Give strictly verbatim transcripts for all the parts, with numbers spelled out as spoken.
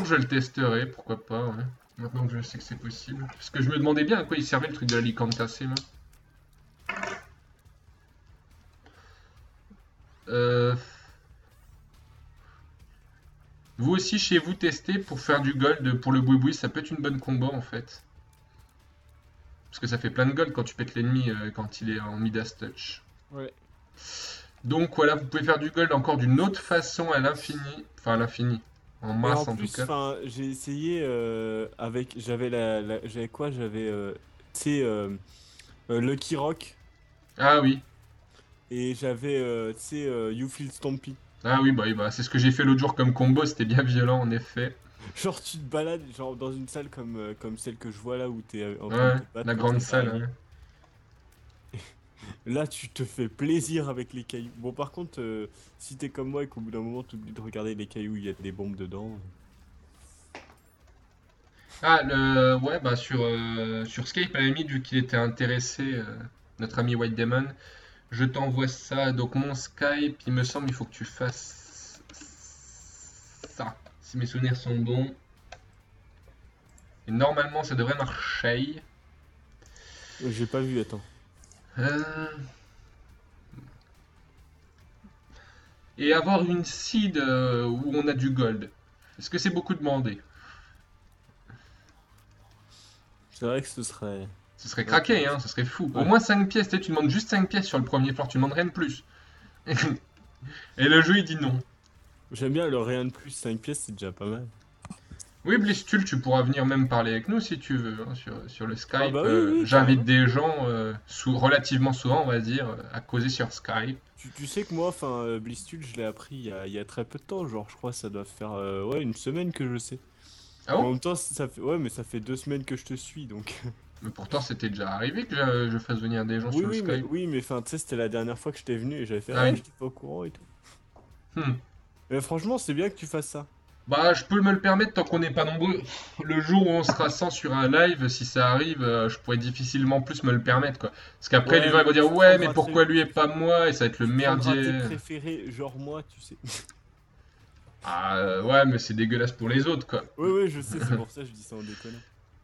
je le testerai, pourquoi pas, ouais. Maintenant que je sais que c'est possible. Parce que je me demandais bien à quoi il servait le truc de la Licantacée, là. Euh... Vous aussi, chez vous, testez pour faire du gold pour le boui-boui, ça peut être une bonne combo, en fait. Parce que ça fait plein de gold quand tu pètes l'ennemi euh, quand il est en Midas Touch. Ouais. Donc voilà, vous pouvez faire du gold encore d'une autre façon à l'infini. Enfin, à l'infini. En Et en masse, en tout plus, cas. enfin, j'ai essayé euh, avec, j'avais la, la- j'avais quoi? J'avais, euh, tu sais, euh, euh, Lucky Rock Ah oui. et j'avais, euh, tu sais, euh, You Feel Stompy. Ah oui, bah, oui, bah c'est ce que j'ai fait l'autre jour comme combo, c'était bien violent, en effet. Genre, tu te balades, genre dans une salle comme, euh, comme celle que je vois là où t'es euh, en train de Ouais, te battre la contre grande les salle, araignées. ouais. Là, tu te fais plaisir avec les cailloux. Bon, par contre, euh, si t'es comme moi et qu'au bout d'un moment, t'oublies de regarder les cailloux, il y a des bombes dedans. Ah, le... ouais, bah sur, euh, sur Skype, à la limite, vu qu'il était intéressé, euh, notre ami White Demon, je t'envoie ça. Donc mon Skype, il me semble, il faut que tu fasses ça, si mes souvenirs sont bons. Et normalement, ça devrait marcher. Euh, J'ai pas vu, attends. Euh, Et avoir une seed euh, où on a du gold. Est-ce que c'est beaucoup demandé? C'est vrai que ce serait Ce serait craqué, hein, intéressant. ce serait fou. Au Ouais. moins cinq pièces, tu sais, tu demandes juste cinq pièces sur le premier floor, tu demandes rien de plus. Et le jeu, il dit non. J'aime bien le rien de plus, cinq pièces, c'est déjà pas mal. Oui, Blistul, tu pourras venir même parler avec nous si tu veux, hein, sur, sur le Ah Skype. bah oui, Euh, oui, J'invite carrément. des gens euh, sous, relativement souvent, on va dire, euh, à causer sur Skype. Tu, tu sais que moi, enfin, euh, Blistul, je l'ai appris il y a, il y a très peu de temps, genre, je crois que ça doit faire euh, ouais, une semaine que je sais. Ah Mais en bon? même temps, ça fait, ouais, mais ça fait deux semaines que je te suis, donc. Mais pourtant, c'était déjà arrivé que je, je fasse venir des gens Oui, sur le oui, mais Skype. oui, mais enfin, tu sais, c'était la dernière fois que j'étais venu et j'avais fait, Ah ah, oui. j'étais pas au courant et tout. Hmm. Mais franchement, c'est bien que tu fasses ça. Bah, je peux me le permettre tant qu'on n'est pas nombreux. Le jour où on sera cent sur un live, si ça arrive, euh, je pourrais difficilement plus me le permettre, quoi. Parce qu'après, les Ouais, gens ils mais vont dire, tu ouais, mais prendras, pourquoi très- lui et tu, pas moi? Et ça va être le tu prendras tes merdier. préférés, genre moi, tu sais. Ah, euh, ouais, mais c'est dégueulasse pour les autres, quoi. Oui, oui, je sais, c'est pour ça que je dis ça en déconnant.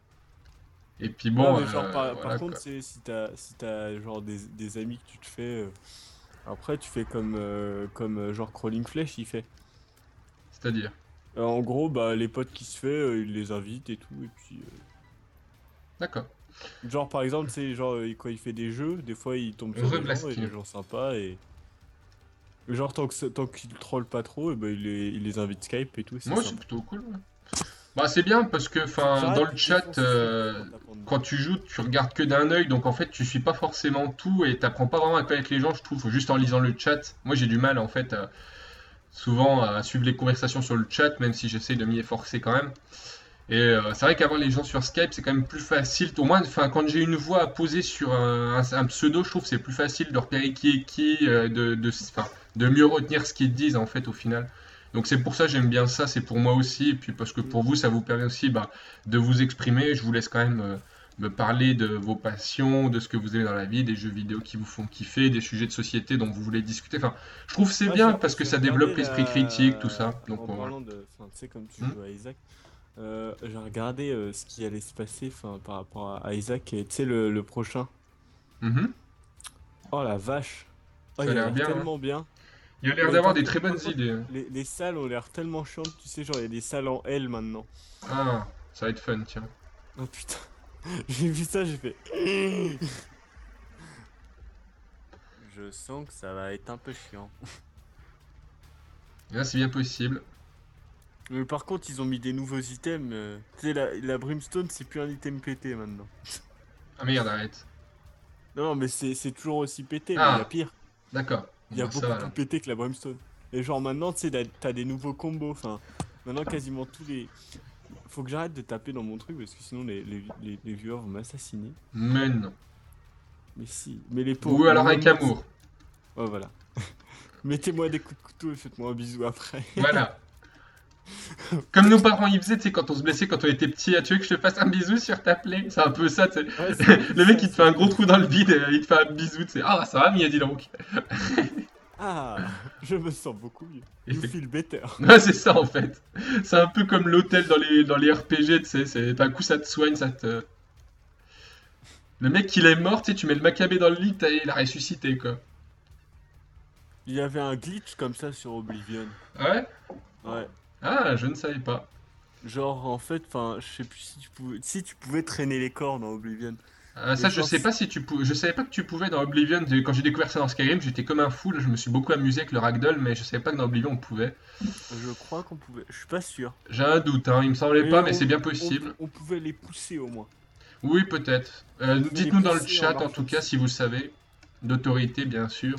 Et puis Non, bon, mais genre, euh, par, par voilà, contre, quoi. c'est si t'as si t'as genre des, des amis que tu te fais. euh, Après, tu fais comme, euh, comme euh, genre Crawling Flesh, il fait. C'est-à-dire. Euh, en gros, bah, les potes qui se fait, euh, il les invite et tout. Et puis, D'accord. euh, genre, par exemple, tu sais, genre, euh, quand il fait des jeux, des fois, il tombe sur des gens et des Reblasting. gens sympas. Et genre, tant que, ça- tant qu'il troll pas trop, et ben il, les, il les invite Skype et tout, c'est Moi, c'est sympa. plutôt cool, ouais. Bah, c'est bien parce que, Faut que enfin, dans j'arrête le de chat, défoncer son cul euh, en tapant dedans. quand tu joues, tu regardes que d'un œil, donc en fait, tu suis pas forcément tout et t'apprends pas vraiment à connaître les gens, je trouve, juste en lisant le chat. Moi, j'ai du mal, en fait, à- souvent à suivre les conversations sur le chat, même si j'essaie de m'y efforcer quand même. Et euh, c'est vrai qu'avoir les gens sur Skype, c'est quand même plus facile. Au moins, enfin, quand j'ai une voix à poser sur un, un- un pseudo, je trouve que c'est plus facile de repérer qui est qui, euh, de, de, enfin, de mieux retenir ce qu'ils disent en fait au final. Donc c'est pour ça que j'aime bien ça, c'est pour moi aussi, et puis parce que Mm. pour vous, ça vous permet aussi bah, de vous exprimer. Je vous laisse quand même euh, me parler de vos passions, de ce que vous aimez dans la vie, des jeux vidéo qui vous font kiffer, des sujets de société dont vous voulez discuter. Enfin, je trouve que c'est Ah, bien j'ai parce que j'ai ça regardé développe l'esprit critique, tout la. ça. Donc En bon, voilà. parlant de. Enfin, tu sais, comme tu Hmm. joues à Isaac, euh, j'ai regardé euh, ce qui allait se passer enfin, par rapport à, à Isaac et tu sais, le, le prochain. Mhm. Oh la vache! Oh, Ça a il a l'air l'air bien, hein. tellement bien! Il a l'air Mais d'avoir par des contre, très bonnes par contre, idées, hein. les, les salles ont l'air tellement chiantes, tu sais, genre il y a des salles en L maintenant. Ah, ça va être fun, tiens. Oh putain, j'ai vu ça, j'ai fait. Je sens que ça va être un peu chiant. Et là, c'est bien possible. Mais par contre, ils ont mis des nouveaux items. euh, Tu sais, la, la Brimstone, c'est plus un item pété maintenant. Ah merde, arrête. Non, non, mais c'est c'est toujours aussi pété, mais il y a Ah, pire. d'accord. Il Bon, y a bah ça va beaucoup plus alors. pété que la Brimstone. Et genre maintenant, tu sais, t'as t'as des nouveaux combos. Enfin, maintenant, quasiment tous les. Faut que j'arrête de taper dans mon truc parce que sinon les, les, les, les viewers vont m'assassiner. Mais non. Mais si, mais les Ou pauvres, mais alors même avec moi, c'est- amour. ouais, voilà. Mettez-moi des coups de couteau et faites-moi un bisou après. Voilà. Comme nos parents ils faisaient, tu sais, quand on se blessait quand on était petit, ah, tu veux que je te fasse un bisou sur ta plaie? C'est un peu ça, tu Ouais, sais. c'est un peu Le mec ça, il te fait c'est un ça. gros trou dans le vide, et il te fait un bisou, tu sais. Ah, ça va, Mia, dis donc. Ah, je me sens beaucoup mieux. You Effect- feel better. Ouais, c'est ça en fait. C'est un peu comme l'hôtel dans les, dans les R P G, tu sais. c'est- D'un coup, ça te soigne, ça te. Le mec, il est mort, tu sais, tu mets le macabé dans le lit, t'as- il a ressuscité, quoi. Il y avait un glitch comme ça sur Oblivion. Ah ouais? Ouais. Ah, je ne savais pas. Genre, en fait, enfin, je sais plus si tu pouvais, si tu pouvais traîner les corps dans Oblivion. Ah, Et ça, je genre, sais pas si tu pouvais. Je savais pas que tu pouvais dans Oblivion. Quand j'ai découvert ça dans Skyrim, j'étais comme un fou. Là, je me suis beaucoup amusé avec le ragdoll, mais je savais pas que dans Oblivion on pouvait. je crois qu'on pouvait. Je suis pas sûr. J'ai un doute, hein. Il me semblait Mais pas, mais on, c'est bien on, possible. on pouvait les pousser au moins. Oui, peut-être. Euh, On pouvait les dites-nous dans le pousser en chat, en marchant tout cas, dessus. si vous savez. D'autorité, bien sûr.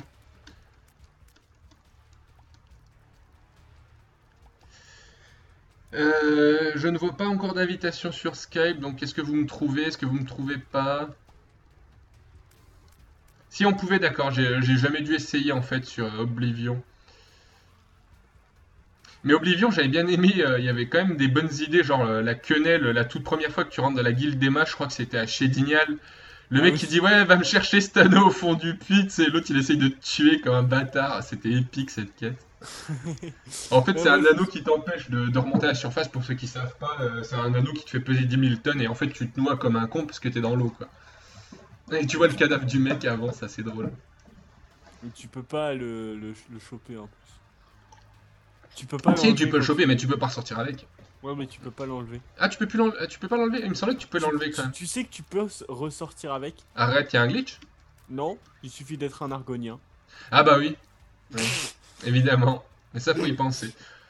Euh, je ne vois pas encore d'invitation sur Skype, donc est-ce que vous me trouvez? Est-ce que vous me trouvez pas? Si on pouvait, d'accord, j'ai j'ai jamais dû essayer en fait sur euh, Oblivion. Mais Oblivion, j'avais bien aimé, euh, il y avait quand même des bonnes idées, genre euh, la quenelle, la toute première fois que tu rentres dans la guilde d'Emma, je crois que c'était à Chédignal. Le Ah mec oui. qui dit ouais, va me chercher cet anneau au fond du puits, tu sais, l'autre il essaye de te tuer comme un bâtard, c'était épique cette quête. En fait, Ouais, c'est moi, un je me anneau qui t'empêche de, de remonter à la surface, pour ceux qui savent pas, euh, c'est un anneau qui te fait peser dix mille tonnes et en fait tu te noies comme un con parce que t'es dans l'eau quoi. Et tu vois le cadavre du mec avant, ça c'est drôle. Mais tu peux pas le, le, le choper en plus. Tu peux pas Si, tu l'enlever peux le quand tu... choper, mais tu peux pas ressortir avec. Ouais, mais tu peux pas l'enlever. Ah, tu peux plus l'enlever, tu peux pas l'enlever? Il me semblait que tu peux Tu, l'enlever quand tu, même. tu sais que tu peux s- ressortir avec? Arrête, y a un glitch? Non, il suffit d'être un argonien. Ah bah oui, oui, évidemment. Mais ça, faut y penser.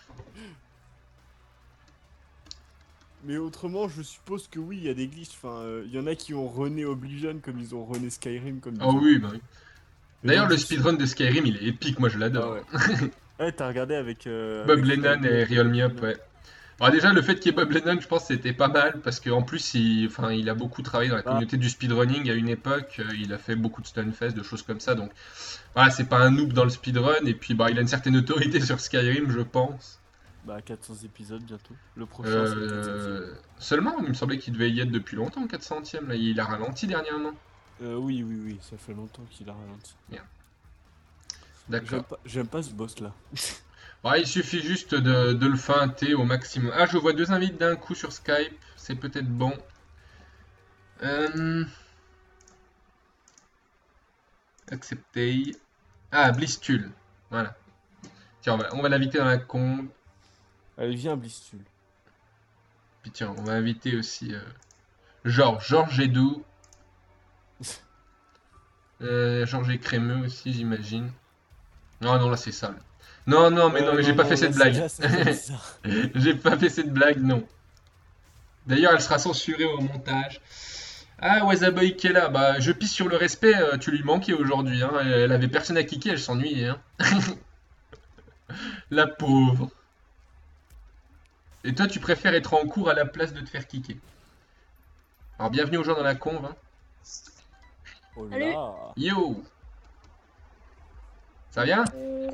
Mais autrement, je suppose que oui, il y a des glitches. Enfin, euh, il y en a qui ont rené Oblivion comme ils ont rené Skyrim comme ils Oh ont. oui, bah oui. Et D'ailleurs, donc, le je suis- speedrun de Skyrim, il est épique, moi je Ah l'adore. ouais. Ouais, t'as regardé avec. euh, Bob avec Lennon et Riol Me Up, ouais. Alors déjà, le fait qu'il y ait Bob Lennon, je pense que c'était pas mal, parce qu'en plus, il, enfin, il a beaucoup travaillé dans la Bah, communauté du speedrunning à une époque, euh, il a fait beaucoup de Stunfest, de choses comme ça, donc voilà, c'est pas un noob dans le speedrun, et puis bah, il a une certaine autorité sur Skyrim, je pense. bah, quatre cents épisodes bientôt. Le prochain, c'est le quatre centième. Euh, Seulement, il me semblait qu'il devait y être depuis longtemps, quatre centième, là, il a ralenti dernièrement. Euh, oui, oui, oui, ça fait longtemps qu'il a ralenti. J'aime D'accord. pas, j'aime pas ce boss là. Ouais, il suffit juste de, de le feinter au maximum. Ah, je vois deux invites d'un coup sur Skype, c'est peut-être bon. Euh... Accepter. Ah, Blistul. Voilà. Tiens, on va, on va l'inviter dans la con. Allez, viens, Blistul. Puis tiens, on va inviter aussi euh, Georges. Georges est doux. Euh, Georges est crémeux aussi, j'imagine. Non, non, là c'est sale. Non, non, mais non, mais j'ai pas fait cette blague. J'ai pas fait cette blague, non. D'ailleurs, elle sera censurée au montage. Ah, Wasaboy qui est là. Bah, je pisse sur le respect, euh, tu lui manquais aujourd'hui. Hein. Elle elle avait personne à kicker, elle s'ennuyait. Hein. La pauvre. Et toi, tu préfères être en cours à la place de te faire kicker. Alors, bienvenue aux gens dans la conve. Hein. Oh Salut. là. Yo! Ça vient? Euh,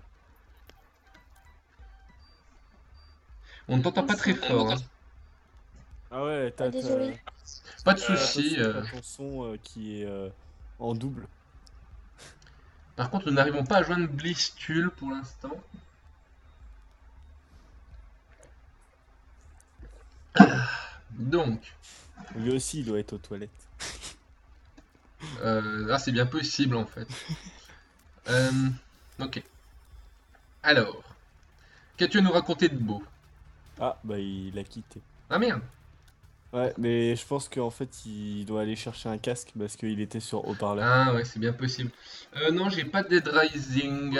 On ne t'entend pas très fort. Hein. Ah ouais, t'as. Ah, désolé. Pas de t'as- soucis. t'as euh. ton son euh, qui est euh, en double. Par contre, nous n'arrivons pas à joindre Blistul pour l'instant. Donc, Lui aussi, il doit être aux toilettes. euh, là, c'est bien possible en fait. Euh, ok. Alors, qu'as-tu à nous raconter de beau? Ah, bah, il a quitté. Ah merde. Ouais, mais je pense qu'en fait, il doit aller chercher un casque parce qu'il était sur haut-parleur. Ah ouais, c'est bien possible. Euh, non, j'ai pas de Dead Rising.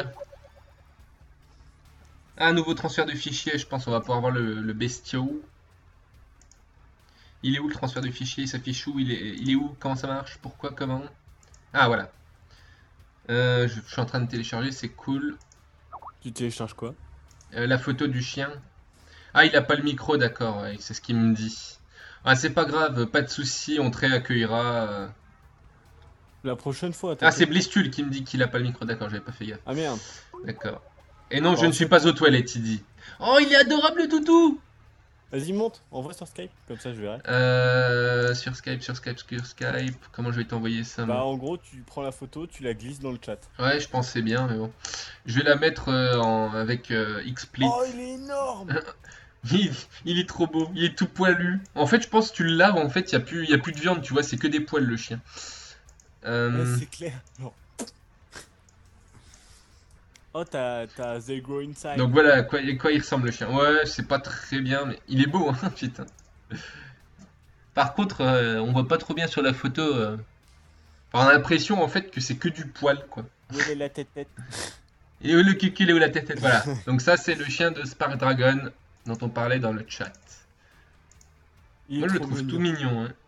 Ah, nouveau transfert de fichier, je pense on va pouvoir voir le, le bestiau. Il est où le transfert de fichier? Il s'affiche où? Il est, il est où? Comment ça marche? Pourquoi? Comment? Ah, voilà. Euh, je, je suis en train de télécharger, c'est cool. Tu télécharges quoi? Euh, la photo du chien. Ah, il a pas le micro, d'accord, ouais, c'est ce qu'il me dit. Ah, c'est pas grave, pas de souci, on te réaccueillera. euh. La prochaine fois, Ah, c'est t'inquiète. Blistul qui me dit qu'il a pas le micro, d'accord, j'avais pas fait gaffe. Ah merde. D'accord. Et non, je Bon, ne suis c'est pas aux toilettes, il dit. Oh, il est adorable le toutou! Vas-y, monte, envoie sur Skype, comme ça je verrai. Euh, sur Skype, sur Skype, sur Skype. Comment je vais t'envoyer ça, Bah, moi? en gros, tu prends la photo, tu la glisses dans le chat. Ouais, je pensais bien, mais bon. Je vais la mettre euh, en, avec euh, XSplit. Oh, il est énorme! Il, il est trop beau, il est tout poilu. En fait, je pense que tu le laves, en fait, il n'y a, plus- y a plus de viande, tu vois, c'est que des poils, le chien. Ouais, Euh, c'est clair. Genre. Oh, t'as t'as The Grow Inside. donc voilà à quoi, à quoi il ressemble, le chien. Ouais, c'est pas très bien, mais il est beau, hein, putain. Par contre, euh, on voit pas trop bien sur la photo. euh. Enfin, on a l'impression, en fait, que c'est que du poil, quoi. Où elle est la tête tête? Et où le kiki, et où la tête, tête, voilà. Donc ça, c'est le chien de Spark Dragon, dont on parlait dans le chat. Il est Moi, je le trop trouve tout mignon. mignon, hein.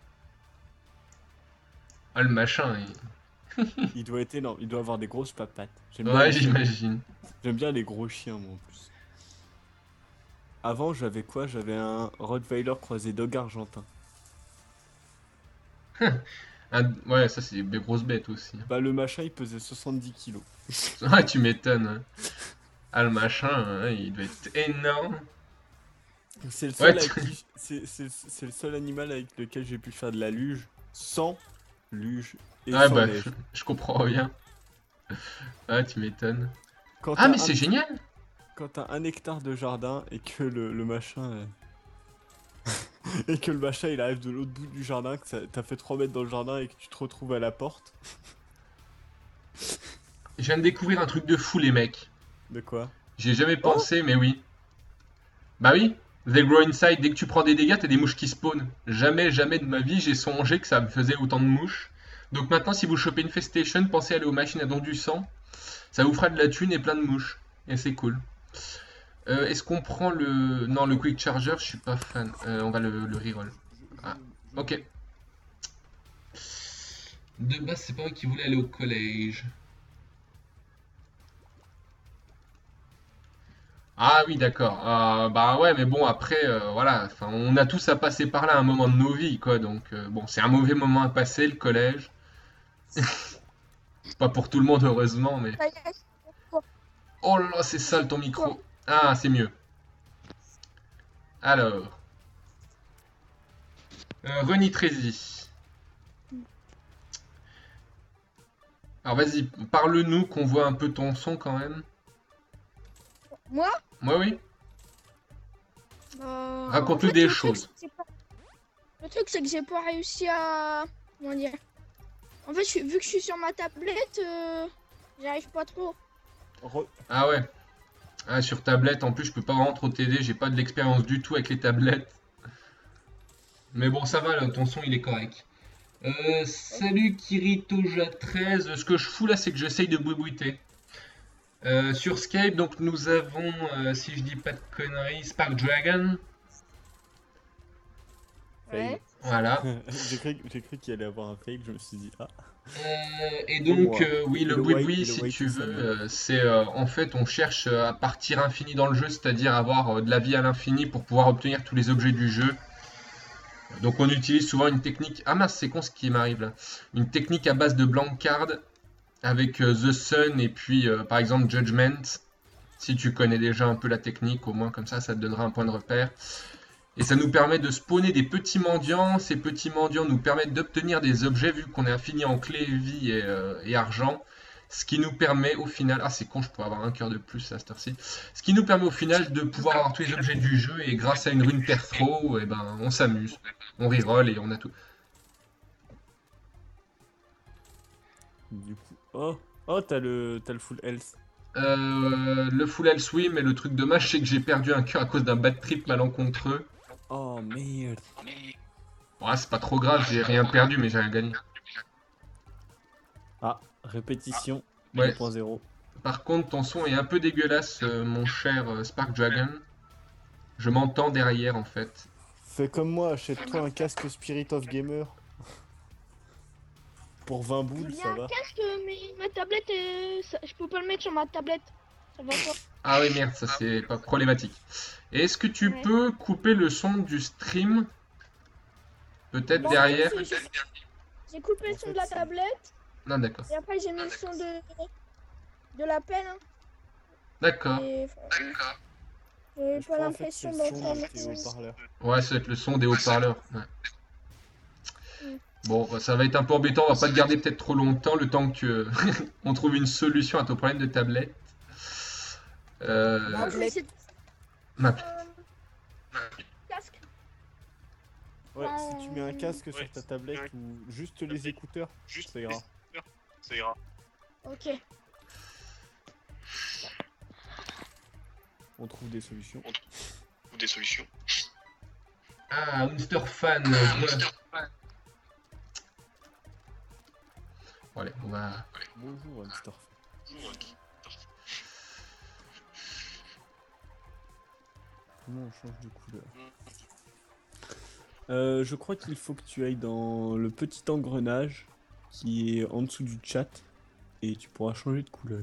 Ah, le machin, il- Il doit être énorme. Il doit avoir des grosses papates. J'aime bien Ouais, les chiens gros. j'imagine. J'aime bien les gros chiens, moi, en plus. Avant, j'avais quoi? J'avais un Rottweiler croisé dog argentin. Un- Ouais, ça, c'est des grosses bêtes aussi. Bah, le machin, il pesait soixante-dix kilos. Ouais, tu m'étonnes, hein. Ah, le machin, hein, il doit être énorme. C'est le Ouais, seul tu- avec qui... c'est c'est- c'est le seul animal avec lequel j'ai pu faire de la luge sans luge et ouais, sans bah, je, neige. je comprends bien. Ouais, tu m'étonnes. Quand Ah, t'as mais un c'est petit... génial! Quand t'as un hectare de jardin et que le, le machin... euh, et que le machin, il arrive de l'autre bout du jardin, que ça- t'as fait trois mètres dans le jardin et que tu te retrouves à la porte. Je viens de découvrir un truc de fou, les mecs. De quoi? J'y ai jamais Oh! pensé, mais oui. Bah oui, They Grow Inside, dès que tu prends des dégâts, t'as des mouches qui spawnent. Jamais, jamais de ma vie, j'ai songé que ça me faisait autant de mouches. Donc maintenant, si vous chopez une Festation, pensez à aller aux machines à don du sang. Ça vous fera de la thune et plein de mouches. Et c'est cool. Euh, Est-ce qu'on prend le... Non, le Quick Charger, je suis pas fan. Euh, on va le, le reroll. Ah, ok. De base, c'est pas moi qui voulais aller au collège. Ah oui, d'accord. Euh, bah ouais, mais bon, après, euh, voilà. Enfin, on a tous à passer par là à un moment de nos vies, quoi. Donc, euh, bon, c'est un mauvais moment à passer, le collège. Pas pour tout le monde, heureusement, mais... Ça y est, c'est bon. Oh là là, c'est sale ton micro. Ah, c'est mieux. Alors... Euh, Reni Trezi. Alors vas-y, parle-nous qu'on voit un peu ton son quand même. Moi, Moi oui. euh, en Raconte-nous fait, des le truc, choses. c'est que j'ai pas- le truc, c'est que j'ai pas réussi à. Comment dire? En fait, je suis- vu que je suis sur ma tablette, euh, j'arrive pas trop. Re- Ah ouais. Ah, sur tablette, en plus, je peux pas vraiment trop t'aider. J'ai pas de l'expérience du tout avec les tablettes. Mais bon, ça va, là, ton son il est correct. Euh, salut Kiritoja treize. Ce que je fous là, c'est que j'essaye de boubouiter. Euh, sur Skype, donc nous avons, euh, si je dis pas de conneries, Spark Dragon. Ouais. Voilà. J'ai cru, j'ai cru qu'il allait avoir un fail, je me suis dit, ah. Euh, et Et donc, moi. euh, oui, le Le white- boui-boui, le si white tu is veux, on. euh, c'est euh, en fait, on cherche euh, à partir infini dans le jeu, c'est-à-dire avoir euh, de la vie à l'infini pour pouvoir obtenir tous les objets du jeu. Donc, on utilise souvent une technique. Ah mince, c'est con ce qui m'arrive là. Une technique à base de blank card avec euh, The Sun et puis euh, par exemple Judgment. Si tu connais déjà un peu la technique, au moins comme ça, ça te donnera un point de repère. Et ça nous permet de spawner des petits mendiants. Ces petits mendiants nous permettent d'obtenir des objets vu qu'on est infini en clé, vie et, euh, et argent. Ce qui nous permet au final... Ah c'est con, je pourrais avoir un cœur de plus à cette heure-ci. Ce qui nous permet au final de pouvoir avoir tous les objets du jeu et grâce à une rune Perthro, et ben, on s'amuse. On reroll et on a tout. Du coup, oh, oh, t'as le, t'as le full health. Euh, le full health oui, mais le truc dommage c'est que j'ai perdu un cœur à cause d'un bad trip malencontreux. Oh merde. Ouais, c'est pas trop grave, j'ai rien perdu mais j'ai rien gagné. Ah, répétition Ouais. deux point zéro. Par contre, ton son est un peu dégueulasse, euh, mon cher euh, Spark Dragon. Je m'entends derrière en fait. Fais comme moi, achète-toi un casque Spirit of Gamer. Pour vingt Il boules, y a ça un va. casque, mais ma tablette, est... ça- je peux pas le mettre sur ma tablette. Ça va pas. Ah oui, merde, ça c'est pas problématique. Et est-ce que tu Ouais. peux couper le son du stream? Peut-être Bon, derrière? j'ai- j'ai- J'ai coupé le En son fait, de la c'est- tablette Non, d'accord. et après j'ai mis le son de, de la pelle. hein. D'accord. Et... J'ai Je pas crois en fait c'est l'impression le son d'entendre. de tes haut-parleurs. Ouais, ça va être le son des haut-parleurs. Ouais. Mm. Bon, bah, ça va être un peu embêtant, on va pas te garder peut-être trop longtemps, le temps que on trouve une solution à ton problème de tablette. Euh... Non, je vais essayer de- ma- Euh, Casque. Ouais, si tu mets un Euh, casque Ouais, sur ta si tablette ou juste les écouteurs, Juste ça ira. Ça ira. Ok. On trouve des solutions. Ou des solutions. Ah, Monster Fan. Ouais. Bon, allez, on va. Bonjour, Hamster. Comment on change de couleur? Euh, je crois qu'il faut que tu ailles dans le petit engrenage qui est en dessous du chat et tu pourras changer de couleur.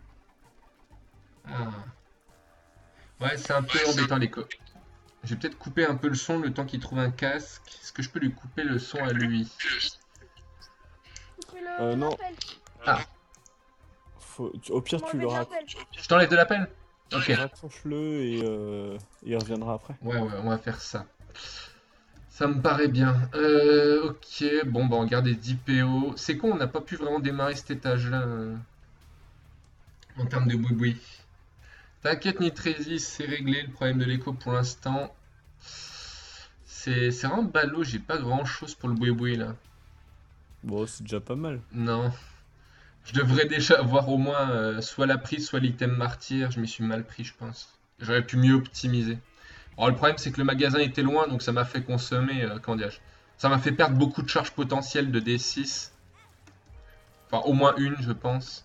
Ah. Ouais, c'est un peu embêtant les co. Je vais peut-être couper un peu le son le temps qu'il trouve un casque. Est-ce que je peux lui couper le son à lui? Coupez le Euh, non. l'appel. Ah. Faut, tu- au pire, tu M'enlevez le de rac- l'appel. Je t'enlève de l'appel? Ok. raccroches-le et, euh, et il reviendra après. Ouais, ouais, on va faire ça. Ça me paraît bien. Euh, ok, bon, bah on garde les dix P O. C'est con, on n'a pas pu vraiment démarrer cet étage-là euh, en termes de boui-boui. T'inquiète, Nitrésis, c'est réglé le problème de l'écho pour l'instant. C'est c'est vraiment ballot, j'ai pas grand-chose pour le boui-boui là. Bon, c'est déjà pas mal. Non. Je devrais déjà avoir au moins euh, soit la prise, soit l'item martyr. Je m'y suis mal pris, je pense. J'aurais pu mieux optimiser. Alors, le problème, c'est que le magasin était loin, donc ça m'a fait consommer. Euh, comment dirais-je? Ça m'a fait perdre beaucoup de charges potentielles de D six. Enfin, au moins une, je pense.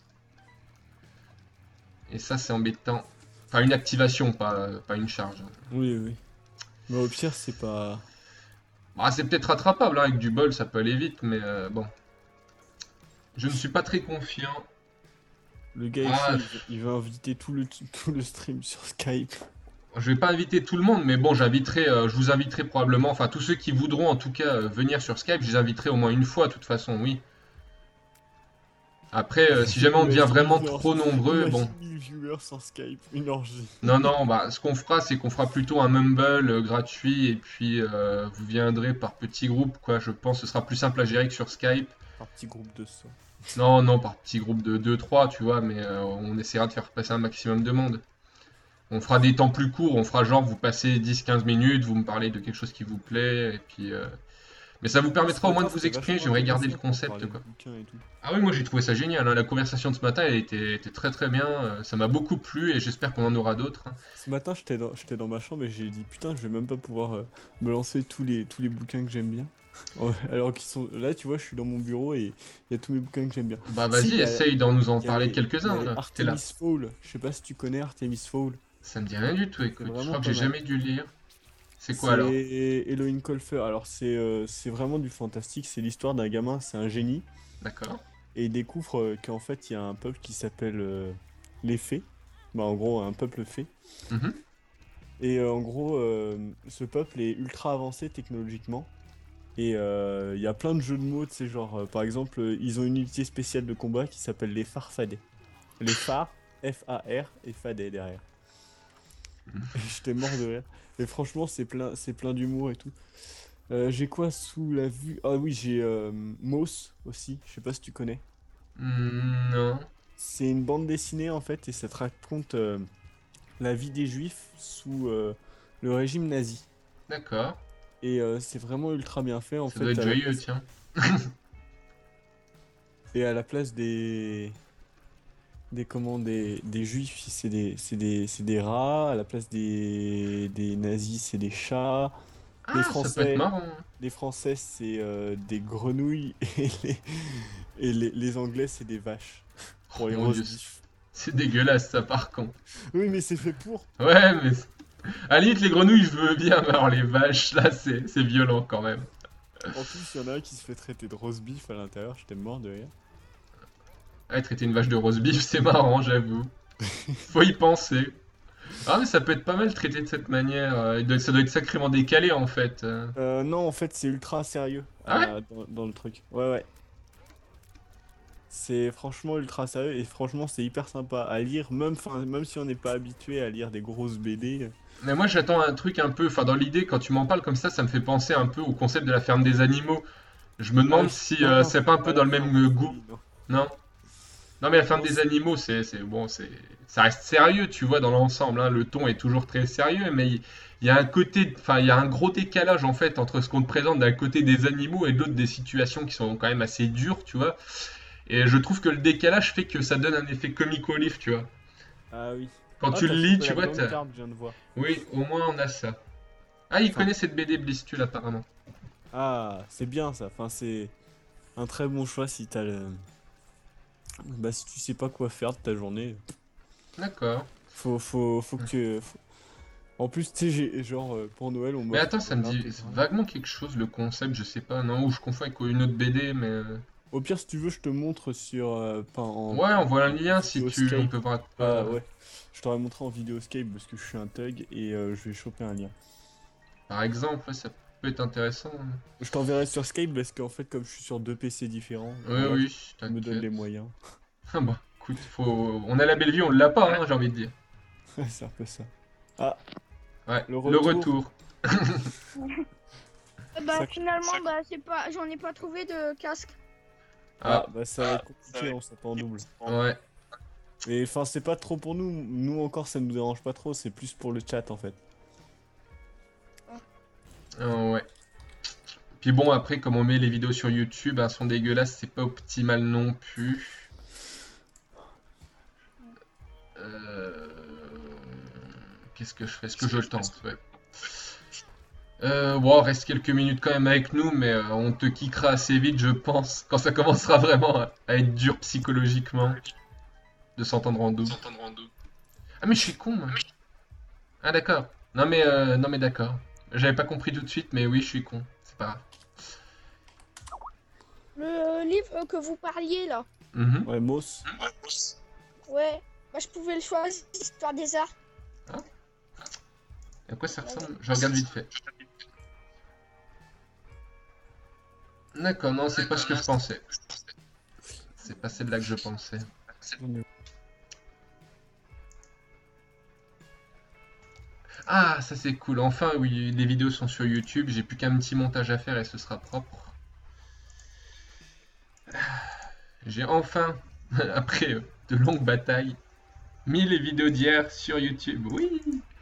Et ça, c'est embêtant. Enfin, une activation, pas, pas une charge. Oui, oui. Mais au pire, c'est pas. Bah, c'est peut-être rattrapable, hein, avec du bol, ça peut aller vite, mais euh, bon. Je ne suis pas très confiant. Le gars Ah, ici, il, il va inviter tout le, tout le stream sur Skype. Je vais pas inviter tout le monde, mais bon, j'inviterai, euh, je vous inviterai probablement, enfin tous ceux qui voudront en tout cas euh, venir sur Skype, je les inviterai au moins une fois, de toute façon, oui. Après, euh, si jamais on devient vraiment trop nombreux, bon. mille viewers sur Skype, une orgie. Non, non, bah, ce qu'on fera, c'est qu'on fera plutôt un Mumble euh, gratuit, et puis euh, vous viendrez par petits groupes, quoi. Je pense que ce sera plus simple à gérer que sur Skype. Un petit groupe de ça. Non, non, par petits groupes de deux trois, tu vois, mais euh, on essaiera de faire passer un maximum de monde. On fera des temps plus courts, on fera genre vous passez dix quinze minutes, vous me parlez de quelque chose qui vous plaît, et puis... euh, Mais ça vous permettra au moins de vous exprimer, j'aimerais garder le concept, quoi. Ah oui, moi j'ai trouvé ça génial, hein. La conversation de ce matin elle était, était très très bien, euh, ça m'a beaucoup plu et j'espère qu'on en aura d'autres, hein. Ce matin, j'étais dans, j'étais dans ma chambre et j'ai dit putain, je vais même pas pouvoir euh, me lancer tous les, tous les bouquins que j'aime bien. Ouais, alors qu'ils sont là, tu vois, je suis dans mon bureau et il y a tous mes bouquins que j'aime bien. Bah Si, vas-y, il y a- essaye d'en nous en il y a parler les- quelques-uns, il y a les là. T'es là. Artemis Fowl, je sais pas si tu connais Artemis Fowl. Ça me dit rien du tout, écoute, je vraiment crois que pas j'ai mal. jamais dû lire. C'est quoi alors? C'est Elohim Colfer. Alors c'est euh, c'est vraiment du fantastique, c'est l'histoire d'un gamin, c'est un génie. D'accord. Et il découvre euh, qu'en fait il y a un peuple qui s'appelle euh, les fées. Bah en gros un peuple fée. Mhm. Et euh, en gros euh, ce peuple est ultra avancé technologiquement. Et euh, il y a plein de jeux de mots, tu sais, genre euh, par exemple euh, ils ont une unité spéciale de combat qui s'appelle les farfadets. Les phares, F A R et fadets derrière. Et j'étais mort de rire. Et franchement c'est plein, c'est plein d'humour et tout. Euh, j'ai quoi sous la vue? Ah oui, j'ai euh, Moss aussi, je sais pas si tu connais. Hmm, non. C'est une bande dessinée en fait et ça te raconte euh, la vie des juifs sous euh, le régime nazi. D'accord. Et euh, c'est vraiment ultra bien fait en Ça fait. doit être à la joyeux, place- tiens. Et à la place des. Des comment des, des juifs, c'est des, c'est des, c'est des rats. À la place des, des nazis, c'est des chats. Ah, Les ça peut être Français, marrant. les Français c'est euh, des grenouilles. Et les, et les, les Anglais, c'est des vaches. Pour les Oh mon roast Dieu, beef. c'est dégueulasse ça par contre. Oui, mais c'est fait pour. Ouais, mais... À la limite, les grenouilles, je veux bien, mais alors les vaches, là, c'est c'est violent quand même. En plus, il y en a un qui se fait traiter de roast beef à l'intérieur. J'étais mort de rire. Ouais, traiter une vache de roast beef, c'est marrant, j'avoue. Faut y penser. Ah, mais ça peut être pas mal traité de cette manière. euh, il doit- Ça doit être sacrément décalé en fait. euh. Euh, non, en fait, c'est ultra sérieux Ah ouais euh, dans, dans le truc. Ouais, ouais. C'est franchement ultra sérieux et franchement c'est hyper sympa à lire, même, 'fin, même si on n'est pas habitué à lire des grosses B D. Mais moi j'attends un truc un peu, enfin dans l'idée quand tu m'en parles comme ça, ça me fait penser un peu au concept de la ferme des animaux. Je me demande Ah, si non, euh, non, c'est pas un peu pas dans la le même ferme euh, des goût. Oli, non. Non? Non mais la ferme Non, des c'est- animaux, c'est c'est- bon, c'est ça reste sérieux, tu vois, dans l'ensemble, hein. Le ton est toujours très sérieux, mais il il y a un côté, enfin il y a un gros décalage en fait entre ce qu'on te présente d'un côté des animaux et de l'autre des situations qui sont quand même assez dures, tu vois. Et je trouve que le décalage fait que ça donne un effet comic relief, tu vois. Ah oui. Quand Ah, tu le t'as lis, chopé tu la vois, bonne t'as- carte, je viens de voir. oui, au moins on a ça. Ah, il Enfin, connaît cette B D Blistule apparemment. ah, c'est bien ça. Enfin, c'est un très bon choix si t'as le. Bah, si tu sais pas quoi faire de ta journée, D'accord. faut, faut, faut que tu. faut- En plus, tu sais, j'ai- genre, euh, pour Noël, on Mais m'offre attends, ça me dit l'intégrale. vaguement quelque chose le concept, je sais pas, non, ou je confonds avec une autre B D, mais euh, Au pire, si tu veux, je te montre sur. euh, pas en, ouais, on voit un en lien si vidéo tu, on Skype. peut voir. Ah quoi. ouais. Je t'aurais montré en vidéo Skype parce que je suis un thug et euh, je vais choper un lien. Par exemple, ouais, ça peut être intéressant. Je t'enverrai sur Skype parce qu'en fait, comme je suis sur deux P C différents, Oui, voilà, oui, je me donne les t'inquiète. moyens. Ah bah, écoute, faut... on a la belle vie, on l'a pas, hein, j'ai envie de dire. C'est un peu ça. Ah, Ouais, le le retour. retour. Euh, Bah Ça- finalement, ça- bah c'est pas, j'en ai pas trouvé de casque. Ah, Ah, bah ça va être ça compliqué, va on s'attend en double. ouais. Mais enfin, c'est pas trop pour nous. Nous encore, ça nous dérange pas trop. C'est plus pour le chat en fait. Ah, ouais. Puis bon, après, comme on met les vidéos sur YouTube, un son dégueulasse, c'est pas optimal non plus. Euh, Qu'est-ce que je fais? Est-ce que je le tente? Ouais. Euh, bon, reste quelques minutes quand même avec nous, mais euh, on te kickera assez vite, je pense, quand ça commencera vraiment à, à être dur psychologiquement de s'entendre en double. S'entendre en deux. Ah mais je suis con, moi. Ah d'accord. Non mais euh, non mais d'accord. J'avais pas compris tout de suite, mais oui, je suis con. C'est pas grave. Le livre que vous parliez là, Mhm. Ouais, Moss. Ouais, boss. ouais, bah je pouvais le choisir, Histoire des Arts. À quoi ça ressemble? Je regarde vite fait. D'accord, non, c'est pas ce que je pensais. C'est pas celle-là que je pensais. Ah, ça c'est cool. Enfin, oui, les vidéos sont sur YouTube. J'ai plus qu'un petit montage à faire et ce sera propre. J'ai enfin, après euh, de longues batailles, mis les vidéos d'hier sur YouTube. Oui!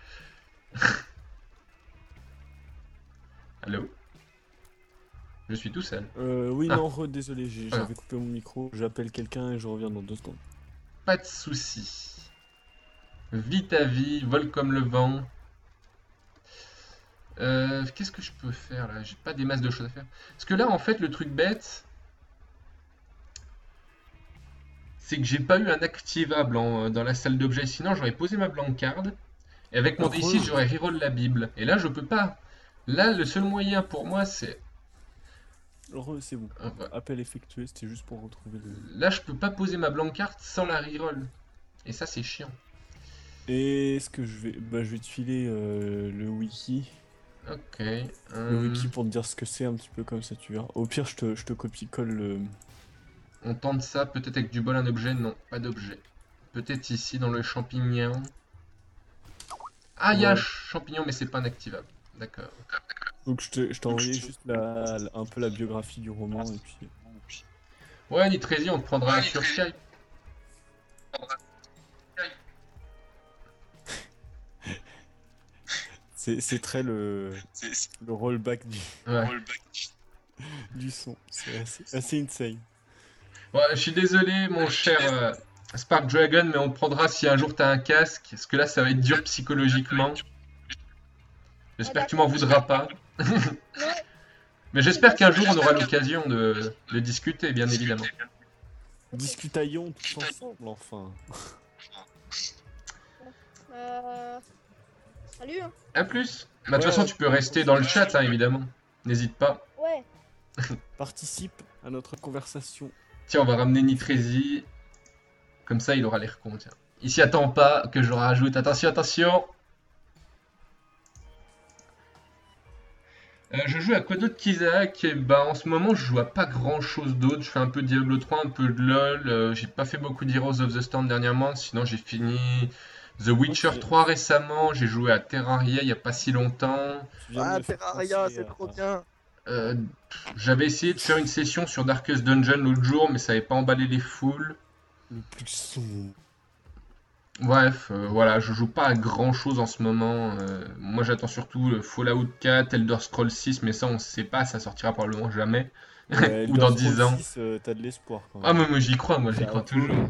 Allô? Je suis tout seul. Euh, oui, Ah. non, re, désolé, j'ai- Ah. j'avais coupé mon micro. J'appelle quelqu'un et je reviens dans deux secondes. Pas de soucis. Vis ta vie, vole comme le vent. Euh, Qu'est-ce que je peux faire là? J'ai pas des masses de choses à faire. Parce que là, en fait, le truc bête, c'est que j'ai pas eu un activable en- dans la salle d'objets. Sinon, j'aurais posé ma blank card. Et avec mon Ah, D six, re. j'aurais reroll la Bible. Et là, je peux pas. Là, le seul moyen pour moi, c'est. Re, c'est bon. Ah, bah, Appel effectué, c'était juste pour retrouver le. là, je peux pas poser ma blank card sans la reroll. Et ça, c'est chiant. Et est-ce que je vais. Bah, je vais te filer euh, le wiki. Ok. Le euh, wiki pour te dire ce que c'est un petit peu comme ça, tu verras. Au pire, je te, je te copie-colle le. On tente ça, peut-être avec du bol un objet? Non, pas d'objet. Peut-être ici dans le champignon. Ah, il y a un Ouais. champignon, mais c'est pas un activable. D'accord. Donc, je te- je t'ai envoyé juste la, la- un peu la biographie du roman et puis. Ouais, Nitrési, on te prendra Ouais, sur Nitrési. Skype. C'est c'est très le, C'est c'est le rollback du, Ouais. rollback. du son. C'est assez, assez insane. Ouais, je suis désolé, mon cher euh, Spark Dragon, mais on te prendra si un jour t'as un casque. Parce que là, ça va être dur psychologiquement. J'espère que tu m'en voudras pas. Ouais, Mais j'espère qu'un jour on aura l'occasion de, de discuter, bien évidemment. Discutaillons tous ensemble, enfin. euh... Salut, hein. A plus. Bah, de toute Ouais. façon, tu peux rester dans le chat, hein, évidemment. N'hésite pas. Ouais. Participe à notre conversation. Tiens, on va ramener Nitrési. Comme ça, il aura l'air con, tiens. Il s'y attend pas que je rajoute. Attention, attention. Euh, je joue à quoi d'autre qu'Isaac? Et bah, en ce moment, je joue à pas grand chose d'autre. Je fais un peu de Diablo trois, un peu de LoL. euh, j'ai pas fait beaucoup d'Heroes of the Storm dernièrement. Sinon, j'ai fini The Moi, Witcher tu, trois récemment. J'ai joué à Terraria il y a pas si longtemps. tu viens de Ah, me faire Terraria, penser c'est trop à- bien. Euh, J'avais essayé de faire une session sur Darkest Dungeon l'autre jour, mais ça avait pas emballé les foules. le plus sombre. Bref, euh, voilà, je joue pas à grand chose en ce moment. euh, moi, j'attends surtout euh, Fallout quatre, Elder Scrolls six, mais ça, on sait pas, ça sortira probablement jamais. Ouais, Ou Elder dans Scrolls dix ans. six, euh, t'as de l'espoir quand Ah, même. mais moi, j'y crois, moi, j'y C'est crois un peu- toujours.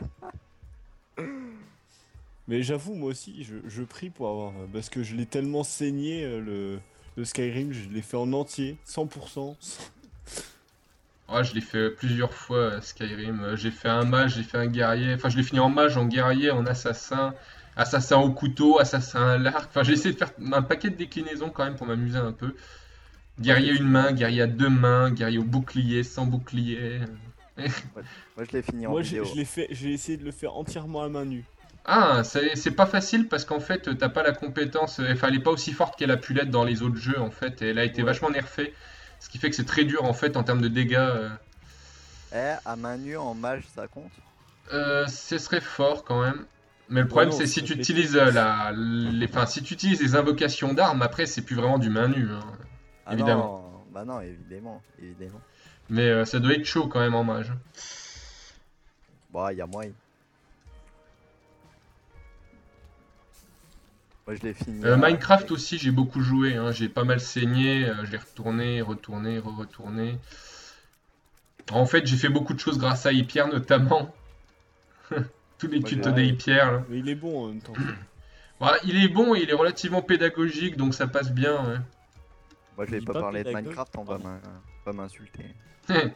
Mais j'avoue, moi aussi, je, je prie pour avoir. Parce que je l'ai tellement saigné, euh, le, le Skyrim, je l'ai fait en entier, cent pour cent. Ouais, je l'ai fait plusieurs fois, euh, Skyrim. Euh, J'ai fait un mage, j'ai fait un guerrier. Enfin, je l'ai fini en mage, en guerrier, en assassin, assassin au couteau, assassin à l'arc. Enfin, j'ai essayé de faire un paquet de déclinaisons quand même pour m'amuser un peu. Guerrier une main, guerrier à deux mains, guerrier au bouclier, sans bouclier. Moi, je l'ai fini en Moi, j'ai vidéo. je l'ai fait, j'ai essayé de le faire entièrement à main nue. Ah, c'est c'est pas facile parce qu'en fait, t'as pas la compétence. euh, Enfin, elle est pas aussi forte qu'elle a pu l'être dans les autres jeux en fait. Et elle a été Ouais. vachement nerfée. Ce qui fait que c'est très dur en fait en termes de dégâts. euh. Eh, à main nue en mage, ça compte? Euh, ce serait fort quand même. Mais le problème, non, c'est ça si tu fait utilises euh, la, les, enfin, si tu utilises les invocations d'armes, après, c'est plus vraiment du main nue, hein, Ah évidemment. non, bah non, évidemment, évidemment. Mais euh, ça doit être chaud quand même en mage. Bon, il y a moyen. Moi, je l'ai fini. Euh, à- Minecraft aussi, j'ai beaucoup joué, hein, j'ai pas mal saigné, euh, je l'ai retourné, retourné, re-retourné. En fait, j'ai fait beaucoup de choses grâce à Hypierre notamment. Tous les Moi, j'ai- tutos des Hypierre, là. Mais il est bon en même temps. Voilà, il est bon et il est relativement pédagogique, donc ça passe bien. Moi, je vais Dis pas pas parler de pédagogue. Minecraft, on va Pardon. m'in- pas m'insulter. Ouais.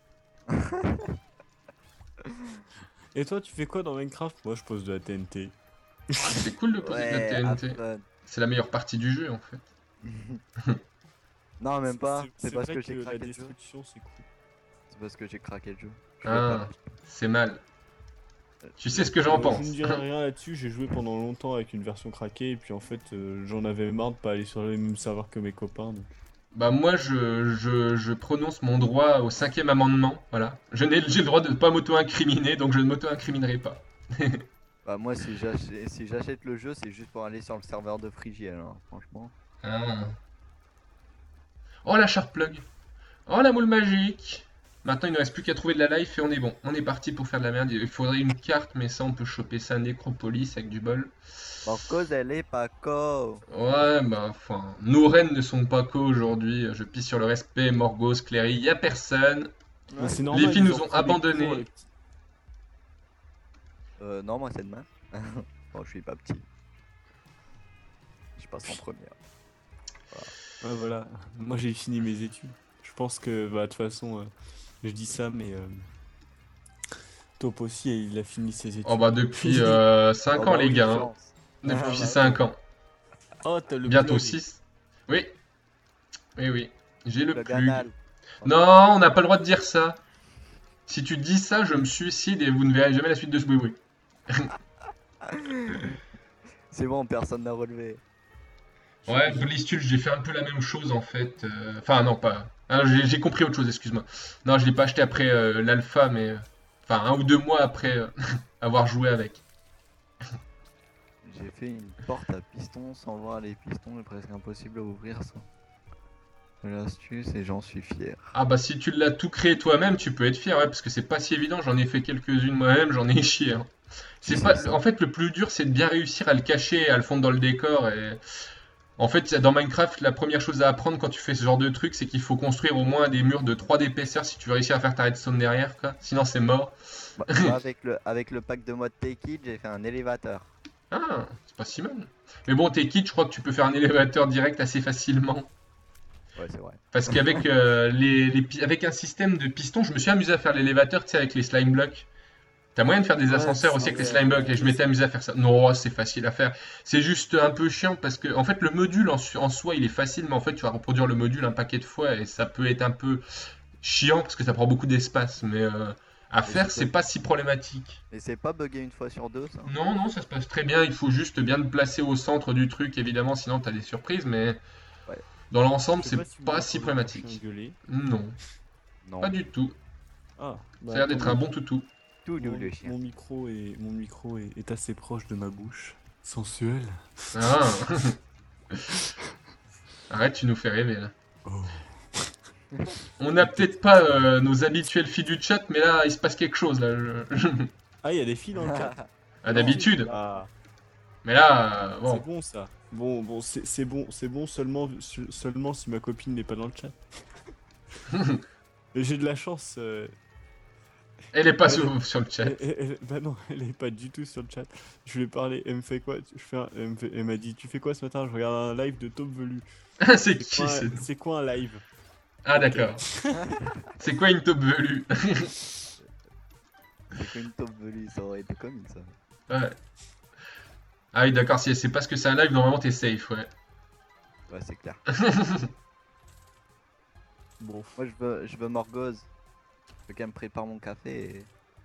Et toi, tu fais quoi dans Minecraft? Moi, je pose de la T N T. C'est cool de poser de la Ouais, T N T. Afton. C'est la meilleure partie du jeu en fait. Non, même pas. C'est parce vrai que j'ai la craqué le jeu. destruction, c'est cool. C'est parce que j'ai craqué le jeu. Je veux Ah, pas. c'est mal. Tu sais ce que j'en Euh, pense. Je ne dirai rien là-dessus, j'ai joué pendant longtemps avec une version craquée et puis en fait euh, j'en avais marre de pas aller sur les mêmes serveurs que mes copains. donc. Bah moi je, je, je prononce mon droit au cinquième amendement, voilà. Je n'ai j'ai le droit de ne pas m'auto-incriminer, donc je ne m'auto-incriminerai pas. Bah, moi, si j'achète si j'achète le jeu, c'est juste pour aller sur le serveur de Frigiel, alors, franchement. Ah. Oh la sharp plug. Oh la moule magique. Maintenant il ne reste plus qu'à trouver de la life et on est bon. On est parti pour faire de la merde. Il faudrait une carte, mais ça on peut choper ça à Nécropolis avec du bol. Par cause, elle est pas co. Ouais, bah enfin, nos reines ne sont pas co aujourd'hui. Je pisse sur le respect, Morgos, Cléry, y a personne. Mais c'est Les normal, filles ils nous ont ont repris les abandonnés. cours, les petits. Euh, non, moi, c'est demain. Bon, je suis pas petit. Je passe en première. Ouais, voilà, moi j'ai fini mes études. Je pense que, bah, de toute façon, euh, je dis ça, mais euh, Top aussi, il a fini ses études. Oh bah depuis Il- euh, cinq Oh, ans bah les oui, gars. hein. chance. Depuis Ah, bah, cinq ans. Oh, t'as le Bientôt blog. six. Oui. Oui, oui. J'ai le Le plus. canal. Non, on n'a pas le droit de dire ça. Si tu dis ça, je me suicide et vous ne verrez jamais la suite de ce bruit. C'est bon, personne n'a relevé. Ouais, Blistule, j'ai fait un peu la même chose en fait. euh, Enfin, non, pas. Ah, j'ai j'ai compris autre chose, excuse-moi. Non, je l'ai pas acheté après euh, l'alpha, mais. euh, Enfin, un ou deux mois après euh, avoir joué avec. J'ai fait une porte à piston sans voir les pistons, c'est presque impossible à ouvrir ça. L'astuce et j'en suis fier. Ah bah si tu l'as tout créé toi-même, tu peux être fier, ouais, parce que c'est pas si évident. J'en ai fait quelques-unes moi-même, j'en ai chié. hein. C'est C'est pas. ça. En fait, le plus dur, c'est de bien réussir à le cacher et à le fondre dans le décor. Et en fait, dans Minecraft, la première chose à apprendre quand tu fais ce genre de truc, c'est qu'il faut construire au moins des murs de trois d'épaisseur si tu veux réussir à faire ta redstone derrière, quoi. Sinon, c'est mort. Bah, moi, avec, le, avec le pack de mode Take It, j'ai fait un élévateur. Ah, c'est pas si mal. Mais bon, tes kits, je crois que tu peux faire un élévateur direct assez facilement. Ouais, c'est vrai. Parce qu'avec euh, les, les pi- avec un système de pistons, je me suis amusé à faire l'élévateur, tu sais, avec les slime blocks. T'as moyen de faire des Ouais, ascenseurs c'est aussi avec les vrai, slime blocks, et je ouais. m'étais amusé à faire ça. Non, c'est facile à faire. C'est juste un peu chiant parce que, en fait, le module en, su- en soi, il est facile, mais en fait, tu vas reproduire le module un paquet de fois et ça peut être un peu chiant parce que ça prend beaucoup d'espace. Mais euh, à c'est faire, pas- c'est pas si problématique. Et c'est pas bugué une fois sur deux, ça? Non, non, ça se passe très bien. Il faut juste bien te placer au centre du truc, évidemment, sinon t'as des surprises. Mais Ouais. Dans l'ensemble, Je sais c'est si vous pas m'entendez si mon problématique. chien gueuler. Non, Non, pas du tout. Ah, bah, Ça a l'air d'être un attendez. bon toutou. tout doux Mon, le chien. mon micro, est, mon micro est, est assez proche de ma bouche. Sensuel. Ah. Arrête, tu nous fais rêver là. Oh. On n'a peut-être pas euh, nos habituelles filles du chat, mais là, il se passe quelque chose là. je- Ah, il y a des filles dans le chat. Ah, d'habitude. Ah, Mais là, euh, c'est bon. bon ça. Bon, bon, c'est c'est bon, c'est bon seulement, su- seulement si ma copine n'est pas dans le chat. Mais j'ai de la chance. euh, Elle est pas Elle sur, sur le chat. elle- elle- elle- bah non, elle est pas du tout sur le chat. Je lui ai parlé, elle me fait quoi? Je fais un- elle me fait- elle m'a dit, tu fais quoi ce matin? Je regarde un live de Top Velu. c'est C'est qui quoi, c'est c'est quoi un live? Ah, d'accord. C'est quoi une taupe velue? C'est quoi une taupe velue, ça aurait été comique ça. Ouais. Ah oui, d'accord, si elle sait pas ce que c'est un live, normalement t'es safe, ouais. Ouais, c'est clair. Bon, Moi, je veux, je veux Morgose. Je veux qu'elle me prépare mon café et...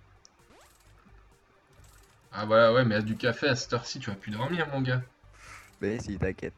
Ah voilà, ouais, mais à du café à cette heure-ci, tu vas plus dormir, mon gars. Mais si, t'inquiète.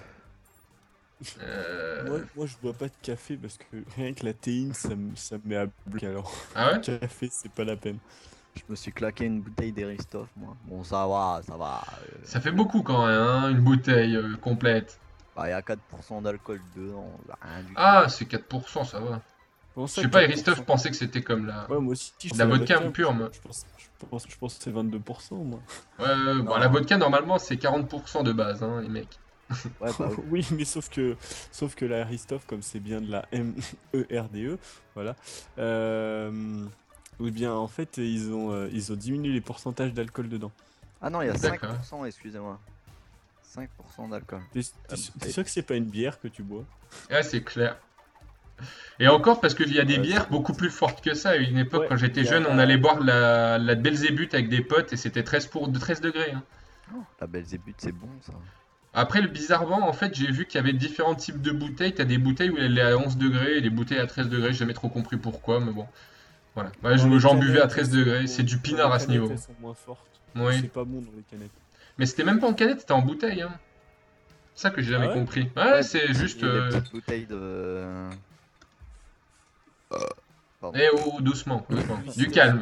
Euh... moi, moi je bois pas de café parce que rien que la théine ça me, ça me met à bloc alors. Ah ouais? Le café c'est pas la peine. Je me suis claqué une bouteille d'Eristoff, moi. Bon, ça va, ça va. euh, Ça fait beaucoup quand même, hein, une bouteille euh, complète. Bah, y a quatre pour cent d'alcool dedans, bah, rien du tout. Ah, c'est quatre pour cent, ça va. Comment Je ça, sais pas, quatre pour Eristoff, cent? je pensais que c'était comme la... Ouais, moi aussi. je La sais vodka pure, moi. Je pense, je pense, je pense que c'est vingt-deux pour cent moi. Ouais, ouais, bon, la vodka, normalement, c'est quarante pour cent de base, hein, les mecs. Ouais, bah, oui. Oui, mais sauf que, sauf que la Ristoff, comme c'est bien de la M E R D E, voilà. Euh, ou bien en fait, ils ont, euh, ils ont diminué les pourcentages d'alcool dedans. Ah non, il y a cinq D'accord. pour cent, excusez-moi. cinq pour cent d'alcool. T'es Ah, t'es sûr- bon, t'es sûr que c'est pas une bière que tu bois? Ouais, c'est clair. Et encore, parce qu'il y a des Ouais, bières c'est- beaucoup plus fortes que ça. À une époque, Ouais, quand j'étais il y a- jeune, on allait boire la, la Belzébuth avec des potes et c'était treize, pour... de treize degrés. hein. Oh, la Belzébuth, c'est bon ça. Après, le bizarrement, en fait, j'ai vu qu'il y avait différents types de bouteilles. T'as des bouteilles où elle est à onze degrés et des bouteilles à treize degrés. J'ai jamais trop compris pourquoi, mais bon. Voilà. Moi, Dans je- les j'en buvais à canettes, treize elles degrés. sont- C'est du dans pinard les à ce canettes, niveau. elles sont moins fortes. Oui. C'est pas bon dans les canettes. Mais c'était même pas en canette, c'était en bouteille. Hein. C'est ça que j'ai jamais Ah ouais compris. Ouais, c'est juste. Les euh, petites bouteilles de... Pardon. Eh oh, doucement, doucement. Oui, Du c'est- calme.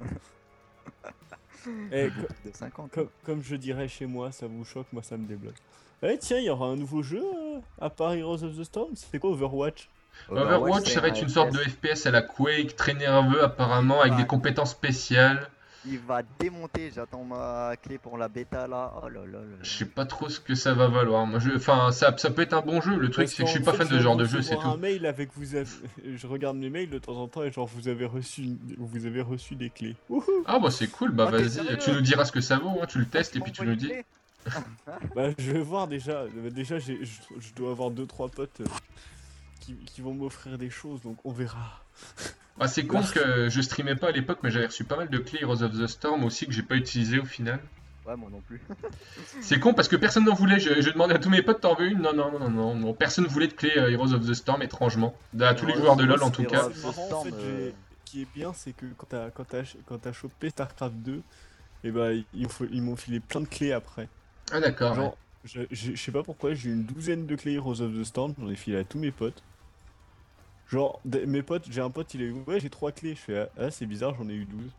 Eh, De co- cinquante. comme, comme je dirais chez moi, ça vous choque, moi ça me débloque. Eh tiens, il y aura un nouveau jeu euh, à part Heroes of the Storm. C'est quoi Overwatch? Overwatch, ça va être une sorte de F P S à la Quake, très nerveux apparemment, avec Ah. des compétences spéciales. Il va démonter, j'attends ma clé pour la bêta là. Oh là là là. là. Je sais pas trop ce que ça va valoir. Moi, je... Enfin, ça, ça peut être un bon jeu. Le truc, Parce c'est que je suis qu'en pas fait, fan de ce je genre de viens jeu, c'est recevoir un tout. mail avec vous avez... Je regarde mes mails de temps en temps et genre vous avez reçu, une- vous avez reçu des clés. Wouhou. Ah bah c'est cool, bah Ah, t'es vas-y, sérieux tu nous diras ce que ça vaut, hein, tu le testes et Tu puis tu m'envoies nous une dis. clé Bah je vais voir déjà. Euh, Déjà j'ai- je, je dois avoir deux trois potes euh, qui, qui vont m'offrir des choses donc on verra. Ah, c'est con que je streamais pas à l'époque, mais j'avais reçu pas mal de clés Heroes of the Storm aussi que j'ai pas utilisé au final. Ouais, moi non plus. C'est con parce que personne n'en voulait. Je, je demandais à tous mes potes, t'en veux une? Non, non, non, non, non. Personne voulait de clé euh, Heroes of the Storm, étrangement. À tous les Heroes joueurs de of LoL the en tout Storm. cas. Heroes C'est of the marrant, en Storm, fait, euh, j'ai- ce qui est bien c'est que quand t'as quand t'as quand t'as chopé Starcraft deux, et bah ils, m'ont- ils m'ont filé plein de clés après. Ah d'accord. ouais. Genre je, je- je sais pas pourquoi j'ai eu une douzaine de clés Heroes of the Storm, j'en ai filé à tous mes potes. Genre des- mes potes, j'ai un pote il a eu ouais j'ai trois clés, je fais ah, ah, c'est bizarre j'en ai eu douze.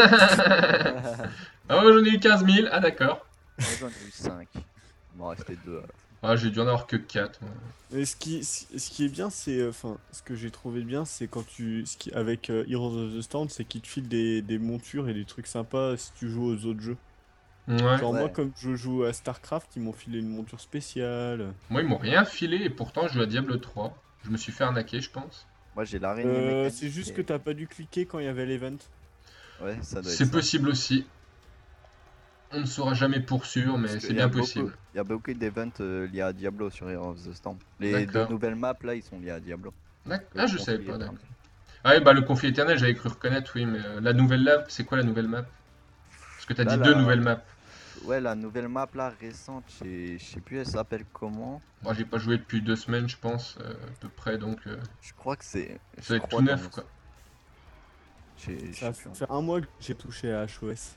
Ah ouais, j'en ai eu quinze mille. Ah d'accord. Moi j'en ai eu cinq. Il m'en restait deux. alors. Ah, j'ai dû en avoir que quatre. Et ce qui, ce ce qui est bien, c'est, euh, enfin, ce que j'ai trouvé bien, c'est quand tu, ce qui, avec euh, Heroes of the Storm, c'est qu'ils te filent des, des montures et des trucs sympas si tu joues aux autres jeux. Ouais. Genre moi, Ouais. comme je joue à Starcraft, ils m'ont filé une monture spéciale. Moi, ils m'ont rien filé et pourtant, je joue à Diablo trois. Je me suis fait arnaquer, je pense. Moi j'ai l'araignée Euh, mécanique c'est juste et- que t'as pas dû cliquer quand il y avait l'event. Ouais, ça doit être C'est ça. possible aussi. On ne saura jamais pour sûr, mais Parce c'est qu'il y bien a beaucoup- possible. Il y a beaucoup d'events euh, liés à Diablo sur Heroes of the Storm. Les deux D'accord. nouvelles maps là, ils sont liés à Diablo. D'ac- Le Ah, je conflit savais pas, éternel. d'accord. Ah oui, bah le conflit éternel, j'avais cru reconnaître, oui, mais euh, la nouvelle map, c'est quoi la nouvelle map? Parce que t'as Là, dit la- deux nouvelles maps. Ouais, la nouvelle map là récente, je sais- je sais plus elle s'appelle comment. Moi, j'ai pas joué depuis deux semaines, je pense, euh, à peu près, donc euh, Je crois que c'est. ça je va être crois tout dans neuf, mon- quoi. j'ai- je Ça sais plus. fait un mois que j'ai touché à H O S.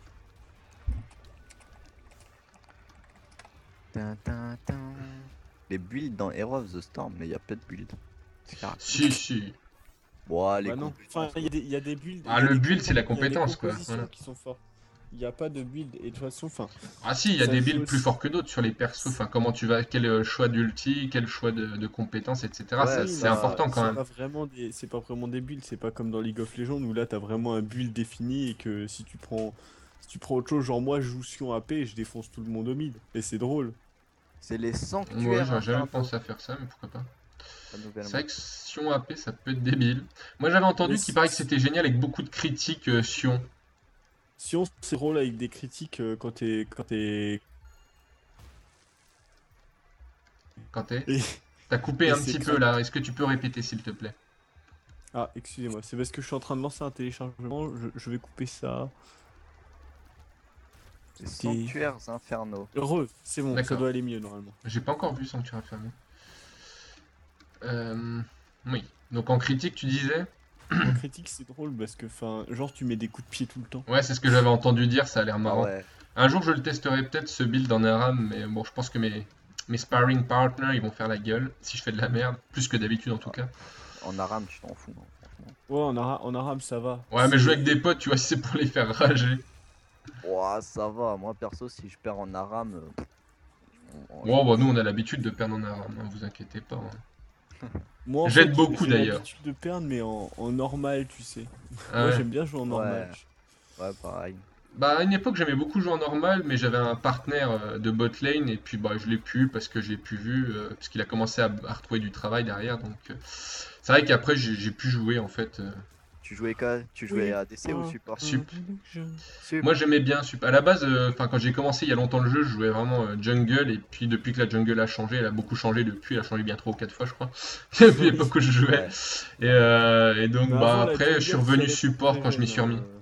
Tin, tin, tin. les builds dans Hero of the Storm, mais il y a pas de build. C'est clair. Si, si. Bon, les Bah non. compétences, Enfin, il y, a des- il y a des builds. Ah, il y a le des build, c'est la compos- il y a des compétence, quoi, compositions voilà. qui sont fortes. Il n'y a pas de build. Et de toute façon, enfin, Ah si, il y a ça des joue builds plus aussi. forts que d'autres sur les persos. Enfin, comment tu vas, quel euh, choix d'ulti, quel choix de, de compétences, et cetera. Ça, Ouais, oui, c'est mais ça, important quand c'est même. pas vraiment des, c'est pas vraiment des builds. C'est pas comme dans League of Legends où là, t'as vraiment un build défini et que si tu prends, si tu prends autre chose, genre moi, je joue Sion A P et je défonce tout le monde au mid. Et c'est drôle. c'est les Moi, sanctuaires j'aurais jamais infernaux, pensé à faire ça, mais pourquoi pas. la nouvelle C'est map. vrai que Sion A P, ça peut être débile. Moi, j'avais Mais entendu qu'il si- paraît que c'était génial avec beaucoup de critiques euh, Sion. Sion, c'est drôle avec des critiques euh, quand t'es, quand t'es, Quand t'es. et, T'as coupé et un c'est petit peu crack. là. Est-ce que tu peux répéter, s'il te plaît? Ah, excusez-moi, c'est parce que je suis en train de lancer un téléchargement. Je, je vais couper ça. Les C'était sanctuaires infernaux. heureux. C'est bon, ça D'accord. doit aller mieux normalement. J'ai pas encore vu Sanctuaire Infernal. Euh... Oui. Donc en critique, tu disais? En critique, c'est drôle parce que, enfin, genre, tu mets des coups de pied tout le temps. Ouais, c'est ce que j'avais entendu dire, ça a l'air Ah marrant. ouais. Un jour, je le testerai peut-être ce build en Aram, mais bon, je pense que mes, mes sparring partners, ils vont faire la gueule si je fais de la merde, plus que d'habitude en tout cas. En Aram, tu t'en fous, hein, franchement. Ouais, en, ara en arabe, ça va. Ouais, mais C'est- jouer avec des potes, tu vois, si c'est pour les faire rager. Ouah, ça va. Moi, perso, si je perds en Aram. euh, on- on- Bon, bah nous, on a l'habitude de perdre en Aram, hein, vous inquiétez pas. hein. Moi, en J'aide fait, beaucoup, j'ai d'ailleurs. l'habitude de perdre, mais en, en normal, tu sais. Ah Moi, ouais. j'aime bien jouer en normal. Ouais, pareil. Bah, à une époque, j'aimais beaucoup jouer en normal, mais j'avais un partenaire euh, de bot lane, et puis bah, je l'ai pu parce que j'ai pu vu, euh, parce qu'il a commencé à, à retrouver du travail derrière, donc euh, c'est vrai qu'après, j'ai j'ai pu jouer en fait. euh, Tu jouais quoi? Tu jouais Oui. à D C ou Ah, support? Sup. je- Sup. Moi j'aimais bien Sup. À la base, euh, enfin quand j'ai commencé il y a longtemps le jeu, je jouais vraiment euh, jungle et puis depuis que la jungle a changé, elle a beaucoup changé depuis, elle a changé bien trois ou quatre fois je crois. Depuis l'époque où je jouais. Ouais. Et, euh, et donc Mais bah avant, la après je suis jungle, revenu fallait support être quand je m'y suis régène, remis. hein.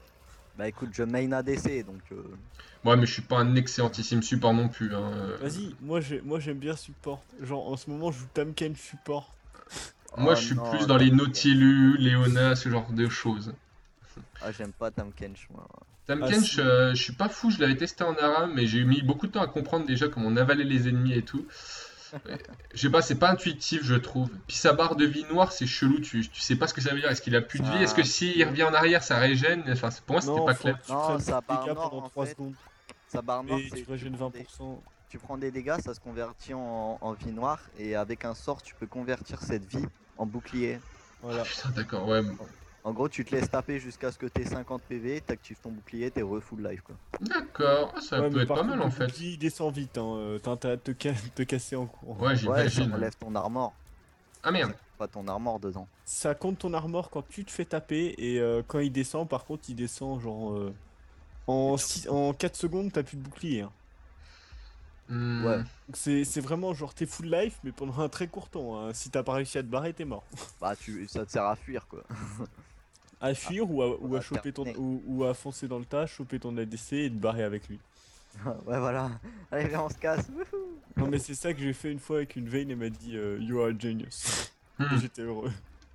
Bah écoute, je main A D C donc. euh, Ouais mais je suis pas un excellentissime support non plus. hein. Euh, Vas-y, moi j'ai- moi j'aime bien support. Genre en ce moment je joue Tamken support. Moi oh je suis non, plus dans les Tahm Kench. Nautilus, Leona, ce genre de choses. Ah, j'aime pas Tahm Kench, moi. Tahm Ah, Kench, si. euh, je suis pas fou, je l'avais testé en Aram, mais j'ai mis beaucoup de temps à comprendre déjà comment on avalait les ennemis et tout. Euh, Je sais pas, c'est pas intuitif, je trouve. Puis sa barre de vie noire, c'est chelou, tu, tu sais pas ce que ça veut dire. Est-ce qu'il a plus de vie? Est-ce que Ah, s'il revient en arrière, ça régène? Enfin, c'est- pour moi, c'était Non, pas faut clair. que tu Non, prennes ça des barre dégâts noire, pendant en trois fait. secondes. Sa barre noire, Et c'est. tu Tu régènes prends, des... vingt pour cent. tu prends des dégâts, ça se convertit en... en vie noire. Et avec un sort, tu peux convertir cette vie en bouclier. Voilà. Putain, d'accord, ouais. En gros, tu te laisses taper jusqu'à ce que t'aies cinquante P V, t'actives ton bouclier, t'es re full life quoi. D'accord, ah, ça Ouais, peut mais être par pas contre, mal en le fait. bouclier il descend vite, hein. euh, T'as intérêt à te, ca- te casser en courant. Ouais, Ouais, ça j'imagine. enlève ton armor. Ah merde. Pas ton armor dedans. Ça compte ton armor quand tu te fais taper et euh, quand il descend, par contre, il descend genre euh, en, six en quatre secondes, t'as plus de bouclier. hein. Hmm. Ouais. Donc c'est c'est vraiment genre t'es full life, mais pendant un très court temps. hein. Si t'as pas réussi à te barrer, t'es mort. Bah, tu... ça te sert à fuir quoi. À fuir ou, à, ou à à choper ton terminer. ou, ou à foncer dans le tas, choper ton A D C et te barrer avec lui. Ouais, voilà. Allez, viens, on se casse. Wouhou. Non mais c'est ça que j'ai fait une fois avec une veine et m'a dit euh, You are a genius. Hmm. Et j'étais heureux.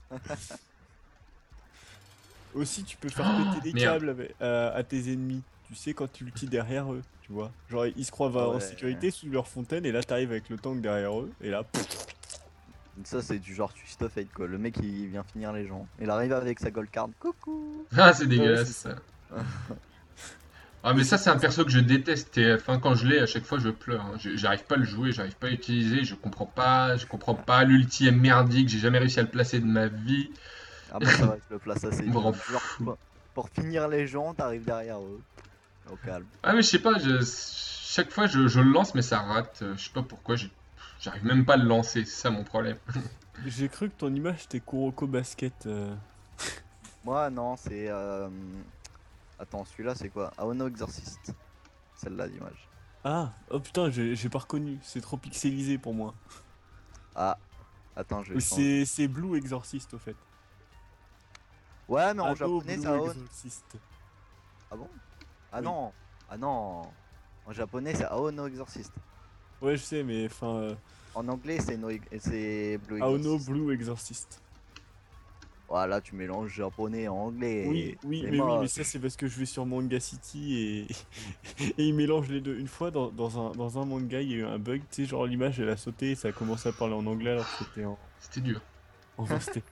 Aussi tu peux faire Oh, péter des merde. câbles avec- euh, à tes ennemis. Tu sais quand tu ultis derrière eux, tu vois. Genre ils se croient Ah en ouais. sécurité sous leur fontaine et là t'arrives avec le tank derrière eux et là pff, Ça, c'est du genre twist of fate quoi. Le mec il vient finir les gens. Il arrive avec sa gold card. Coucou. Ah, c'est Ouais, dégueulasse c'est ça. Ah, mais ça, c'est un perso que je déteste. Et enfin, quand je l'ai, à chaque fois, je pleure. hein. J'ai- J'arrive pas à le jouer, j'arrive pas à l'utiliser. Je comprends pas, je comprends pas. L'ulti est merdique, j'ai jamais réussi à le placer de ma vie. Ah bah ça va, je le place assez Me bien. rend Genre, fou. pour, pour finir les gens, t'arrives derrière eux. Au calme. Ah, mais je sais pas, je- chaque fois, je, je le lance, mais ça rate. Euh, Je sais pas pourquoi, j'ai- j'arrive même pas à le lancer. C'est ça mon problème. j'ai cru que ton image c'était Kuroko Basket. euh. Moi, non, c'est. Euh... Attends, celui-là, c'est quoi? Aono Exorcist. Celle-là, l'image. Ah, oh putain, j'ai j'ai pas reconnu, c'est trop pixelisé pour moi. Ah, attends, je vais changer. C'est c'est Blue Exorcist au fait. Ouais, mais en Ano japonais, Blue c'est Aono. Exorcist. Ah bon? Ah Oui. non, ah non. En japonais, c'est Aono Exorcist. Ouais, je sais, mais enfin. euh, En anglais, c'est no... c'est Blue Aono Exorcist. Blue Exorcist. Voilà, tu mélanges japonais et anglais. Oui, et oui, c'est mais oui, mais moche. ça c'est parce que je vais sur Manga City et, et ils mélangent les deux. Une fois dans, dans un, dans un manga, il y a eu un bug, tu sais, genre l'image elle a sauté et ça a commencé à parler en anglais alors que c'était en, C'était dur. en V S T.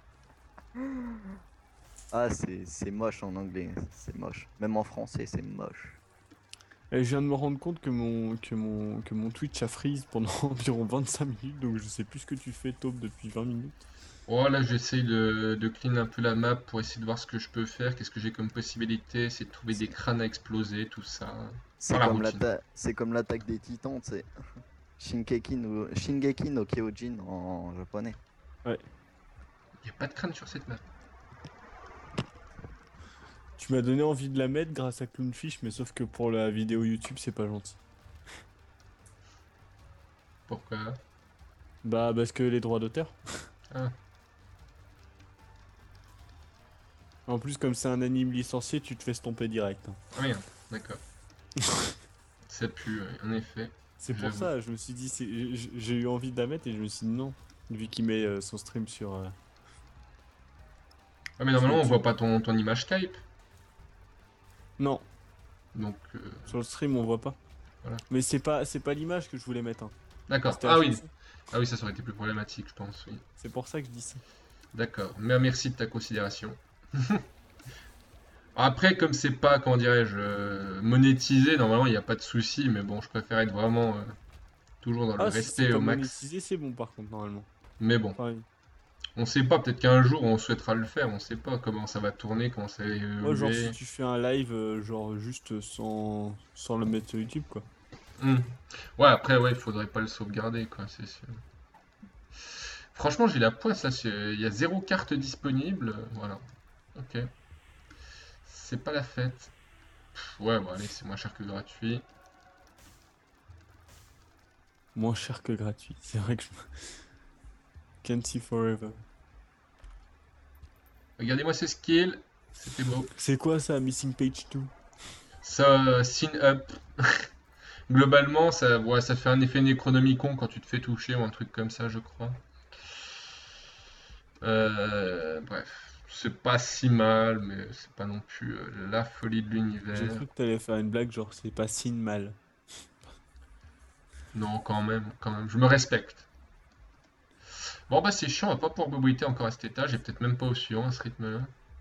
Ah, c'est c'est moche en anglais, c'est moche. Même en français, c'est moche. Et je viens de me rendre compte que mon, que mon, que mon Twitch a freeze pendant environ vingt-cinq minutes, donc je sais plus ce que tu fais, Taupe, depuis vingt minutes. Oh là, j'essaye de, de clean un peu la map pour essayer de voir ce que je peux faire, qu'est-ce que j'ai comme possibilité, essayer de trouver des crânes à exploser, tout ça. C'est Dans la comme routine. l'atta- c'est comme l'attaque des titans, tu sais. Shingeki no, Shingeki no Kyojin en japonais. Il n'y a pas de crâne sur cette map. Tu m'as donné envie de la mettre grâce à Clownfish, mais sauf que pour la vidéo YouTube, c'est pas gentil. Pourquoi? Bah, parce que les droits d'auteur. Ah. En plus, comme c'est un anime licencié, tu te fais stomper direct. hein. Ah merde, d'accord. Ça pue, ouais, en effet. C'est pour J'avoue. ça, je me suis dit, c'est- j'ai j'ai eu envie de la mettre et je me suis dit non, vu qu'il met euh, son stream sur. euh, Ah mais normalement on YouTube. voit pas ton, ton image Skype. Non, Donc, euh, sur le stream, on voit pas. Voilà. Mais c'est pas, c'est pas l'image que je voulais mettre. hein. d'accord. C'était Ah la oui. chanson. Ah oui, ça, ça aurait été plus problématique, je pense, oui. C'est pour ça que je dis ça. D'accord. Mais merci de ta considération. Après, comme c'est pas, comment dirais-je, euh, monétisé, normalement il n'y a pas de souci, mais bon, je préfère être vraiment euh, toujours dans le Ah, si respect c'est pas au max. monétisé, c'est bon par contre, normalement. Mais bon, Enfin, on sait pas, peut-être qu'un jour on souhaitera le faire, on sait pas comment ça va tourner, comment ça va ouais, genre évoluer. si tu fais un live, euh, genre juste sans, sans le mettre sur YouTube, quoi. Hmm. Ouais, après, ouais, il faudrait pas le sauvegarder, quoi, c'est sûr. Franchement, j'ai la poisse là, c'est- il y a zéro carte disponible, euh, voilà. Ok. C'est pas la fête. Pff, ouais, bon, allez, c'est moins cher que gratuit. Moins cher que gratuit. C'est vrai que je. Can't see forever. Regardez-moi ces skills, c'était beau. C'est quoi ça, Missing Page deux? Ça, euh, Sin Up. Globalement, ça, ouais, ça fait un effet Necronomicon quand tu te fais toucher ou un truc comme ça, je crois. Euh, bref, c'est pas si mal, mais c'est pas non plus euh, la folie de J'ai l'univers. cru que t'allais faire une blague, genre c'est pas si mal. Non, quand même, quand même, je me respecte. Bon, bah c'est chiant, on va pas pouvoir boboiter encore à cet étage, et peut-être même pas au suivant à ce rythme-là.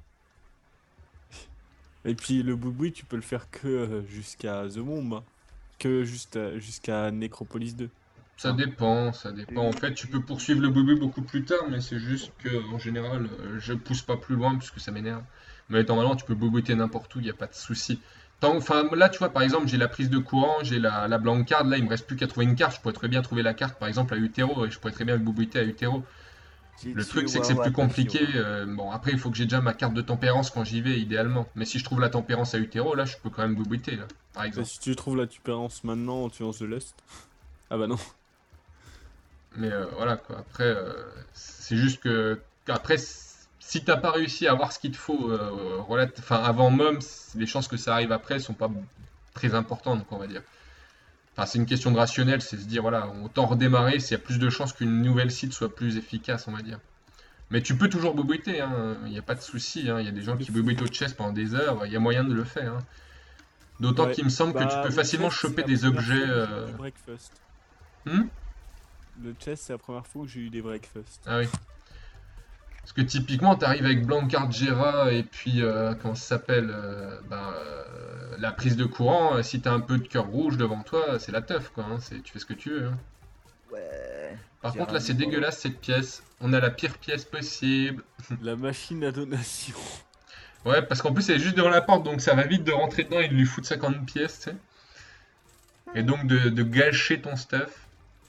Et puis le bouboui, tu peux le faire que euh, jusqu'à The Bomb. hein. Que juste, euh, jusqu'à Necropolis deux. Ça Ah. dépend, ça dépend. En fait, tu peux poursuivre le boubou beaucoup plus tard, mais c'est juste que en général, euh, je pousse pas plus loin puisque ça m'énerve. Mais normalement, tu peux boubouter n'importe où, il n'y a pas de souci. Tant, enfin, là, tu vois, par exemple, j'ai la prise de courant, j'ai la, la blanc card, là, il me reste plus qu'à trouver une carte. Je pourrais très bien trouver la carte, par exemple, à Utero, et je pourrais très bien boubouter à Utero. Le truc, c'est que c'est plus compliqué. euh, bon, après, il faut que j'ai déjà ma carte de tempérance quand j'y vais, idéalement. Mais si je trouve la tempérance à Utero, là, je peux quand même boubouter, là, par Et exemple. si tu trouves la tupérance maintenant en tuant The Lust. Ah bah non. Mais euh, voilà quoi. Après, euh, c'est juste que après, si t'as pas réussi à avoir ce qu'il te faut, euh, relat- enfin avant Mom, les chances que ça arrive après sont pas très importantes, quoi, on va dire. Enfin, c'est une question de rationnel, c'est se dire voilà, autant redémarrer s'il y a plus de chances qu'une nouvelle site soit plus efficace, on va dire. Mais tu peux toujours boubouiter, hein. Il n'y a pas de souci, hein. Il y a des gens qui boubouitent au chest pendant des heures, il y a moyen de le faire, hein. D'autant Ouais. qu'il me semble que tu Bah, peux le facilement chest, choper c'est la des première objets. fois que j'ai eu euh, des breakfast. hmm Le chest, c'est la première fois que j'ai eu des breakfast. Ah oui. Parce que typiquement, t'arrives avec Blancard Gera et puis, euh, comment ça s'appelle euh, ben, euh, la prise de courant, euh, si t'as un peu de cœur rouge devant toi, c'est la teuf, quoi. Hein, c'est- tu fais ce que tu veux. Hein. Ouais. Par J'ai contre, là, rien c'est dit, pardon. dégueulasse cette pièce. On a la pire pièce possible. La machine à donation. Ouais, parce qu'en plus, elle est juste devant la porte, donc ça va vite de rentrer dedans et de lui foutre cinquante pièces, tu sais. Et donc de, de gâcher ton stuff.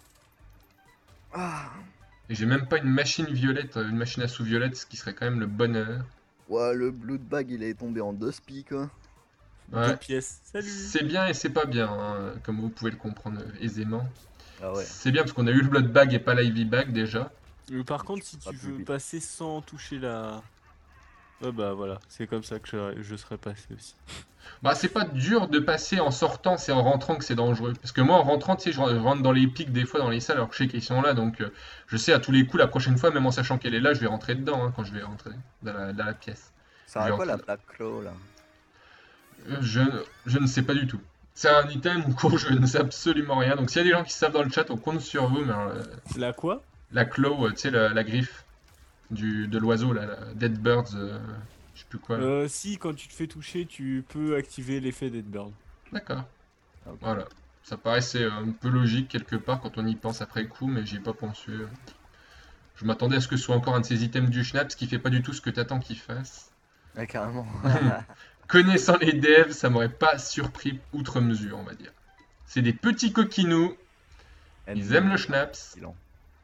Ah. Et j'ai même pas une machine violette, une machine à sous violette, ce qui serait quand même le bonheur. Ouais, le blood bag il est tombé en deux spies quoi. Ouais. Deux pièces. Salut. C'est bien et c'est pas bien, hein, comme vous pouvez le comprendre aisément. Ah ouais. C'est bien parce qu'on a eu le Blood Bag et pas l'Ivy Bag déjà. Euh, par contre, si Ah, tu plus veux vite. passer sans toucher la. Ouais, bah voilà, c'est comme ça que je, je serais passé aussi. Bah, c'est pas dur de passer en sortant, c'est en rentrant que c'est dangereux. Parce que moi, en rentrant, tu sais, je je rentre dans les pics des fois dans les salles, alors que je sais qu'ils sont là, donc euh, je sais à tous les coups, la prochaine fois, même en sachant qu'elle est là, je vais rentrer dedans hein, quand je vais rentrer dans la, dans la pièce. Ça Je à vais quoi rentrer la dedans. plaque clos là? Euh, Je, je ne sais pas du tout. C'est un item où je ne sais absolument rien. Donc s'il y a des gens qui savent dans le chat, on compte sur vous. Mais alors, euh, La quoi? la claw, euh, tu sais, la, la griffe du, de l'oiseau, là, la Dead Birds, euh, je sais plus quoi. Là. Euh, si, quand tu te fais toucher, tu peux activer l'effet Deadburn. D'accord. Ok. Voilà. Ça paraissait euh, un peu logique quelque part quand on y pense après coup, mais j'y ai pas pensé. Je m'attendais à ce que ce soit encore un de ces items du Schnaps qui fait pas du tout ce que t'attends qu'il fasse. Ouais, carrément. Connaissant les devs, ça m'aurait pas surpris outre mesure, on va dire. C'est des petits coquinous, ils aiment le Schnaps. Excellent.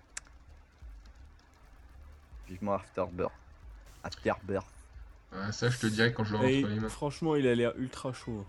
Vivement Afterbirth. Afterbirth. Ouais, ça, je te dirais quand je l'aurai Et entre les mains. franchement, il a l'air ultra chaud.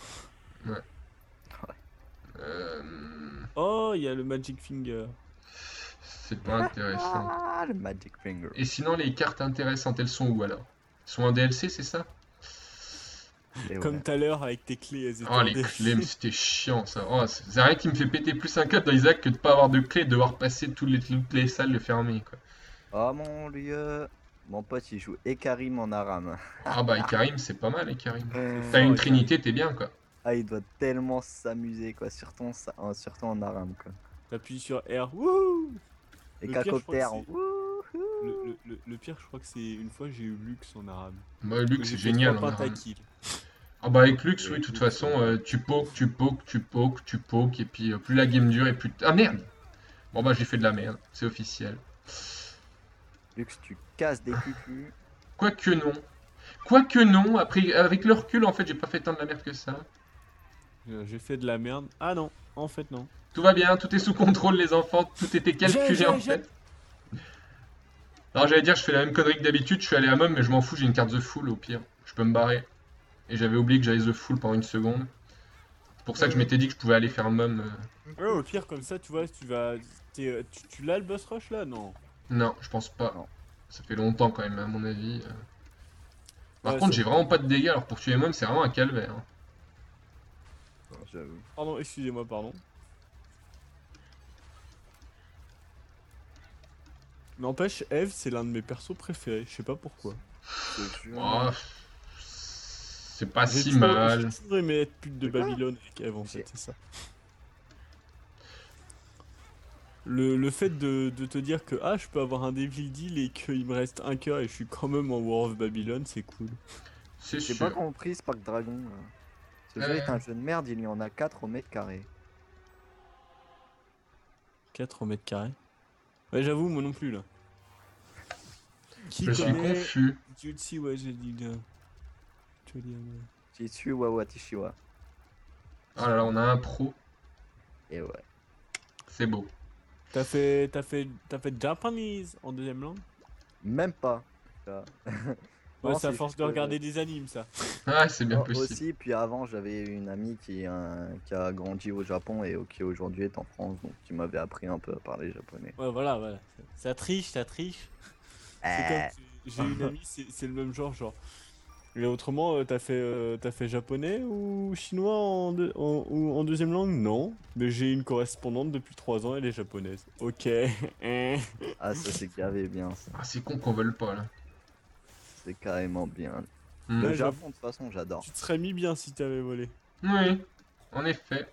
Euh, Oh, il y a le Magic Finger. c'est pas intéressant. Ah, le Magic Finger. Et sinon, les cartes intéressantes, elles sont où alors? Elles sont en D L C, c'est ça? Et Comme ouais. tout à l'heure avec tes clés, elles étaient Oh, en les D L C. clés, mais c'était chiant ça. Oh, c'est c'est rien qui me fait péter plus un câble dans Isaac que de pas avoir de clés et de devoir passer toutes les, toutes les salles le fermer quoi. Oh mon dieu. Mon pote il joue Ekarim en Aram. Ah bah, Ikarim, c'est pas mal, Ikarim. Euh, T'as une Ikarim. trinité, t'es bien quoi. Ah, il doit tellement s'amuser quoi, surtout en, sa- en- surtout en Aram quoi. T'appuies sur R. Wouh! Et Le pire, je crois Cacoptère. que c'est- Wouhou. Le, le- le- le pire, je crois que c'est une fois j'ai eu Lux en arabe. Moi, Lux, J'ai c'est fait génial. trois en Aram. pentakills. Ah bah, avec Lux, Et oui, de toute Lux, façon, euh, euh, tu pokes, tu pokes, tu pokes, tu pokes, et puis euh, plus la game dure, et plus. Ah merde! Bon bah, j'ai fait de la merde, c'est officiel. Lux, tu casses des cucus. Quoique non. Quoique non, après, avec le recul, en fait, j'ai pas fait tant de la merde que ça. Euh, J'ai fait de la merde. Ah non, en fait non. Tout va bien, tout est sous contrôle, les enfants, tout était calculé J'ai- en j'ai- fait. Alors j'allais dire, je fais la même connerie que d'habitude, je suis allé à Mom, mais je m'en fous, j'ai une carte The Full au pire. Je peux me barrer. Et j'avais oublié que j'avais The Full pendant une seconde. C'est pour ça que je m'étais dit que je pouvais aller faire Mom. euh. Ouais, au pire, comme ça, tu vois, tu vas. t'es, euh, Tu, tu l'as le boss rush là? Non. Non, je pense pas. Non. Ça fait longtemps quand même, à mon avis. euh. Par Ouais, contre, ça- j'ai vraiment pas de dégâts, alors pour tuer Mom, c'est vraiment un calvaire. hein. J'avoue. Pardon, excusez-moi, pardon. N'empêche, Eve, c'est l'un de mes persos préférés. Je sais pas pourquoi. Je te jure. Oh, c'est pas J'ai si toujours, mal. j'ai toujours aimé être pute de De quoi Babylone avec Eve, en fait, J'ai- c'est ça. Le, le fait de, de te dire que ah, je peux avoir un Devil Deal et qu'il me reste un cœur et je suis quand même en War of Babylon, c'est cool. C'est J'ai pas sûr. compris Spark Dragon. Là. Ce jeu Euh. est un jeu de merde, il y en a quatre au mètre carré. quatre au mètre carré. Ouais, j'avoue, moi non plus là. Qui Je suis connaît confus. Jutsu ouais, j'ai dit là. Tu vas dire, ouais. Jitsu Wawa Tishiwa. Oh là là, on a un pro. Et ouais. C'est beau. T'as fait, t'as fait, t'as fait Japanese en deuxième langue? Même pas. Là. Ouais, Non, c'est à c'est force juste, de euh, regarder des animes ça. Ah, c'est bien Oh, possible. aussi, puis avant, j'avais une amie qui, euh, qui a grandi au Japon et qui aujourd'hui est en France, donc qui m'avait appris un peu à parler japonais. Ouais, voilà, voilà. Ça triche, ça triche. C'est Euh, comme j'ai une amie, c'est c'est le même genre, genre. Et autrement, euh, t'as fait, euh, t'as fait japonais ou chinois en, deux- en, ou en deuxième langue? Non, mais j'ai une correspondante depuis trois ans, elle est japonaise. Ok. Hein. Ah, ça c'est gavé bien, ça. Ah, c'est con qu'on veuille pas là. C'est carrément bien. Hmm. Le Ouais, Japon, de toute façon, j'adore. Tu te serais mis bien si t'avais volé. Oui, en effet.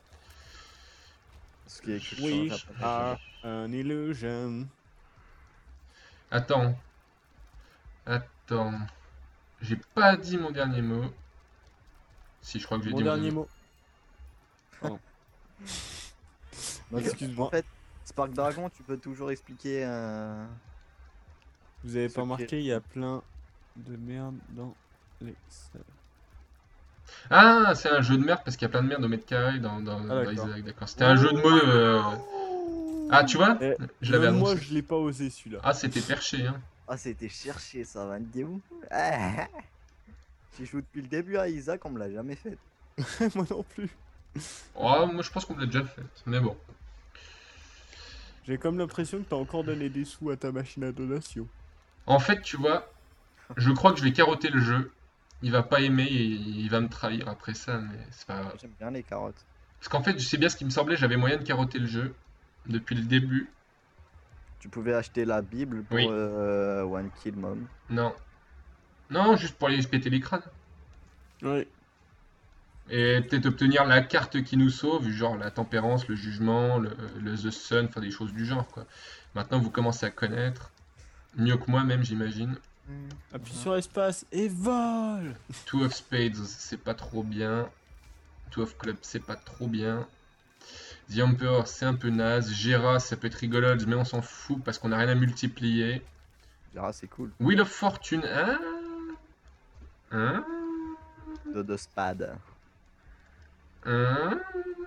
Ce qui est écrit Oui, en japonais, ah, un illusion. Attends. Attends. J'ai pas dit mon dernier mot. Si, je crois que j'ai Mon dit dernier mon mot. Pardon. Donc, Excuse-moi. En fait, Spark Dragon, tu peux toujours expliquer. Euh... Vous avez ce pas qui est- remarqué, il y a plein de merde dans les salles. Ah, c'est un jeu de merde parce qu'il y a plein de merde au mètre carré dans, dans, Ah, dans d'accord. Isaac, d'accord. C'était un jeu de mots. euh, Ah, tu vois? Eh, Je l'avais Même moi, annoncé. je l'ai pas osé celui-là. Ah, c'était perché, hein. Ah, c'était cherché, ça va me où Ah, J'y joue depuis le début à Isaac, on me l'a jamais fait. Moi non plus. Oh, moi je pense qu'on me l'a déjà fait. Mais bon. J'ai comme l'impression que t'as encore donné des sous à ta machine à donation. En fait, tu vois, Je crois que je vais carotter le jeu. Il va pas aimer et il va me trahir après ça, mais c'est pas grave. J'aime bien les carottes. Parce qu'en fait, je sais bien ce qui me semblait, j'avais moyen de carotter le jeu depuis le début. Tu pouvais acheter la Bible pour Oui. euh, One Kill Mom. Non. Non, juste pour aller se péter les crânes. Ouais. Et peut-être obtenir la carte qui nous sauve, genre la tempérance, le jugement, le, le The Sun, enfin des choses du genre, quoi. Maintenant, vous commencez à connaître. Mieux que moi, même, j'imagine. Appuie sur espace et vole. Two of Spades, c'est pas trop bien. Two of Clubs, c'est pas trop bien. The Emperor, c'est un peu naze. Gera, ça peut être rigolo, mais on s'en fout parce qu'on a rien à multiplier. Ah, c'est cool. Wheel of Fortune, hein Hein De de spade. Hein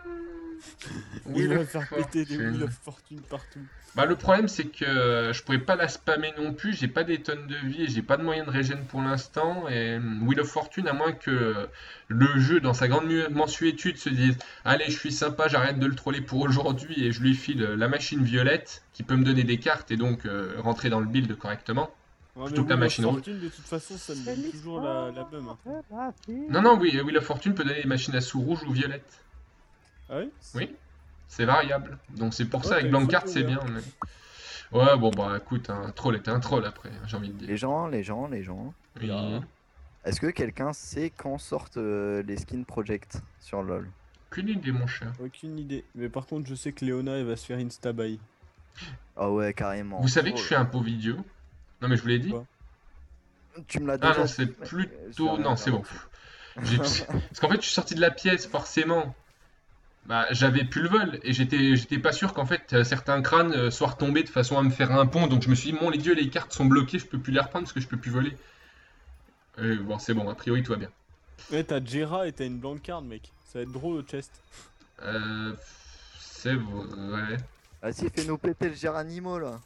Il Wheel va of faire péter des Fortune. Wheel of Fortune partout. Bah, le problème, c'est que je pourrais pas la spammer non plus. J'ai pas des tonnes de vie et j'ai pas de moyen de régène pour l'instant. Et Wheel of Fortune, à moins que le jeu, dans sa grande mu- mensuétude, se dise allez, je suis sympa, j'arrête de le troller pour aujourd'hui et je lui file la machine violette qui peut me donner des cartes et donc euh, rentrer dans le build correctement. Ouais, Plutôt mais que la Wheel of machine rouge. Fortune, de toute façon, ça me donne toujours la, la même. hein. Non, non, oui, Wheel of Fortune peut donner des machines à sous rouge ou violette. Ah oui Oui, c'est variable. Donc c'est pour Ouais, ça, avec t'as blanc une de carte, photo, c'est là. bien. mais- Ouais, bon, bah écoute, un troll était un troll après, j'ai envie de dire. Les gens, les gens, les gens. Oui. Ah. Est-ce que quelqu'un sait quand sortent euh, les skins project sur LoL? Aucune idée, mon cher. Aucune idée. Mais par contre, je sais que Léona, elle va se faire insta-buy. Ah ouais, carrément. Vous savez que Oh je suis un pauvre vidéo? Non, mais je vous l'ai dit. Quoi là. Tu me l'as Ah déjà non, dit, c'est mais- je plutôt. vais Non, rien c'est dire bon. là-dessus. J'ai- Parce qu'en fait, je suis sorti de la pièce, forcément. Bah, j'avais plus le vol et j'étais, j'étais pas sûr qu'en fait euh, certains crânes euh, soient retombés de façon à me faire un pont. Donc je me suis dit, mon les dieux, les cartes sont bloquées, je peux plus les reprendre parce que je peux plus voler. Euh, bon, c'est bon, a priori tout va bien. Ouais, t'as Jera et t'as une blanc card, mec. Ça va être drôle au chest. Euh, c'est vrai. Vas-y, fais-nous péter le Geranimo là.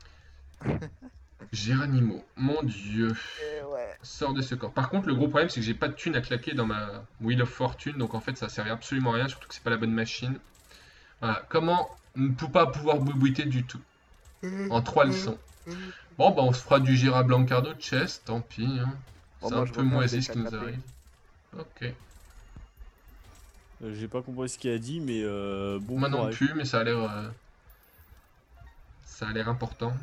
Géranimo, mon dieu, Eh ouais. sors de ce corps. Par contre, le gros problème, c'est que j'ai pas de thune à claquer dans ma Wheel of Fortune, donc en fait, ça sert absolument à rien, surtout que c'est pas la bonne machine. Voilà, comment ne peut pas pouvoir boubouiter du tout. En trois leçons. Bon, bah, on se fera du Gérard Blancardo de chest, tant pis. Hein. Bon, C'est moi, un je peu reviens, moisi je ce vais qui nous cacaper. arrive. Ok. Euh, J'ai pas compris ce qu'il a dit, mais euh, bon Moi non courage. plus, mais ça a l'air. euh, Ça a l'air important.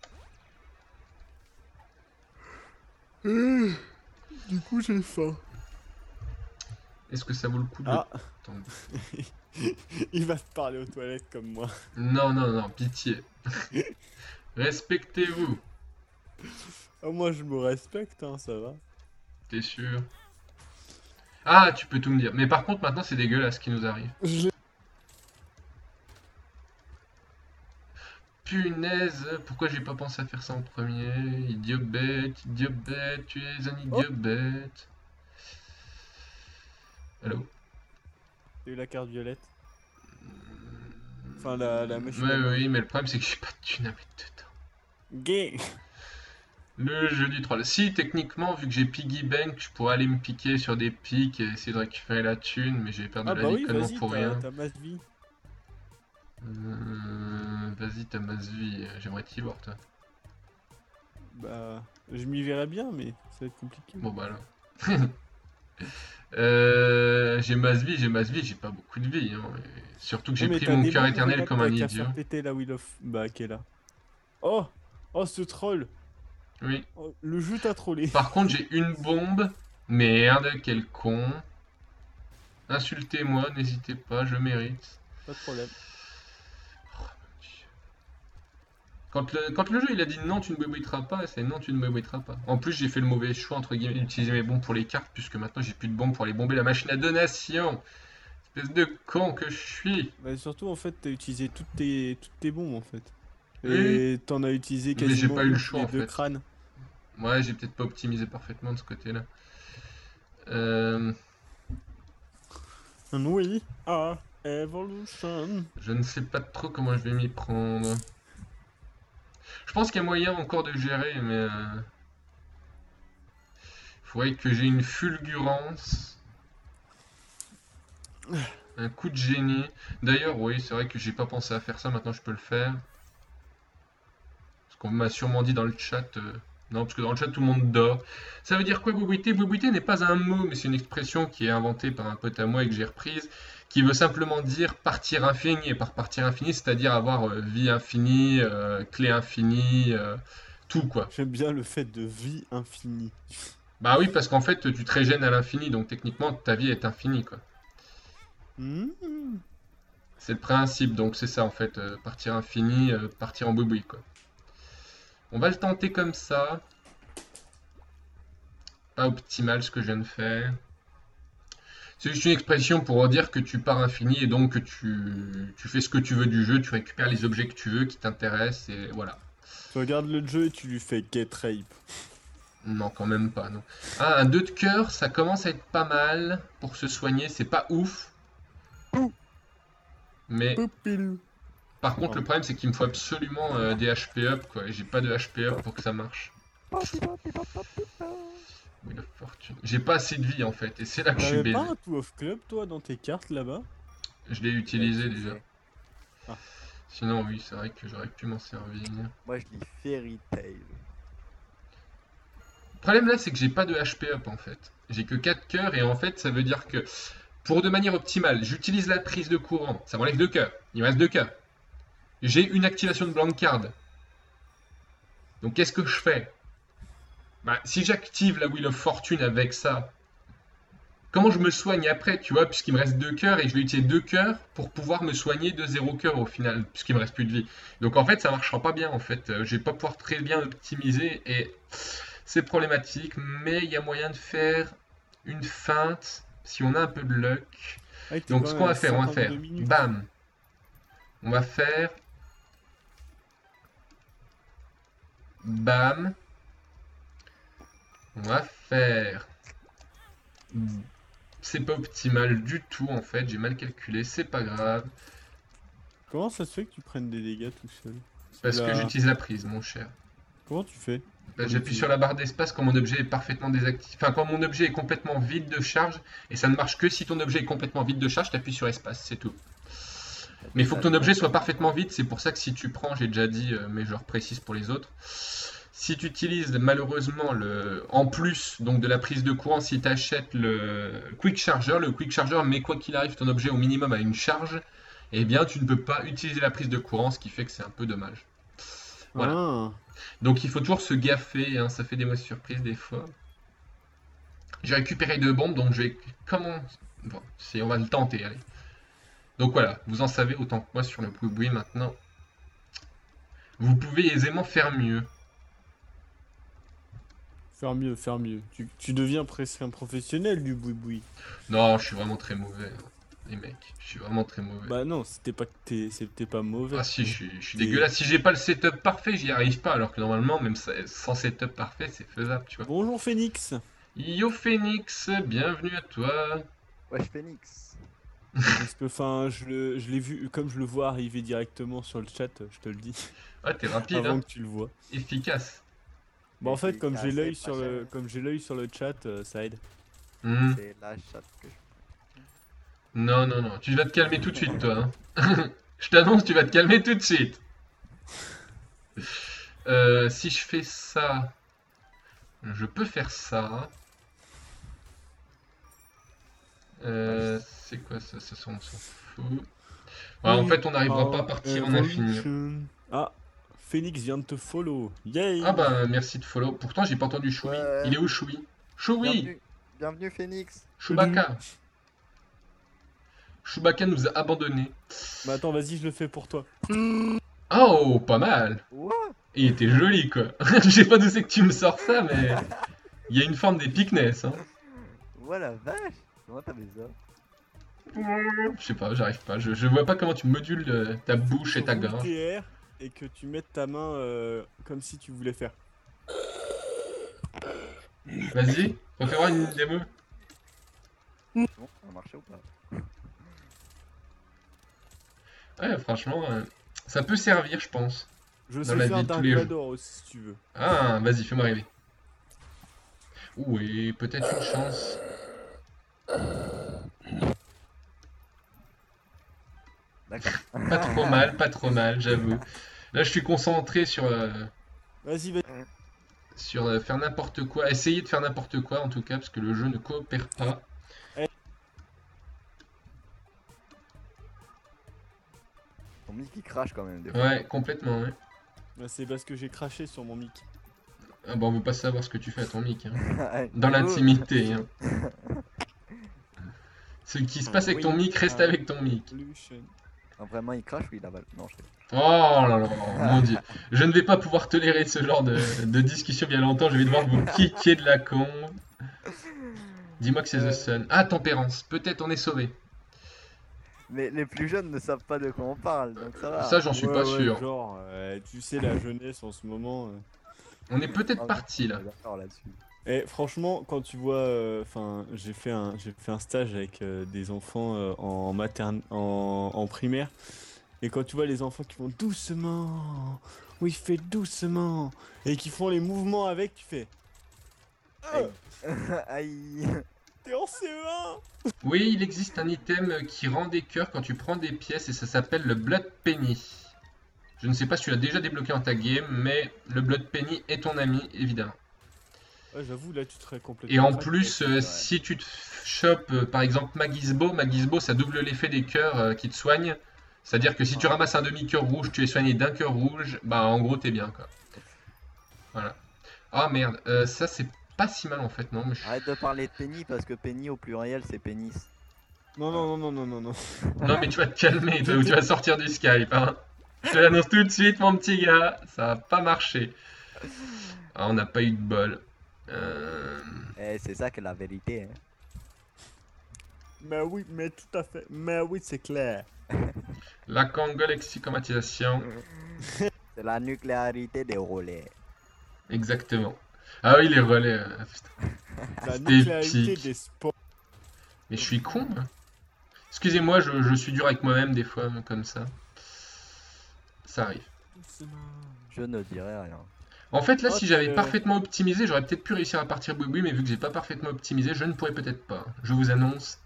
Du coup, j'ai faim. Est-ce que ça vaut le coup de. Ah, Attends. il va te parler aux toilettes comme moi. Non, non, non, pitié. Respectez-vous, Ah, moi, je me respecte, hein, ça va. t'es sûr? Ah, tu peux tout me dire. Mais par contre, maintenant, c'est dégueulasse ce qui nous arrive. Je l'ai- Punaise, pourquoi j'ai pas pensé à faire ça en premier? Idiot bête, idiot bête, tu es un idiot bête. Allô? T'as eu la carte violette. Enfin, la, la machine. Ouais, à oui, mais le problème, c'est que j'ai pas de thune à mettre dedans. Gay. Le jeu du troll. Si, techniquement, vu que j'ai piggy bank, je pourrais aller me piquer sur des pics et essayer de récupérer la thune, mais j'ai perdu Ah la bah vie oui, connement vas-y, pour t'as rien. t'as masse vie. Euh, Vas-y, ta masse vie, j'aimerais t'y voir, toi. Bah, je m'y verrais bien, mais ça va être compliqué. Bon, bah alors. Euh, j'ai masse vie, j'ai masse vie, j'ai pas beaucoup de vie. Hein, et surtout que j'ai Oh, mais pris t'as mon des cœur bombes, éternel regarde, comme t'as un qu'à idiot. faire péter la Wheel of... Bah, qui est là. Oh. Oh, ce troll. Oui. Oh, le jeu t'a trollé. Par contre, j'ai une bombe. Merde, quel con. Insultez-moi, n'hésitez pas, je mérite. Pas de problème. Quand le, quand le jeu il a dit non, tu ne boubouiteras pas, c'est non, tu ne boubouiteras pas. En plus, j'ai fait le mauvais choix, entre guillemets, d'utiliser mes bombes pour les cartes, puisque maintenant j'ai plus de bombes pour aller bomber la machine à donation. Espèce de con que je suis. Bah, surtout, en fait, t'as utilisé toutes tes, toutes tes bombes, en fait. Oui. Et t'en as utilisé Mais j'ai quasiment pas eu le une choix, des en deux fait. crânes. Ouais, j'ai peut-être pas optimisé parfaitement de ce côté-là. Euh, Oui. Ah, Evolution. je ne sais pas trop comment je vais m'y prendre. Je pense qu'il y a moyen encore de gérer, mais... Euh... faudrait que j'ai une fulgurance. Un coup de génie. D'ailleurs, oui, c'est vrai que j'ai pas pensé à faire ça, maintenant je peux le faire. Parce qu'on m'a sûrement dit dans le chat, euh, Non, parce que dans le chat, tout le monde dort. Ça veut dire quoi, boubouité? Boubouité n'est pas un mot, mais c'est une expression qui est inventée par un pote à moi et que j'ai reprise, qui veut simplement dire partir infini. Et par partir infini, c'est-à-dire avoir euh, vie infinie, euh, clé infinie, euh, tout, quoi. J'aime bien le fait de vie infinie. Bah oui, parce qu'en fait, tu te régènes à l'infini, donc techniquement, ta vie est infinie, quoi. Mmh. C'est le principe, donc c'est ça, en fait, euh, partir infini, euh, partir en boubouille, quoi. On va le tenter comme ça. Pas optimal ce que je viens de faire. C'est juste une expression pour dire que tu pars infini et donc que tu, tu fais ce que tu veux du jeu, tu récupères les objets que tu veux qui t'intéressent et voilà. Tu regardes le jeu et tu lui fais get rape. Non, quand même pas, non. Ah, un deux de cœur, ça commence à être pas mal pour se soigner, c'est pas ouf. Mais Poupilou. par contre, le problème c'est qu'il me faut absolument euh, des H P up, quoi. Et j'ai pas de H P up pour que ça marche. Wheel of Fortune. J'ai pas assez de vie en fait, et c'est là que je suis T'avais baisé. pas un Two of Club, toi, dans tes cartes, là-bas? Je l'ai utilisé Ouais, déjà. c'est- Ah. Sinon, oui, c'est vrai que j'aurais pu m'en servir. Moi, je dis Fairy Tail. Le problème là, c'est que j'ai pas de H P up en fait. J'ai que quatre cœurs, et en fait, ça veut dire que pour de manière optimale, j'utilise la prise de courant. Ça m'enlève deux cœurs. Il me reste deux cœurs. J'ai une activation de blanc card. Donc, qu'est-ce que je fais? Bah, si j'active la Wheel of Fortune avec ça, comment je me soigne après, tu vois, puisqu'il me reste deux cœurs et je vais utiliser deux cœurs pour pouvoir me soigner de zéro cœur au final, puisqu'il me reste plus de vie. Donc en fait, ça marchera pas bien en fait. Euh, Je vais pas pouvoir très bien optimiser et c'est problématique, mais il y a moyen de faire une feinte si on a un peu de luck. Ah, t'es Donc quand ce même qu'on à va faire, on va faire, cinquante-deux minutes. bam, on va faire, bam, on va faire. C'est pas optimal du tout en fait, j'ai mal calculé, c'est pas grave, Comment ça se fait que tu prennes des dégâts tout seul? C'est parce que la- j'utilise la prise, mon cher. Comment tu fais? Bah, j'appuie sur la barre d'espace quand mon objet est parfaitement désactivé, enfin quand mon objet est complètement vide de charge, et ça ne marche que si ton objet est complètement vide de charge, t'appuies sur espace, c'est tout. Mais il faut que ton objet soit parfaitement vide, c'est pour ça que si tu prends, j'ai déjà dit, euh, mais je reprécise pour les autres, si tu utilises malheureusement le, en plus donc de la prise de courant, si tu achètes le Quick Charger, le Quick Charger met quoi qu'il arrive ton objet au minimum à une charge, eh bien tu ne peux pas utiliser la prise de courant, ce qui fait que c'est un peu dommage. Voilà. Ah. Donc il faut toujours se gaffer, hein, ça fait des mauvaises surprises des fois. J'ai récupéré deux bombes, donc je vais... Comment... Bon, c'est- on va le tenter, allez. Donc voilà, vous en savez autant que moi sur le boui-boui maintenant. Vous pouvez aisément faire mieux. Faire mieux, faire mieux. Tu, tu deviens presque un professionnel du boui-boui. Non, je suis vraiment très mauvais, hein, les mecs. Je suis vraiment très mauvais. Bah non, c'était pas que t'es c'était pas mauvais. Ah si, je suis, je suis T'es- dégueulasse. Si j'ai pas le setup parfait, j'y arrive pas. Alors que normalement, même ça- sans setup parfait, c'est faisable, tu vois. Bonjour Phoenix. Yo Phoenix, bienvenue à toi. Wesh, Phoenix. Parce que enfin, je le- je l'ai vu, comme je le vois arriver directement sur le chat, je te le dis, Ah, t'es rapide, avant hein. que tu le vois. Efficace. Bah en fait, comme j'ai Efficace l'œil et sur pas le, cher. comme j'ai l'œil sur le chat, euh, ça aide. Hmm. C'est la chatte que je. Non, non, non. Tu vas te calmer tout de suite, toi. Hein. Je t'annonce, tu vas te calmer tout de suite. Euh, si je fais ça, je peux faire ça. Euh, c'est quoi ça? Ça, ça, on s'en fout. Ouais, en fait, on n'arrivera pas à partir en infini. Evolution. Ah, Phoenix vient de te follow. Yay. Ah bah, merci de follow. Pourtant, j'ai pas entendu Choui. Ouais. Il est où, Choui? Choui! Bienvenue, bienvenue Phoenix. Chewbacca! Chewbacca nous a abandonnés. Bah attends, vas-y, je le fais pour toi. Oh, pas mal! What? Il était joli, quoi. Je sais pas d'où c'est que tu me sors ça, mais il y a une forme d'épicness. Hein. Voilà, vache. Comment t'avais ça? Je sais pas, j'arrive pas. Je, je vois pas comment tu modules euh, ta bouche et ta Roule gorge. T R et que tu mettes ta main euh, comme si tu voulais faire. Vas-y, on fait voir une démo. Bon, ça a marché ou pas? Ouais, franchement, euh, ça peut servir, je pense. Je Dans sais la faire vie de tous Dark les jours. Vador aussi si tu veux. Ah, vas-y, fais-moi rêver. Ouh, et peut-être une chance. D'accord. Pas trop mal, pas trop mal, j'avoue. Là, je suis concentré sur. euh, Vas-y, vas-y. sur euh, faire n'importe quoi. Essayez de faire n'importe quoi en tout cas, parce que le jeu ne coopère pas. Ton mic il crache quand même des fois. Ouais, complètement, ouais. Bah, c'est parce que j'ai craché sur mon mic. Ah bah on veut pas savoir ce que tu fais à ton mic, hein. Ouais. Dans Oh. l'intimité, hein. Ce qui se passe avec ton mic, reste Ah. avec ton mic. Lucian. Non, vraiment il crache ou il avale? Non, je sais. Oh là là, mon dieu. Je ne vais pas pouvoir tolérer ce genre de, de discussion bien longtemps, je vais devoir vous kicker de la con. Dis-moi que c'est Euh. The Sun. Ah, tempérance, peut-être on est sauvé. Mais les plus jeunes ne savent pas de quoi on parle, donc ça va. Ça, j'en suis Ouais, pas ouais, sûr. Genre, euh, tu sais, la jeunesse en ce moment. euh. On est peut-être Ah, parti là. on est D'accord là-dessus. Et franchement, quand tu vois, enfin, j'ai fait un, j'ai fait un stage avec euh, des enfants euh, en materne, en, en primaire, et quand tu vois les enfants qui font doucement, oui, fais doucement, et qui font les mouvements avec, tu fais, Aïe. t'es en C E un. Oui, il existe un item qui rend des cœurs quand tu prends des pièces et ça s'appelle le Blood Penny. Je ne sais pas si tu l'as déjà débloqué en ta game, mais le Blood Penny est ton ami, évidemment. Ouais, j'avoue, là, tu serais complètement. Et en craqué. plus, euh, si tu te chopes euh, par exemple Magisbo, Magisbo ça double l'effet des cœurs euh, qui te soignent. C'est-à-dire que si tu Ah. ramasses un demi-cœur rouge, tu es soigné d'un cœur rouge, bah en gros t'es bien quoi. Voilà. Ah merde, euh, ça c'est pas si mal en fait, non mais je- Arrête de parler de penny parce que penny au pluriel c'est pénis. Non, non, non, non, non, non, non. Non mais tu vas te calmer, toi, ou tu vas sortir du Skype. Hein. Je te l'annonce tout de suite mon petit gars, ça va pas marcher. Ah, on n'a pas eu de bol. Euh... Eh, c'est ça que la vérité. Hein. Mais oui, mais tout à fait. Mais oui, c'est clair. La congolexicomatisation. C'est la nucléarité des relais. Exactement. Ah oui, les relais. euh, putain. La C'était nucléarité épique. des sports. Mais je suis con. Hein. Excusez-moi, je, je suis dur avec moi-même des fois, comme ça. Ça arrive. Je ne dirai rien. En fait, là, Oh, si j'avais t'es- parfaitement optimisé, j'aurais peut-être pu réussir à partir boui mais vu que j'ai pas parfaitement optimisé, je ne pourrais peut-être pas. Je vous annonce.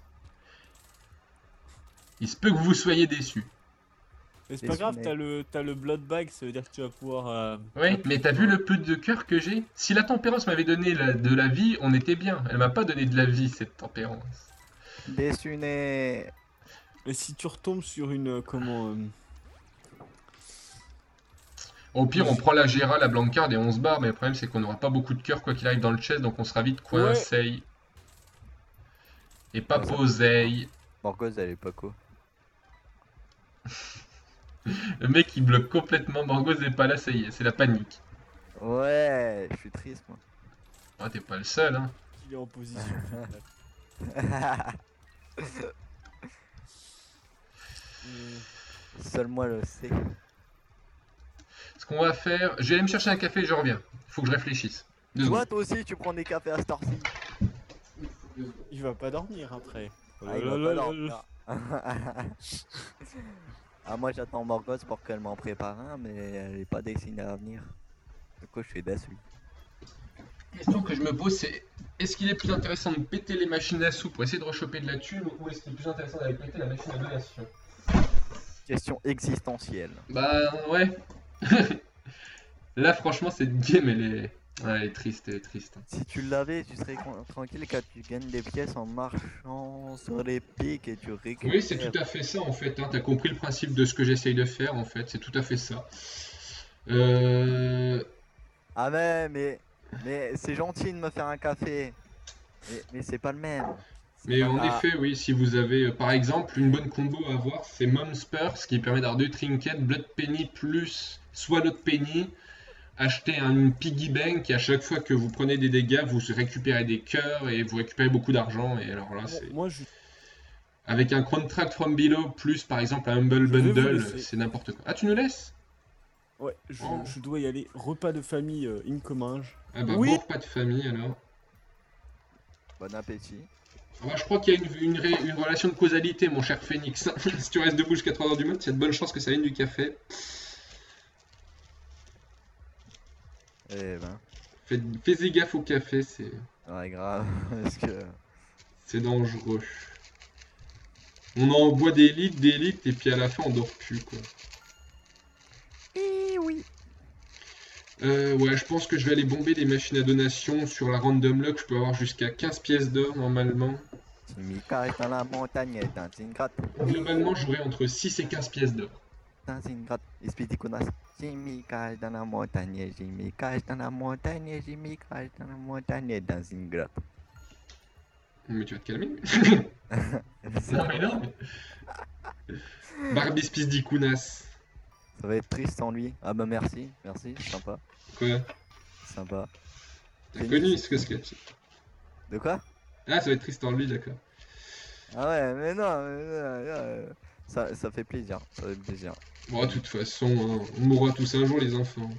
Il se peut que vous soyez déçus. Mais c'est Déçu, pas grave, mais- t'as le, t'as le blood bag, ça veut dire que tu vas pouvoir. euh, Oui, appuyer mais t'as sur- vu le peu de cœur que j'ai? Si la tempérance m'avait donné la- de la vie, on était bien. Elle m'a pas donné de la vie, cette tempérance. Déçu né. Et si tu retombes sur une. euh, Comment. euh, Au pire, on prend la Gera, la Blancard et on se barre, mais le problème c'est qu'on n'aura pas beaucoup de cœur quoi qu'il arrive dans le chest, donc on sera vite coincé. Et pas Ouais, ça- posé. Morgos elle est pas co. Le mec il bloque complètement, Morgos n'est pas là, ça y est, c'est la panique. Ouais, je suis triste moi. Ah, t'es pas le seul, hein. Il est en position. Et- Seul moi le sais. Ce qu'on va faire, je vais aller me chercher un café et je reviens. Faut que je réfléchisse. Deux Toi, secondes. toi aussi, tu prends des cafés à cette heure-ci. Il va pas dormir après. Ah, il va pas dormir. Ah, moi j'attends Morgos pour qu'elle m'en prépare un, mais elle est pas destinée à venir. Du coup, je suis déçu. La question que je me pose, c'est est-ce qu'il est plus intéressant de péter les machines à sous pour essayer de rechoper de la thune ou est-ce qu'il est plus intéressant d'aller péter la machine à donation? Question existentielle. Bah ouais. Là, franchement, cette game, elle est... Ouais, elle est triste, elle est triste. Si tu l'avais, tu serais con- tranquille quand tu gagnes des pièces en marchant sur les pics et tu récupères. Oui, c'est tout à fait ça en fait. Hein. T'as compris le principe de ce que j'essaye de faire en fait. C'est tout à fait ça. Euh... Ah ouais, mais, mais c'est gentil de me faire un café. Mais, mais c'est pas le même. C'est Mais pas- en Ah, effet, oui, si vous avez euh, par exemple une bonne combo à avoir, c'est Mom Spurs qui permet d'avoir deux trinkets, Blood Penny plus Swallowed Penny. Achetez un piggy bank et à chaque fois que vous prenez des dégâts, vous récupérez des cœurs et vous récupérez beaucoup d'argent. Et alors là, Moi, c'est. moi, je. Avec un contract from below plus par exemple un Humble Je vais vous Bundle, laisser. c'est n'importe quoi. Ah, tu nous laisses? Ouais, je, Oh. je dois y aller. Repas de famille euh, incomminge. Ah bah, Oui. bon repas de famille alors. bon appétit. Ah bah, je crois qu'il y a une, une, ré- une relation de causalité, mon cher Phoenix. Si tu restes debout jusqu'à trois heures du mat, il y a de bonnes chances que ça vienne du café. Eh ben, Faites, fais gaffe au café, c'est ouais, grave. Parce que. c'est dangereux. On en boit des litres, des litres, et puis à la fin on dort plus quoi. Eh oui. Euh, ouais, je pense que je vais aller bomber des machines à donation sur la Random Luck. Je peux avoir jusqu'à quinze pièces d'or normalement. Jimmy cache dans la montagne, dans une grotte. Globalement, j'aurai entre six et quinze pièces d'or. Dans une grotte. Esprit connasse. Jimmy cache dans la montagne, Jimmy cache dans la montagne, Jimmy cache dans la montagne, dans une grotte. Mais tu vas te calmer. Non, mais non. Barbie Spizdikunas. Ça va être triste sans lui. Ah bah merci, merci, sympa, Quoi? sympa. T'as connu ce que sketch? De quoi? Ah, ça va être triste en lui, d'accord. Ah ouais, mais non, mais non, non, ça, ça fait plaisir, ça fait plaisir. Bon, de toute façon, hein, on mourra tous un jour, les enfants.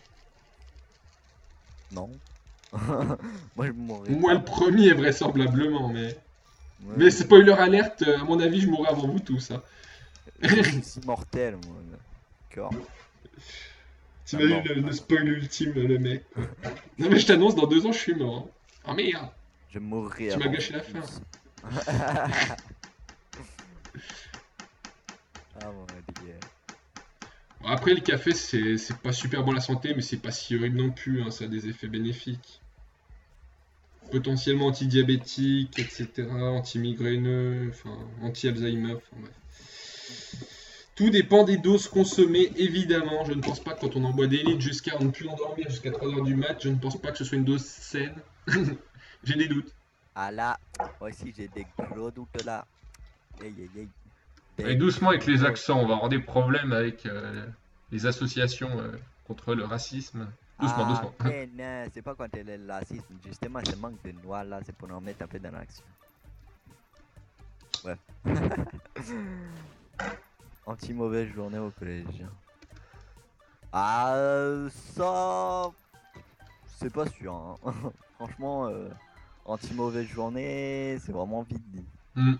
Non. Moi je mourrai Moi, pas. le premier, vraisemblablement, mais. Ouais, Mais spoiler alerte, à mon avis, je mourrai avant vous tous. Hein. je suis immortel, moi. D'accord. T'imagines mort. le, le spoil ultime, le mec. Quoi. Non, mais je t'annonce, dans deux ans, je suis mort. Oh merde! Je mourrai Tu avant m'as gâché la tous. fin. Ah mon dieu. Bon, après, le café, c'est c'est pas super bon à la santé, mais c'est pas si horrible non plus. Hein, ça a des effets bénéfiques. Potentiellement anti-diabétique, et cetera. Anti-migraineux, enfin, anti-Alzheimer, enfin bref. Tout dépend des doses consommées, évidemment. Je ne pense pas que quand on en boit des litres jusqu'à ne plus endormir jusqu'à trois heures du mat, je ne pense pas que ce soit une dose saine. J'ai des doutes. Ah là, moi aussi j'ai des gros doutes là. Aïe aïe aïe. Et doucement avec les accents, on va avoir des problèmes avec euh, les associations euh, contre le racisme. Doucement, Ah, doucement. mais non, c'est pas contre le racisme, justement, ce manque de noix là, c'est pour en mettre un peu dans l'action. Ouais. Anti-mauvaise journée au collège. Ah, euh, ça. C'est pas sûr. Hein. Franchement, euh, anti-mauvaise journée, c'est vraiment vite dit. Hmm.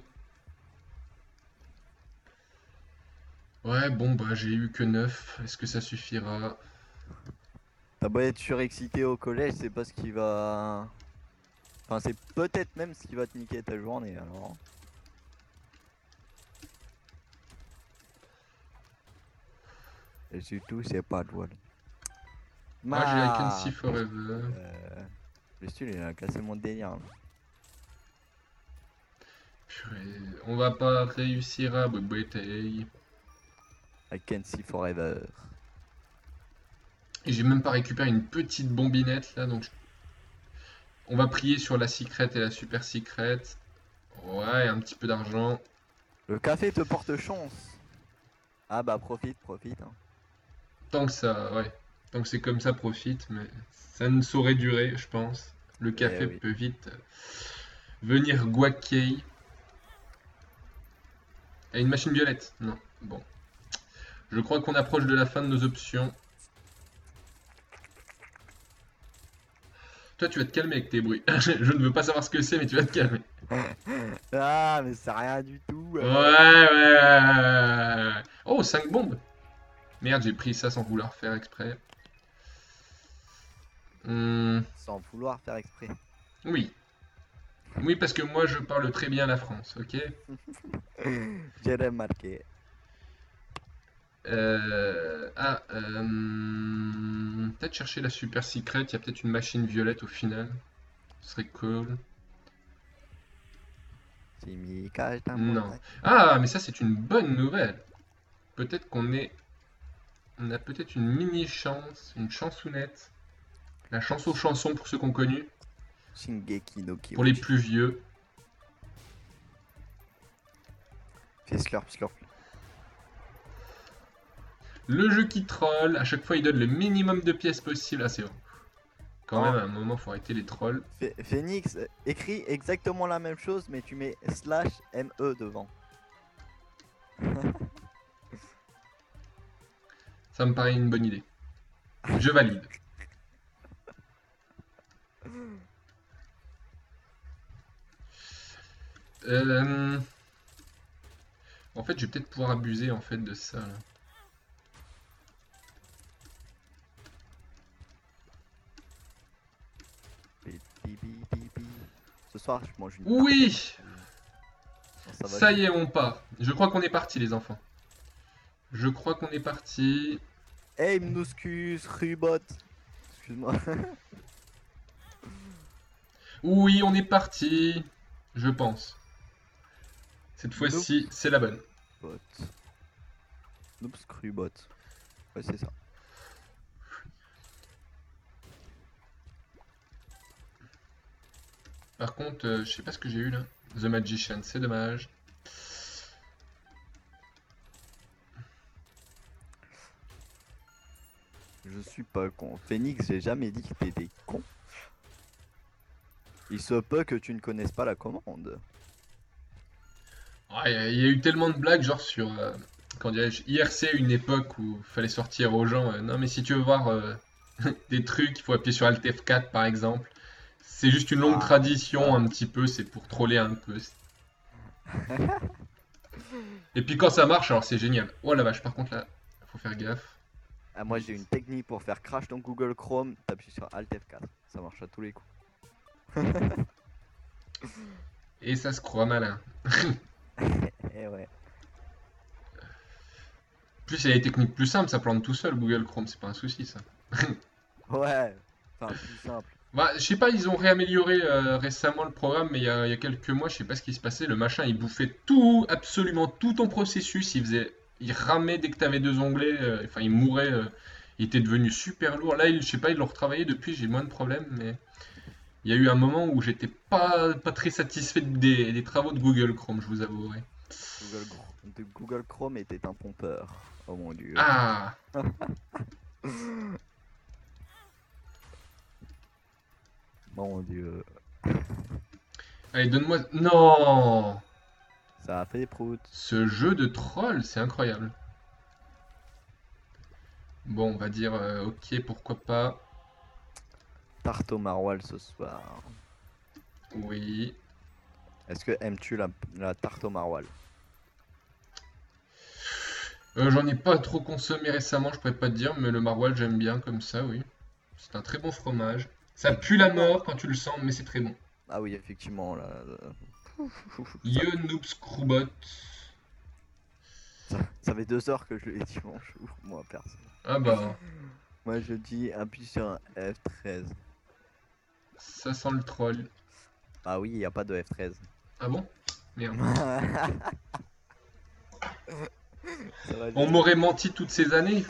Ouais, bon, bah j'ai eu que neuf. Est-ce que ça suffira? T'as beau être surexcité au collège, c'est pas ce qui va. Enfin, c'est peut-être même ce qui va te niquer ta journée alors. Et surtout, c'est pas drôle. Moi j'ai I Can Ma- See Forever. Euh, le style, il a cassé mon délire. Là. Purée, on va pas réussir à bouteille. I can see forever. Et j'ai même pas récupéré une petite bombinette là, donc je- on va prier sur la secrète et la super secrète. Ouais, un petit peu d'argent. Le café te porte chance. Ah bah profite, profite. Hein. Tant que ça, ouais. Tant que c'est comme ça, profite, mais ça ne saurait durer, je pense. Le café oui. peut vite euh, venir guaquer. Et une machine violette? Non. Bon. Je crois qu'on approche de la fin de nos options. Toi, tu vas te calmer avec tes bruits. Je ne veux pas savoir ce que c'est, mais tu vas te calmer. Ah mais c'est rien du tout. Ouais, euh. ouais, ouais, ouais. Oh, cinq bombes. Merde, j'ai pris ça sans vouloir faire exprès. Hmm, Sans vouloir faire exprès. oui. Oui, parce que moi, je parle très bien la France, ok? J'ai remarqué. Euh... Ah, euh... peut-être chercher la super secret, il y a peut-être une machine violette au final. Ce serait cool. Jimmy cache dans Non. montagne. Ah, mais ça, c'est une bonne nouvelle. Peut-être qu'on est... On a peut-être une mini-chance, une chansounette. La chance aux chansons pour ceux qu'on connu. Shingeki no Kyojin. Pour les plus vieux. Fais slurp slurp. Le jeu qui troll, à chaque fois il donne le minimum de pièces possible. Ah, c'est bon. Quand Oh. même, à un moment, faut arrêter les trolls. Ph- Phoenix, euh, écris exactement la même chose, mais tu mets slash me devant. Ça me paraît une bonne idée. Je valide. Euh... En fait, je vais peut-être pouvoir abuser en fait de ça. Là. Bi- bi- bi- bi- bi. Ce soir, je mange une. Oui, tarte. Ça va, ça je- y est, on part. Je crois qu'on est parti, les enfants. Je crois qu'on est parti. Hey, Minuscus, Rubot. excuse-moi. Oui, on est parti. Je pense. Cette Nope. fois-ci, c'est la bonne. Bot. Noob screw bot. Ouais, c'est ça. Par contre, euh, je sais pas ce que j'ai eu là. The Magician, c'est dommage. Je suis pas con. Phoenix, j'ai jamais dit que t'étais con. Il se peut que tu ne connaisses pas la commande. Ah, Il y, a il y a eu tellement de blagues, genre sur, euh, comment dirais-je, I R C, une époque où il fallait sortir aux gens. euh, non, mais si tu veux voir euh, des trucs, il faut appuyer sur Alt F quatre par exemple. C'est juste une longue Ah, tradition, ça. un petit peu, c'est pour troller un peu. Et puis quand ça marche, alors c'est génial. Oh la vache, par contre là, faut faire gaffe. Ah, moi j'ai une technique pour faire crash ton Google Chrome. T'appuies sur Alt F quatre. Ça marche à tous les coups. Et ça se croit malin. Eh ouais. En plus, il y a des techniques plus simples, ça plante tout seul Google Chrome, c'est pas un souci ça. Ouais. Enfin, plus simple. Bah, je sais pas, ils ont réamélioré euh, récemment le programme, mais il y, a, il y a quelques mois, je sais pas ce qui se passait. Le machin, il bouffait tout, absolument tout ton processus. Il faisait, il ramait dès que t'avais deux onglets. euh, Enfin, il mourait. euh, il était devenu super lourd. Là, il- je sais pas, ils l'ont retravaillé depuis. J'ai moins de problèmes, mais il y a eu un moment où j'étais pas, pas très satisfait des, des travaux de Google Chrome, je vous avouerai. Google, Gro- de Google Chrome était un pompeur. Oh mon dieu. Ah, Mon dieu. allez, donne-moi. Non, Ça a fait des proutes. ce jeu de troll, c'est incroyable. Bon, on va dire, euh, ok, pourquoi pas. Tarte au maroilles ce soir. Oui. Est-ce que aimes-tu la, la tarte au maroilles? Euh, j'en ai pas trop consommé récemment, je pourrais pas te dire, mais le maroilles j'aime bien comme ça, oui. C'est un très bon fromage. Ça pue la mort quand tu le sens, mais c'est très bon. Ah oui, effectivement, là. là. Yo Noob Screwbot. Ça, ça fait deux heures que je l'ai dimanche, moi personne. Ah bah, Moi je dis appuie sur un F treize. ça sent le troll. Ah oui, il n'y a pas de F treize. Ah bon? Merde. Ça va On juste- m'aurait menti toutes ces années.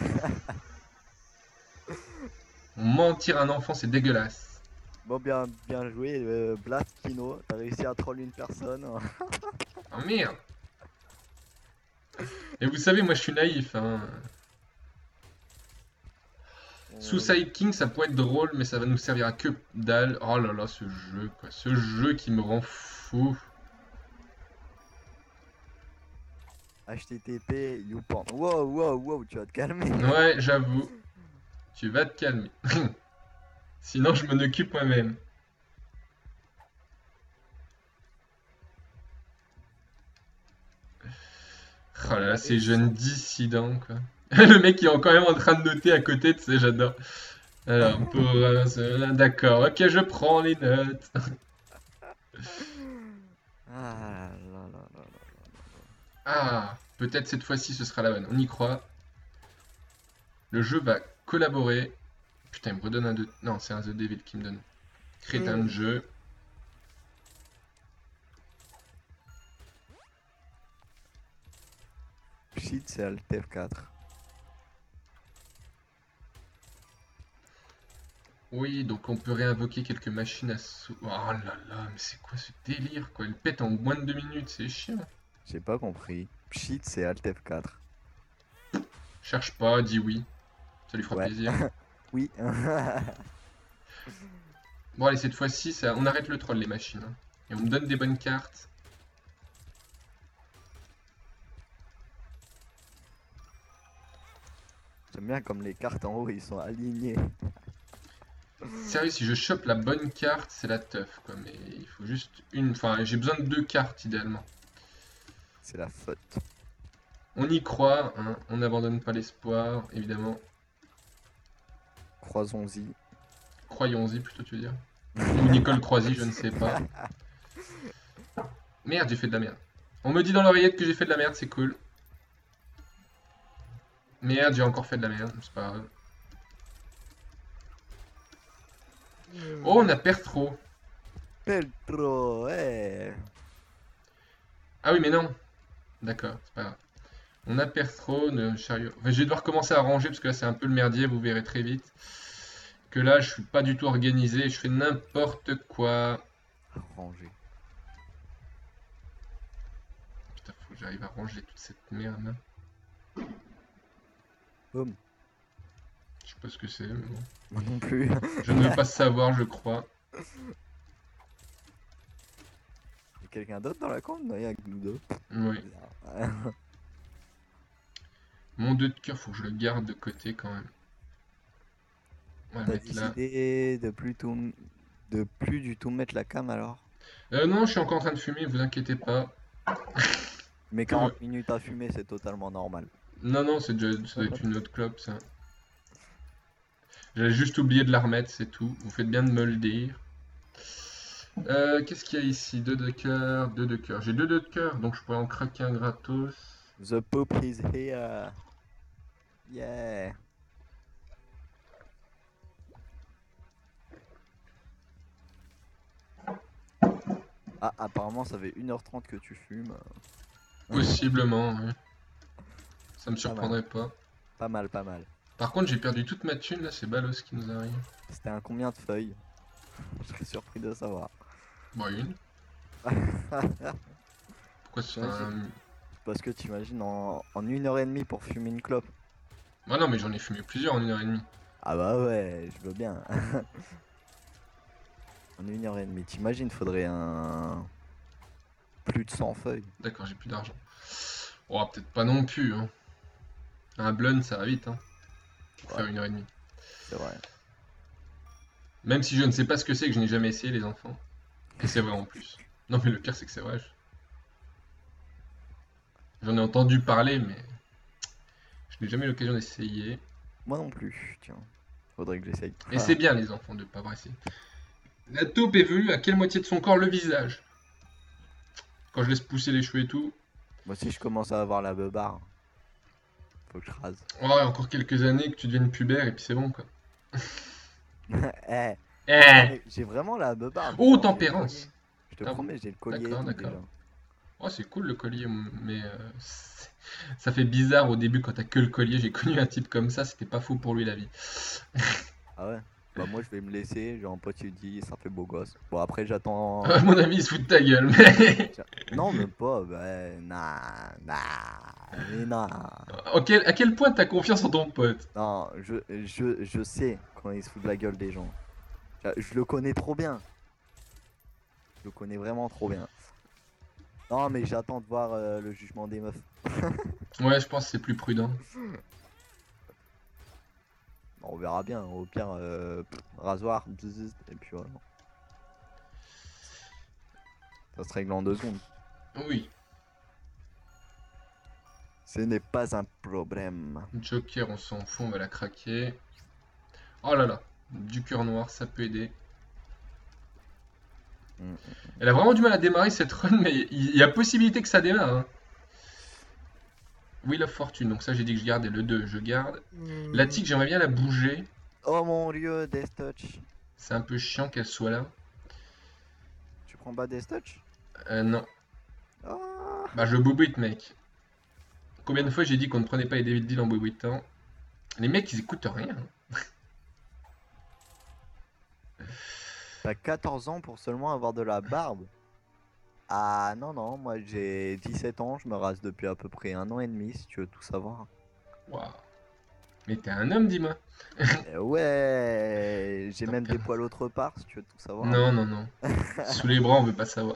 Mentir à un enfant, c'est dégueulasse. Bon, bien, bien joué, euh, Blast Kino. T'as réussi à troll une personne. Ah merde. Et vous savez, moi je suis naïf, hein. Suicide King, ça pourrait être drôle, mais ça va nous servir à que dalle. Oh là là, ce jeu, quoi. Ce jeu qui me rend fou. H T T P, YouPorn. Wow, wow, wow, tu vas te calmer. Ouais, j'avoue. Tu vas te calmer. Sinon, je m'en occupe moi-même. Oh là là, ces jeunes dissidents, quoi. Le mec, il est quand même en train de noter à côté, tu sais, j'adore. Alors, pour... euh, ce- d'accord, ok, je prends les notes. Ah là là là là. Ah, peut-être cette fois-ci, ce sera la bonne. On y croit. Le jeu va collaborer. Putain, il me redonne un de... Non, c'est un The Devil qui me donne. Crétin de jeu. Shit, c'est Alt F quatre. Oui, donc on peut réinvoquer quelques machines à sous... Oh là là, mais c'est quoi ce délire, quoi? Elle pète en moins de deux minutes, c'est chiant. J'ai pas compris. Shit, c'est Alt F quatre. Cherche pas, dis oui. Ça lui fera Ouais. plaisir. Oui. Bon, allez, cette fois-ci, ça... on arrête le troll, les machines. hein. Et on me donne des bonnes cartes. J'aime bien comme les cartes en haut, ils sont alignés. Sérieux, si je chope la bonne carte, c'est la teuf, quoi. Mais il faut juste une... Enfin, j'ai besoin de deux cartes, idéalement. C'est la faute. On y croit, hein. On n'abandonne pas l'espoir, évidemment. Croisons-y. Croyons-y, plutôt, tu veux dire. Ou Nicole Croisy, je ne sais pas. Merde, j'ai fait de la merde. On me dit dans l'oreillette que j'ai fait de la merde, c'est cool. Merde, j'ai encore fait de la merde, c'est pas grave. Oh, on a Pertro. Peltro, ouais. Ah oui, mais non. D'accord, c'est pas grave. On a Pertro, le chariot. Enfin, je vais devoir commencer à ranger parce que là c'est un peu le merdier, vous verrez très vite. Que là je suis pas du tout organisé, je fais n'importe quoi. Rangé. Putain, faut que j'arrive à ranger toute cette merde là. Boum. Je sais pas ce que c'est, mais bon. Moi non plus. Je ne veux pas savoir, je crois. Y'a quelqu'un d'autre dans la compte? Non, y'a que nous deux. Oui. Bizarre. Mon deux de cœur, faut que je le garde de côté quand même. On va le T'as mettre là. décidé de plus tout, de plus du tout mettre la cam alors? Euh, non, je suis encore en train de fumer, vous inquiétez pas. Mais quarante minutes à fumer, c'est totalement normal. Non, non, c'est déjà, ça doit être une autre clope ça. J'avais juste oublié de la remettre, c'est tout. Vous faites bien de me le dire. Euh, Qu'est-ce qu'il y a ici? Deux de cœur, deux de cœur. J'ai deux de cœur, donc je pourrais en craquer un gratos. The Pope is here. Yeah. Ah, apparemment, ça fait une heure trente que tu fumes. Possiblement, oui. Ça me surprendrait pas. Pas mal, pas mal. Par contre, j'ai perdu toute ma thune, là, c'est balos ce qui nous arrive. C'était un combien de feuilles? Je serais surpris de savoir. Bon, une. Pourquoi c'est un... Parce que t'imagines en, en une heure et demie pour fumer une clope. Ah non, mais j'en ai fumé plusieurs en une heure et demie. Ah bah ouais, je veux bien. En une heure et demie, t'imagines, faudrait un... plus de cent feuilles. D'accord, j'ai plus d'argent. Oh, peut-être pas non plus, hein. Un blunt, ça va vite, hein. Pour Ouais. faire une heure et demie. C'est vrai. Même si je ne sais pas ce que c'est, que je n'ai jamais essayé, les enfants. Et c'est vrai en plus. Non, mais le pire, c'est que c'est vrai. je- J'en ai entendu parler, mais je n'ai jamais eu l'occasion d'essayer. Moi non plus, tiens. Faudrait que j'essaye. Et c'est bien, les enfants, de ne pas avoir essayé. La taupe évolue à quelle moitié de son corps? Le visage. Quand je laisse pousser les cheveux et tout. Moi aussi, je commence à avoir la beubare. Faut que je rase. Oh, il y a encore quelques années que tu deviennes pubère et puis c'est bon, quoi. Eh, Eh j'ai vraiment la beubare. Oh, J'ai le tempérance. collier. Je te Ah bon. promets, j'ai le collier. et D'accord, tout, d'accord. déjà. Oh, c'est cool le collier, mais euh, c'est- ça fait bizarre au début quand t'as que le collier. J'ai connu un type comme ça, c'était pas fou pour lui la vie. Ah ouais. Bah moi je vais me laisser, j'ai un pote il dit ça fait beau gosse. Bon après j'attends. À mon avis, il se fout de ta gueule, mais. Non même pas, bah nah, nah, mais nah. À quel, à quel point t'as confiance en ton pote? Non, je, je, je sais quand il se fout de la gueule des gens. Je, je le connais trop bien. Je le connais vraiment trop bien. Non mais j'attends de voir euh, le jugement des meufs. Ouais, je pense que c'est plus prudent. On verra bien, au pire euh, pff, rasoir, bzzz, et puis voilà. Ça se règle en deux secondes. Oui, Ce n'est pas un problème. Joker, on s'en fout, on va la craquer. Oh là là, du cœur noir, ça peut aider. Mm. Elle a vraiment du mal à démarrer cette run, mais il y a possibilité que ça démarre. Hein. Wheel of Fortune, donc ça j'ai dit que je gardais le deux, je garde. La tic, j'aimerais bien la bouger. Oh mon dieu, Death Touch. C'est un peu chiant qu'elle soit là. Tu prends pas Death Touch? Euh, non. Ah. Bah je boubite, mec. Combien de fois j'ai dit qu'on ne prenait pas les David Deal en boubouitant? Les mecs, ils écoutent rien. T'as quatorze ans pour seulement avoir de la barbe? Ah non, non, moi j'ai dix-sept ans, je me rase depuis à peu près un an et demi si tu veux tout savoir. Waouh. Mais t'es un homme, dis-moi. Eh ouais, j'ai même des poils autre part si tu veux tout savoir. Non, non, non. Sous les bras, on veut pas savoir.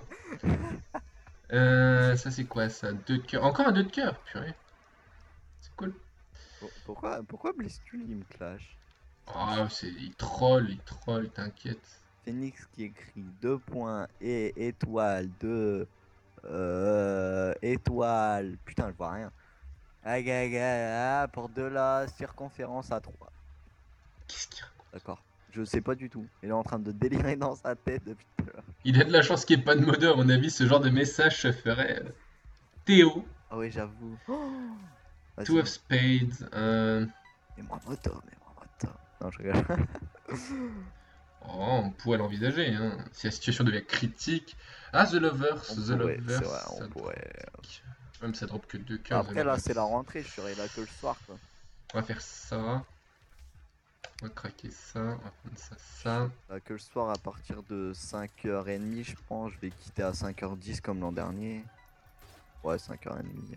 Euh, ça c'est quoi ça? Deux de cœur. Encore un deux de cœur, purée. C'est cool. Pour- Pourquoi, pourquoi Blisstul il me clash? Oh, c'est... il troll, il troll, t'inquiète. Phoenix qui écrit deux points et étoile de euh, étoile. Putain, je vois rien. Ah, ga, ga, ah, pour de la circonférence à trois. Qu'est-ce qu'il raconte? D'accord. Je sais pas du tout. Il est en train de délirer dans sa tête depuis tout à l'heure. Il a de la chance qu'il n'y ait pas de modeur, à mon avis, ce genre de message se ferait. euh, Théo, Ah oui, j'avoue. Oh, vas-y, Two of Spades. Euh... mets-moi moto, mets-moi moto. Non, je rigole. Oh, on pourrait l'envisager, hein. Si la situation devient critique. Ah, The Lovers, On The pourrait, Lovers. c'est vrai, ça on drop. pourrait. Même ça drop que deux cœurs. The Après, là, Lovers. c'est la rentrée, je serai là que le soir, quoi. On va faire ça. On va craquer ça. On va prendre ça, ça. Là, que le soir, à partir de cinq heures trente, je pense, je vais quitter à cinq heures dix comme l'an dernier. Ouais, cinq heures trente.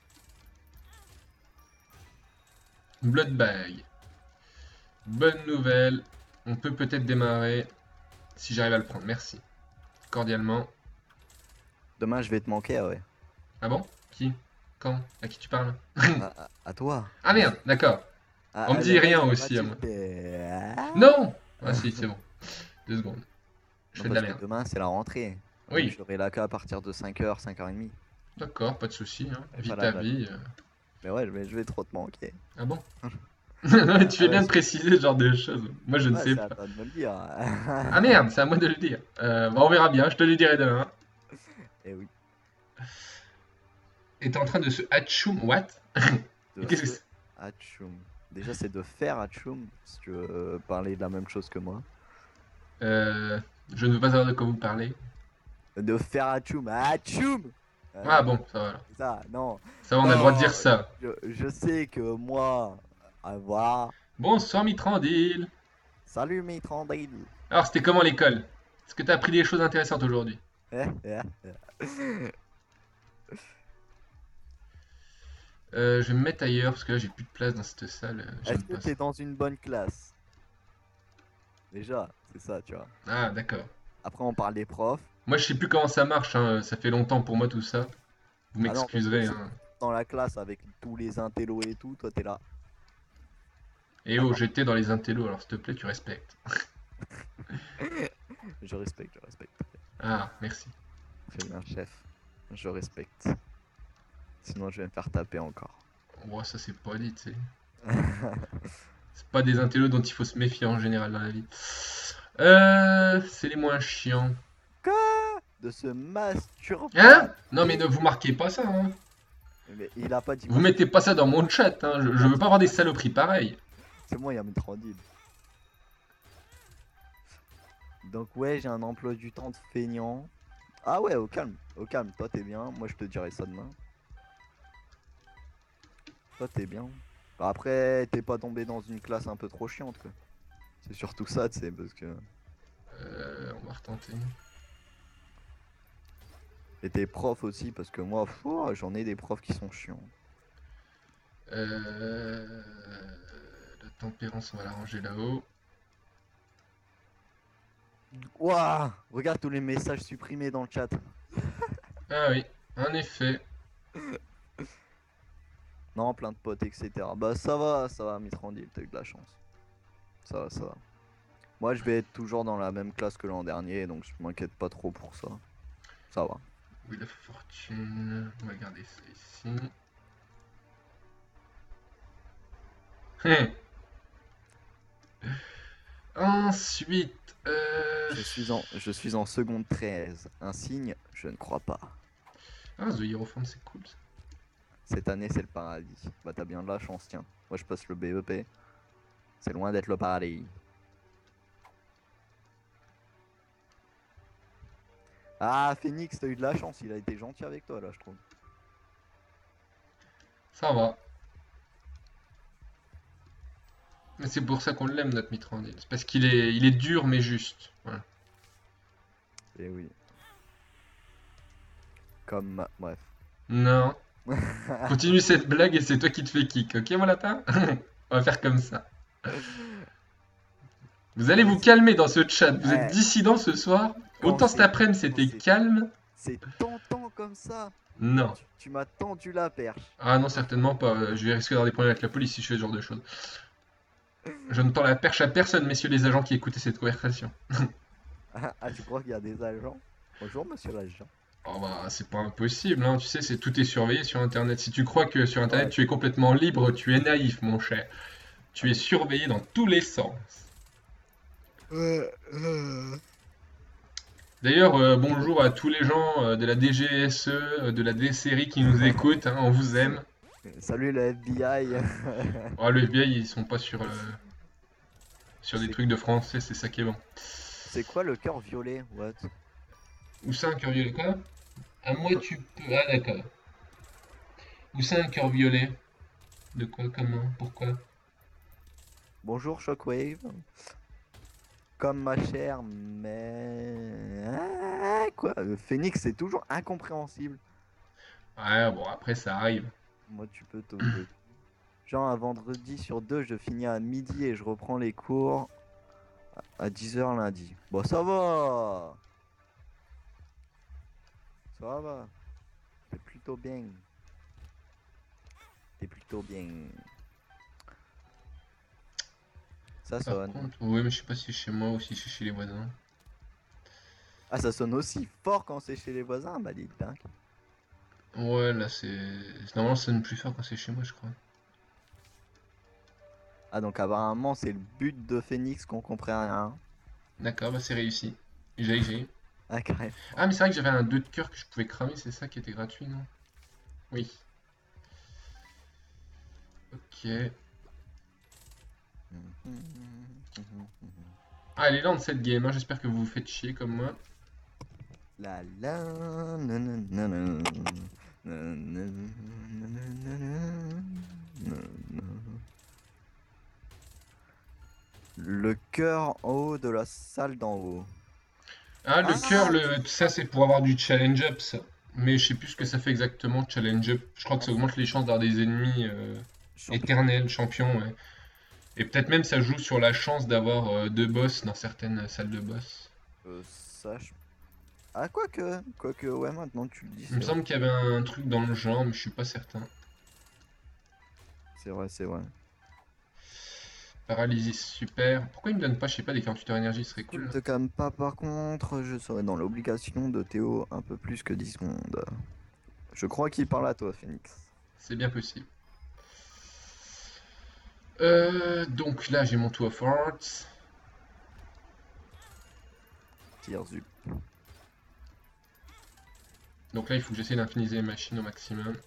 Blood Bag. Bonne nouvelle. On peut peut-être démarrer. Si j'arrive à le prendre. Merci. Cordialement. Demain, je vais te manquer, ah ouais. Ah bon? Qui? Quand? À qui tu parles? à, à- à toi. Ah merde, d'accord. À- On me à dit la rien base, aussi, à moi. Mathilde, ah. Non! Ah si, c'est bon. Deux secondes. Je Non, fais de la parce que merde. demain, c'est la rentrée. Oui. Je serai là qu'à partir de cinq heures, cinq heures trente. D'accord, pas de soucis. Hein. Vis Voilà, ta bah. vie. euh. Mais ouais, mais je vais trop te manquer. Ah bon? Tu fais Ah bien ouais, de préciser ce genre de choses. Moi, je ne Ouais, sais c'est à pas. toi de me le dire. Ah merde, c'est à moi de le dire. Euh, bah, on verra bien, je te le dirai demain. Et oui. Et t'es en train de se hatchoum, what? De Qu'est-ce que se- c'est? Hatchoum. Déjà, c'est de faire Hatchoum, si tu veux euh, parler de la même chose que moi. Euh, je ne veux pas savoir de quoi vous parlez. De faire Hatchoum. Hatchoum Euh, Ah bon, ça va alors. Ça, non. Ça va, on a le droit de Non, dire ça. Je, je sais que moi, à voir. Bonsoir Mitrandil. Salut mes trandilles. Alors, c'était comment l'école? Est-ce que t'as appris des choses intéressantes aujourd'hui? Eh, eh, eh. Euh, je vais me mettre ailleurs parce que là j'ai plus de place dans cette salle. euh, J'aime Est-ce que pas t'es ça. dans une bonne classe? Déjà, c'est ça, tu vois. Ah d'accord. Après, on parle des profs. Moi je sais plus comment ça marche, hein. Ça fait longtemps pour moi tout ça. Vous Ah non, m'excuserez. parce que Hein. Dans la classe avec tous les intellos et tout, toi t'es là. Et oh, j'étais dans les intellos, alors s'il te plaît, tu respectes. Je respecte, je respecte. Ah, merci. Très bien, chef. Je respecte. Sinon, je vais me faire taper encore. Oh, ça c'est pas dit, tu sais. C'est pas des intellos dont il faut se méfier en général dans la vie. Euh, c'est les moins chiants. De se masturber. Hein? Non mais ne vous marquez pas ça, hein. Mais il a pas dit. Vous mettez pas ça dans mon chat, hein. Je, je veux pas avoir des saloperies pareilles. C'est moi, il y a mes trandilles. Donc, ouais, j'ai un emploi du temps de feignant. Ah ouais, au calme, au calme. Toi, t'es bien. Moi, je te dirai ça demain. Toi, t'es bien. Bah, après, t'es pas tombé dans une classe un peu trop chiante, quoi. C'est surtout ça, tu sais, parce que. Euh, on va retenter. Et tes profs aussi, parce que moi, fou, j'en ai des profs qui sont chiants. Euh... La tempérance, on va la ranger là-haut. Waouh! Regarde tous les messages supprimés dans le chat. Ah oui, en effet. Non, plein de potes, et cetera. Bah ça va, ça va, Mitrandil, t'as eu de la chance. Ça va, ça va. Moi, je vais être toujours dans la même classe que l'an dernier, donc je m'inquiète pas trop pour ça. Ça va. Wheel of Fortune. On va garder ça ici. Hum. Ensuite, euh... Je suis en, je suis en seconde treize. Un signe, je ne crois pas. Ah, The Hierophant, c'est cool ça. Cette année, c'est le paradis. Bah t'as bien de la chance, tiens. Moi, je passe le B E P. C'est loin d'être le paradis. Ah, Phoenix, t'as eu de la chance. Il a été gentil avec toi, là, je trouve. Ça va. Mais c'est pour ça qu'on l'aime, notre Mitrandil. C'est parce qu'il est, il est dur mais juste. Voilà. Et oui. Comme... ma- Bref. Non. Continue cette blague et c'est toi qui te fais kick, ok mon lapin? On va faire comme ça. Vous allez vous calmer dans ce chat, vous Ouais. êtes dissident ce soir. Quand Autant cet c'est- après-midi c'était quand c'est- calme. C'est tentant comme ça. Non. Tu, tu m'as tendu la perche. Ah non, certainement pas. Euh, Je vais risquer d'avoir des problèmes avec la police si je fais ce genre de choses. Je ne tends la perche à personne, messieurs les agents qui écoutaient cette conversation. Ah, tu crois qu'il y a des agents? Bonjour, monsieur l'agent. Oh bah, c'est pas impossible, hein. Tu sais, c'est tout est surveillé sur Internet. Si tu crois que sur Internet Ouais. tu es complètement libre, tu es naïf, mon cher. Tu es surveillé dans tous les sens. D'ailleurs, euh, bonjour à tous les gens euh, de la D G S E, euh, de la D-Série qui nous écoutent, hein, on vous aime. Salut le F B I. Oh, le F B I, ils sont pas sur, euh, Sur des C'est- trucs de français, c'est ça qui est bon. C'est quoi le cœur violet? What? Où c'est un cœur violet quoi? À moi tu peux. Ah d'accord. Où c'est un cœur violet? De quoi? Comment? Pourquoi? Bonjour Shockwave. Comme ma chère, mais... Ah, quoi? Le Phoenix, c'est toujours incompréhensible. Ouais, bon, après ça arrive. Moi, tu peux tomber. Genre, un vendredi sur deux, je finis à midi et je reprends les cours à dix heures lundi. Bon, ça va. Ça va. C'est plutôt bien. C'est plutôt bien. Ça Par sonne. contre, oui, mais je sais pas si c'est chez moi ou si c'est chez les voisins. Ah, ça sonne aussi fort quand c'est chez les voisins, bah dites donc. Ouais, là c'est. Normalement, ça sonne plus fort quand c'est chez moi, je crois. Ah, donc apparemment, c'est le but de Phoenix qu'on comprend rien. D'accord, bah c'est réussi. J'ai, j'ai. Ah, carrément. Ah, mais c'est vrai que j'avais un deux de cœur que je pouvais cramer, c'est ça qui était gratuit, non? Oui. Ok. Ah, elle est lente cette game, hein. J'espère que vous vous faites chier comme moi. La la nanana, nanana, nanana. Le cœur en haut de la salle d'en haut. Ah, le Ah, cœur, le... ça c'est pour avoir du challenge up, ça. Mais je sais plus ce que ça fait exactement, challenge up. Je crois que ça augmente les chances d'avoir des ennemis euh, Champion. éternels, champions, ouais. Et peut-être même ça joue sur la chance d'avoir euh, deux boss dans certaines salles de boss. Euh, ça, je- Ah, quoique, quoique, ouais, maintenant tu le dis. Il me C'est semble qu'il y avait un truc dans le genre, mais je suis pas certain. c'est vrai, c'est vrai. Paralysie super. Pourquoi il me donne pas, je sais pas, des quarante-huit heures énergie, ce serait Tu cool. ne te calmes pas, par contre, je serai dans l'obligation de Théo un peu plus que dix secondes. Je crois qu'il parle à toi, Phoenix. C'est bien possible. Euh, donc là, j'ai mon Two of Hearts. Tire Zup. Donc là, il faut que j'essaie d'infiniser les machines au maximum.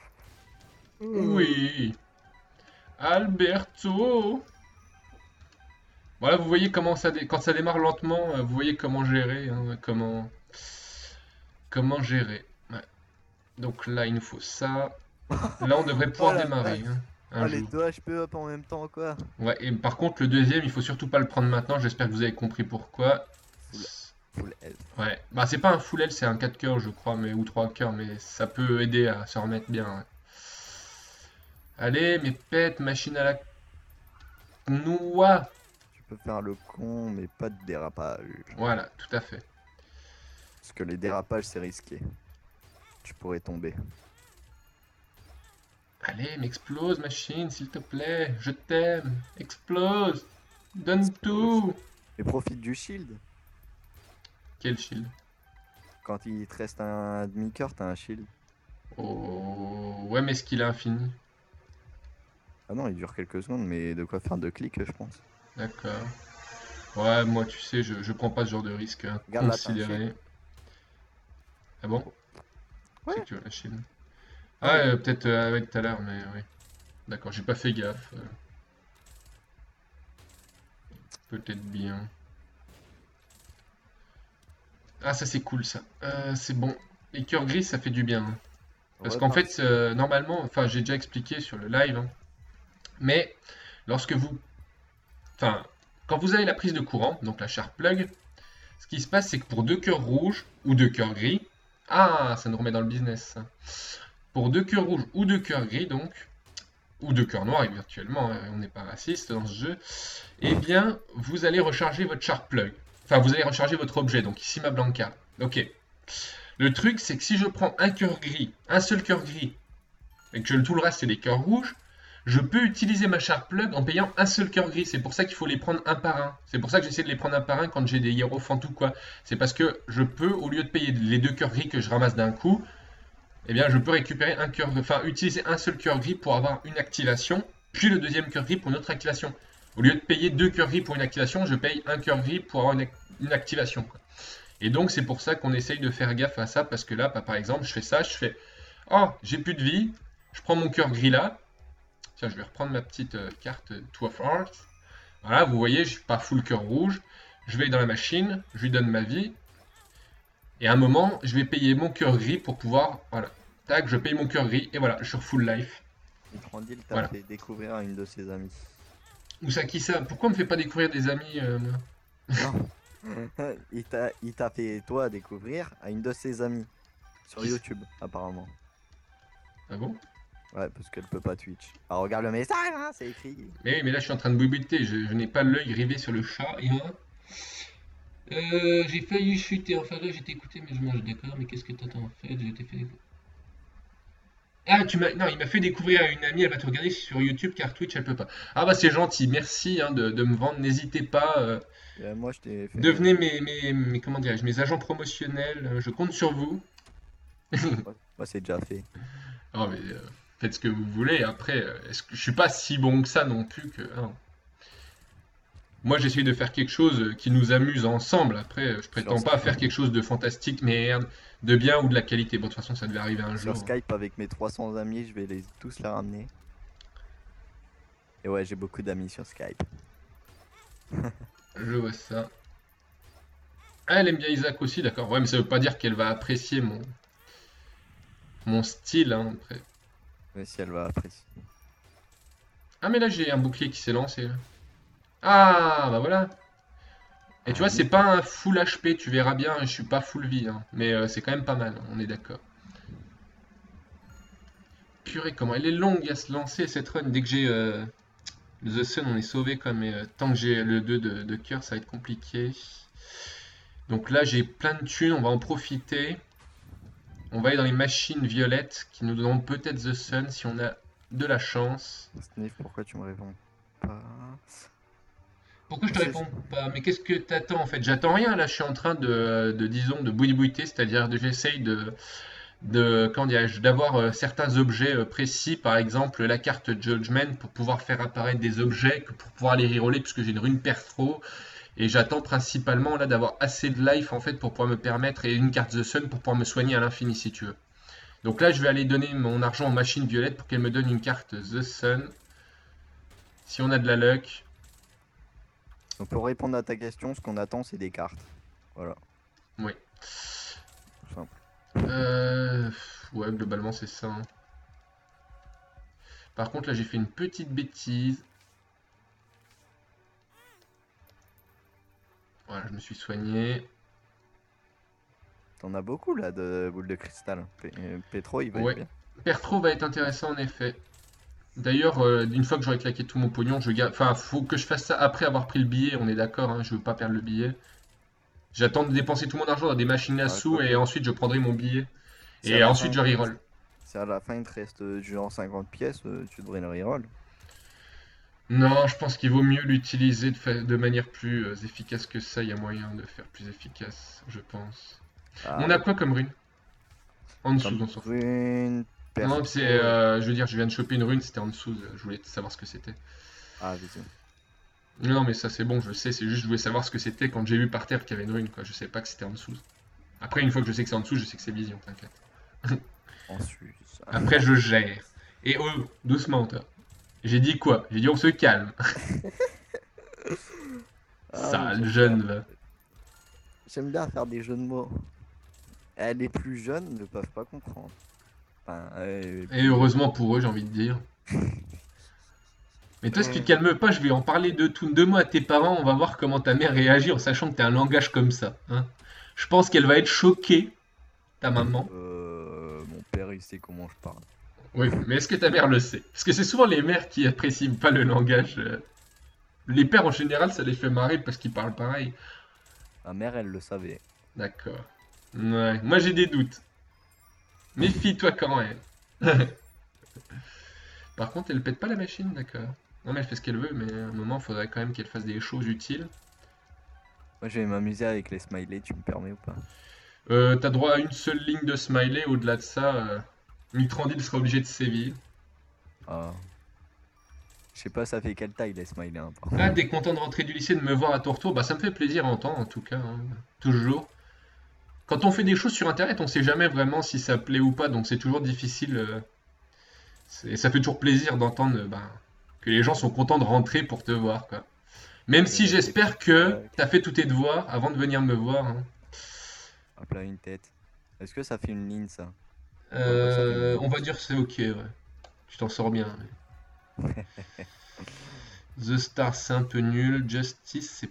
Oui. Alberto. Voilà, vous voyez comment ça dé- quand ça démarre lentement, euh, vous voyez comment gérer, hein, comment comment gérer. Ouais. Donc là, il nous faut ça. Là, on devrait pouvoir Oh la démarrer, vache. hein, un Ah, les jour. deux H P up en même temps, quoi. Ouais, et par contre, le deuxième, il faut surtout pas le prendre maintenant. J'espère que vous avez compris pourquoi. Full, full health. Ouais, bah c'est pas un full L, c'est un quatre cœurs, je crois, mais ou trois cœurs, mais ça peut aider à se remettre bien. Ouais. Allez, mes pets, machine à la noix. Tu peux faire le con, mais pas de dérapage. Voilà, tout à fait. Parce que les dérapages, c'est risqué. Tu pourrais tomber. Allez, m'explose, machine, s'il te plaît. Je t'aime. Explose. Donne Explose. tout. Et profite du shield. Quel shield? Quand il te reste un demi-cœur, t'as un shield. Oh, ouais, mais est-ce qu'il est infini? Ah non, il dure quelques secondes, mais de quoi faire deux clics, je pense. D'accord. Ouais, moi, tu sais, je, je prends pas ce genre de risque hein, Regarde là, t'as un considéré. shield. Ah bon? Ouais. C'est que tu veux la shield. Ah Ah, ouais. euh, peut-être euh, avec tout à l'heure, mais oui. D'accord, j'ai pas fait gaffe. euh. Peut-être bien. Ah, ça c'est cool ça. Euh, c'est bon. Les cœurs gris, ça fait du bien, hein. Parce Ouais, qu'en par- fait, euh, normalement, enfin, j'ai déjà expliqué sur le live, hein, mais lorsque vous, enfin, quand vous avez la prise de courant, donc la sharp plug, ce qui se passe, c'est que pour deux cœurs rouges ou deux cœurs gris, ah, ça nous remet dans le business, ça. Pour deux cœurs rouges ou deux cœurs gris, donc, ou deux cœurs noirs, éventuellement, hein, on n'est pas raciste dans ce jeu, eh bien, vous allez recharger votre sharp plug. Enfin, vous allez recharger votre objet, donc ici ma Blanca. Ok. Le truc, c'est que si je prends un cœur gris, un seul cœur gris, et que tout le reste c'est des cœurs rouges, je peux utiliser ma sharp plug en payant un seul cœur gris. C'est pour ça qu'il faut les prendre un par un. C'est pour ça que j'essaie de les prendre un par un quand j'ai des hiérophants ou quoi. C'est parce que je peux, au lieu de payer les deux cœurs gris que je ramasse d'un coup, eh bien je peux récupérer un cœur, enfin utiliser un seul cœur gris pour avoir une activation, puis le deuxième cœur gris pour une autre activation. Au lieu de payer deux cœurs gris pour une activation, je paye un cœur gris pour avoir une, ac- une activation, quoi. Et donc c'est pour ça qu'on essaye de faire gaffe à ça, parce que là, bah, par exemple, je fais ça, je fais « Oh, j'ai plus de vie, je prends mon cœur gris là. Tiens, je vais reprendre ma petite euh, carte Two of Hearts. Voilà, vous voyez, je suis pas full cœur rouge. Je vais dans la machine, je lui donne ma vie. Et à un moment, je vais payer mon cœur gris pour pouvoir... Voilà. Tac, je paye mon cœur gris. Et voilà, je suis full life. Mitrandil t'a Voilà. fait découvrir à une de ses amies. Où ça, qui ça? Pourquoi on me fait pas découvrir des amis euh, moi Non. il t'a il t'a fait toi découvrir à une de ses amies. Sur Qui- YouTube, apparemment. Ah bon? Ouais, parce qu'elle peut pas Twitch. Ah, regarde le message, hein, c'est écrit. Mais oui, mais là, je suis en train de bouilloter. Je, je n'ai pas l'œil rivé sur le chat. Et moi, euh, j'ai failli chuter. Enfin, là, j'ai été écouté, mais je mange. D'accord, mais qu'est-ce que t'attends en fait? J'ai été fait découvrir. Ah, tu m'as... Non, il m'a fait découvrir à une amie. Elle va te regarder sur YouTube car Twitch, elle peut pas. Ah bah, c'est gentil. Merci hein, de, de me vendre. N'hésitez pas. euh, Et moi, je t'ai fait. devenez mes, mes, mes, comment dirais-je, mes agents promotionnels. euh, Je compte sur vous. Moi, c'est déjà fait. Oh, mais euh, faites ce que vous voulez. Après, euh, est-ce que je suis pas si bon que ça non plus que. hein. Moi, j'essaye de faire quelque chose euh, qui nous amuse ensemble. Après, euh, je prétends Sur pas faire quelque chose de fantastique, merde, de bien ou de la qualité. Bon, de toute façon, ça devait arriver un Sur jour. Skype, avec mes trois cents amis, je vais les tous les ramener. Et ouais, j'ai beaucoup d'amis sur Skype. Je vois ça. Ah, elle aime bien Isaac aussi, d'accord. Ouais, mais ça veut pas dire qu'elle va apprécier mon mon style. Hein, après. Mais si elle va apprécier. Ah, mais là, j'ai un bouclier qui s'est lancé. Là. Ah, bah voilà. Et tu vois, c'est pas un full H P, tu verras bien, je suis pas full vie, hein. Mais euh, c'est quand même pas mal, on est d'accord. Purée, comment elle est longue à se lancer cette run. Dès que j'ai euh, The Sun, on est sauvé quand même. Mais, euh, tant que j'ai le deux de, de cœur, ça va être compliqué. Donc là, j'ai plein de thunes, on va en profiter. On va aller dans les machines violettes qui nous donneront peut-être The Sun si on a de la chance. Sniff, pourquoi tu me réponds pas? Pourquoi je te C'est- réponds pas? Mais qu'est-ce que t'attends en fait? J'attends rien là, je suis en train de, de disons, de bouille-bouilleter, c'est-à-dire que j'essaye de, de, comment dirais-je, d'avoir euh, certains objets euh, précis, par exemple la carte Judgment pour pouvoir faire apparaître des objets, que pour pouvoir les reroller puisque j'ai une rune Perthro. Et j'attends principalement là d'avoir assez de life en fait pour pouvoir me permettre, et une carte The Sun pour pouvoir me soigner à l'infini si tu veux. Donc là je vais aller donner mon argent aux machines violettes pour qu'elles me donnent une carte The Sun. Si on a de la luck. Donc pour répondre à ta question, ce qu'on attend, c'est des cartes. Voilà. Oui. Simple. Euh, ouais, globalement c'est ça. hein. Par contre là j'ai fait une petite bêtise. Voilà, je me suis soigné. T'en as beaucoup là de boules de cristal. P- euh, Petro, il va Ouais. être bien. Perthro va être intéressant en effet. D'ailleurs, euh, une fois que j'aurai claqué tout mon pognon, je garde. Enfin, faut que je fasse ça après avoir pris le billet, on est d'accord, hein, je veux pas perdre le billet. J'attends de dépenser tout mon argent dans des machines à Ouais, sous quoi. et ensuite je prendrai mon billet. Si à Et la ensuite je fin- reroll. Si à la fin il te reste euh, genre cinquante pièces, euh, tu devrais le reroll. Non, je pense qu'il vaut mieux l'utiliser de, fa- de manière plus euh, efficace que ça. Il y a moyen de faire plus efficace, je pense. Ah, On a quoi comme rune? En dessous, comme on s'en fout. rune, Non, perso, c'est, euh, je veux dire, je viens de choper une rune, c'était en dessous. Je voulais savoir ce que c'était. Ah, vision. Non, mais ça c'est bon, je sais. C'est juste, je voulais savoir ce que c'était quand j'ai vu par terre qu'il y avait une rune, quoi. Je savais pas que c'était en dessous. Après, une fois que je sais que c'est en dessous, je sais que c'est vision, t'inquiète. En Suisse. Après, je gère. Et oh, doucement, toi. J'ai dit quoi? J'ai dit on se calme. Ah, Sale mais jeune, j'aime bien- va. J'aime bien faire des jeux de mots. Eh, les plus jeunes ne peuvent pas comprendre. Enfin, euh, Et heureusement pour eux, j'ai envie de dire. Mais toi, si tu te calmes pas, je vais en parler de tout. Deux mots à tes parents, on va voir comment ta mère réagit en sachant que t'as un langage comme ça. Hein. Je pense qu'elle va être choquée, ta maman. euh, mon père, il sait comment je parle. Oui, mais est-ce que ta mère le sait? Parce que c'est souvent les mères qui apprécient pas le langage. euh. Les pères, en général, ça les fait marrer parce qu'ils parlent pareil. Ma mère, elle le savait. D'accord. Ouais, moi j'ai des doutes. Méfie-toi quand même. Par contre, elle pète pas la machine, d'accord. Non, mais elle fait ce qu'elle veut, mais à un moment, il faudrait quand même qu'elle fasse des choses utiles. Moi, je vais m'amuser avec les smileys, tu me permets ou pas? Euh, t'as droit à une seule ligne de smiley, au-delà de ça, euh, Mitrandil sera obligé de sévir. Ah. Je sais pas, ça fait quelle taille les smileys, hein, par Ah, t'es content de rentrer du lycée, de me voir à ton retour? Bah, ça me fait plaisir à entendre, en tout cas, hein. Toujours. Quand on fait des choses sur Internet, on sait jamais vraiment si ça plaît ou pas, donc c'est toujours difficile. euh, c'est- Et ça fait toujours plaisir d'entendre euh, bah, que les gens sont contents de rentrer pour te voir, quoi. Même Je si vais mettre des j'espère petits que plaques. t'as fait tous tes devoirs avant de venir me voir, hein. Hop là, une tête. Est-ce que ça fait une ligne, ça? Ouais, ouais, ça fait une Euh, ligne. on va dire que c'est ok, ouais. Tu t'en sors bien. Ouais. The Star, c'est un peu nul. Justice, c'est...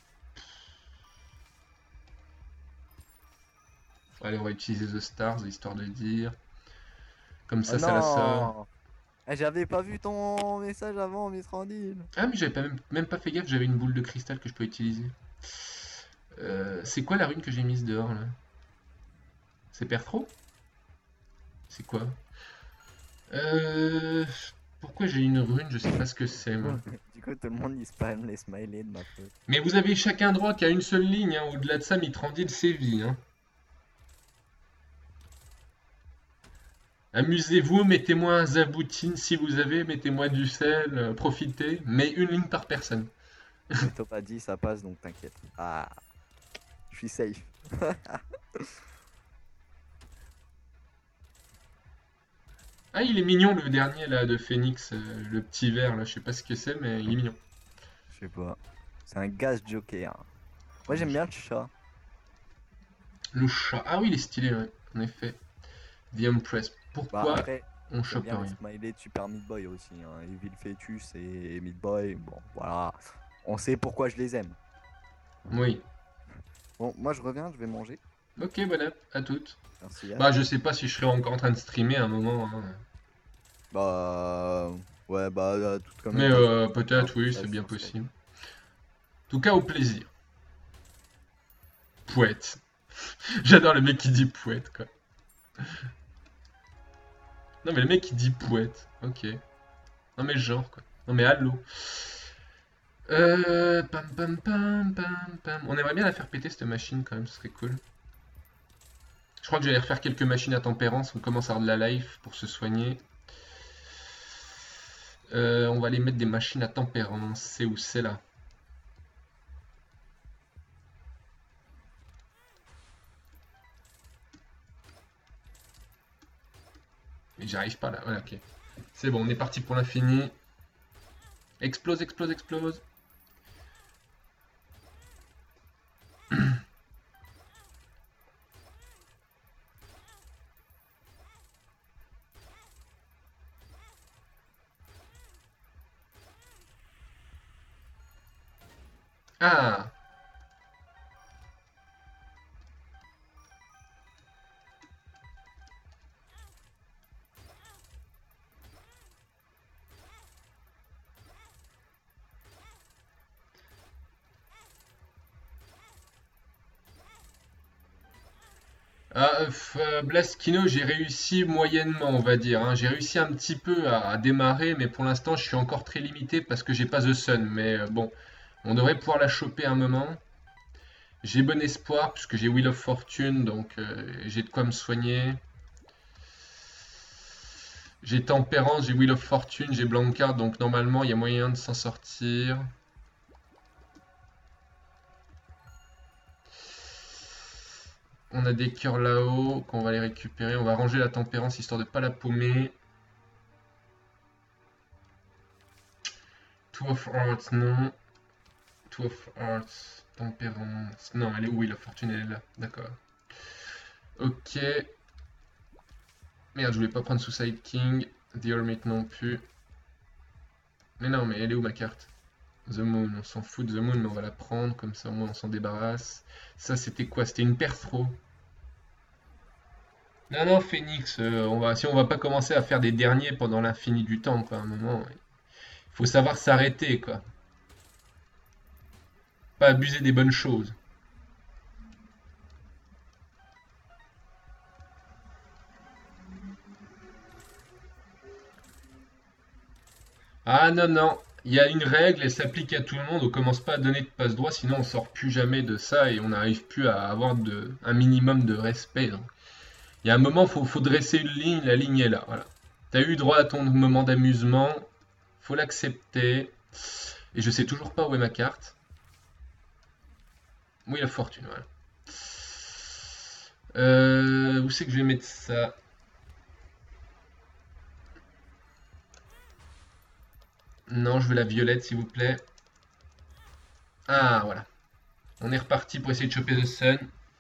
Allez, on va utiliser The Stars, histoire de dire. Comme Oh ça, ça la sort. non! Eh, j'avais pas vu ton message avant, Miss Randine. Ah, mais j'avais pas même, même pas fait gaffe, j'avais une boule de cristal que je peux utiliser. Euh, c'est quoi la rune que j'ai mise dehors, là? C'est Perthro? C'est quoi? Euh... Pourquoi j'ai une rune? Je sais pas ce que c'est, moi. Du coup, tout le monde il spam les smileys de ma faute. Mais vous avez chacun droit qu'à une seule ligne, hein. Au-delà de ça, Mitrandil sévit, hein. Amusez-vous, mettez-moi un zaboutine si vous avez, mettez-moi du sel, euh, profitez, mais une ligne par personne. Mais t'as pas dit, ça passe donc t'inquiète. Ah, je suis safe. Ah, il est mignon le dernier là de Phoenix, euh, le petit vert là, je sais pas ce que c'est, mais il est mignon. Je sais pas. C'est un gaz joker. Moi j'aime bien le chat. Le chat, ah oui, il est stylé, ouais, en effet. The Empress, Bah pourquoi après, on j'aime chope bien les rien? smileys de Super Meat Boy aussi. Hein. Evil Fetus et Meat Boy. Bon, voilà. On sait pourquoi je les aime. Oui. Bon, moi je reviens, je vais manger. Ok, voilà, à toutes. Merci. À Bah, je toutes. sais pas si je serai encore en train de streamer à un moment, hein. Bah. Ouais, bah, euh, tout comme Mais de toute façon, euh, on va faire un peut-être, oui, petit c'est live bien sur Skype. possible. En tout cas, au plaisir. Pouette. J'adore le mec qui dit pouette, quoi. Non, mais le mec qui dit pouette, ok. Non, mais genre, quoi. Non, mais allô. Euh, pam pam pam pam pam. On aimerait bien la faire péter cette machine quand même, ce serait cool. Je crois que j'allais refaire quelques machines à tempérance. On commence à avoir de la life pour se soigner. Euh, on va aller mettre des machines à tempérance. C'est où? C'est là. Mais j'arrive pas là. Voilà, ok. C'est bon, on est parti pour l'infini. Explose, explose, explose. Ah! Ah, euh, Blaskino, j'ai réussi moyennement, on va dire, hein. J'ai réussi un petit peu à, à démarrer, mais pour l'instant, je suis encore très limité parce que j'ai pas The Sun. Mais euh, bon, on devrait pouvoir la choper un moment. J'ai bon espoir puisque j'ai Wheel of Fortune, donc euh, j'ai de quoi me soigner. J'ai Tempérance, j'ai Wheel of Fortune, j'ai Blancard, donc normalement, il y a moyen de s'en sortir. On a des cœurs là-haut qu'on va les récupérer. On va ranger la tempérance histoire de pas la paumer. Two of Hearts, non. Two of Hearts, tempérance. Non, elle est où? Oui, la fortune, elle est là. D'accord. Ok. Merde, je voulais pas prendre Suicide King. The Hermit non plus. Mais non, mais elle est où ma carte? The Moon, on s'en fout de The Moon, mais on va la prendre. Comme ça, au moins, on s'en débarrasse. Ça, c'était quoi? C'était une Perthro. Non, non, Phoenix, euh, on va, si on va pas commencer à faire des derniers pendant l'infini du temps, quoi, à un moment, il faut savoir s'arrêter, quoi. Pas abuser des bonnes choses. Ah non, non, il y a une règle, elle s'applique à tout le monde, on commence pas à donner de passe droit, sinon on sort plus jamais de ça et on n'arrive plus à avoir de, un minimum de respect. Donc. Il y a un moment, faut, faut dresser une ligne, la ligne est là, voilà. T'as eu droit à ton moment d'amusement, faut l'accepter. Et je sais toujours pas où est ma carte. Oui, la fortune, voilà. Euh, où c'est que je vais mettre ça? Non, je veux la violette, s'il vous plaît. Ah, voilà. On est reparti pour essayer de choper The Sun.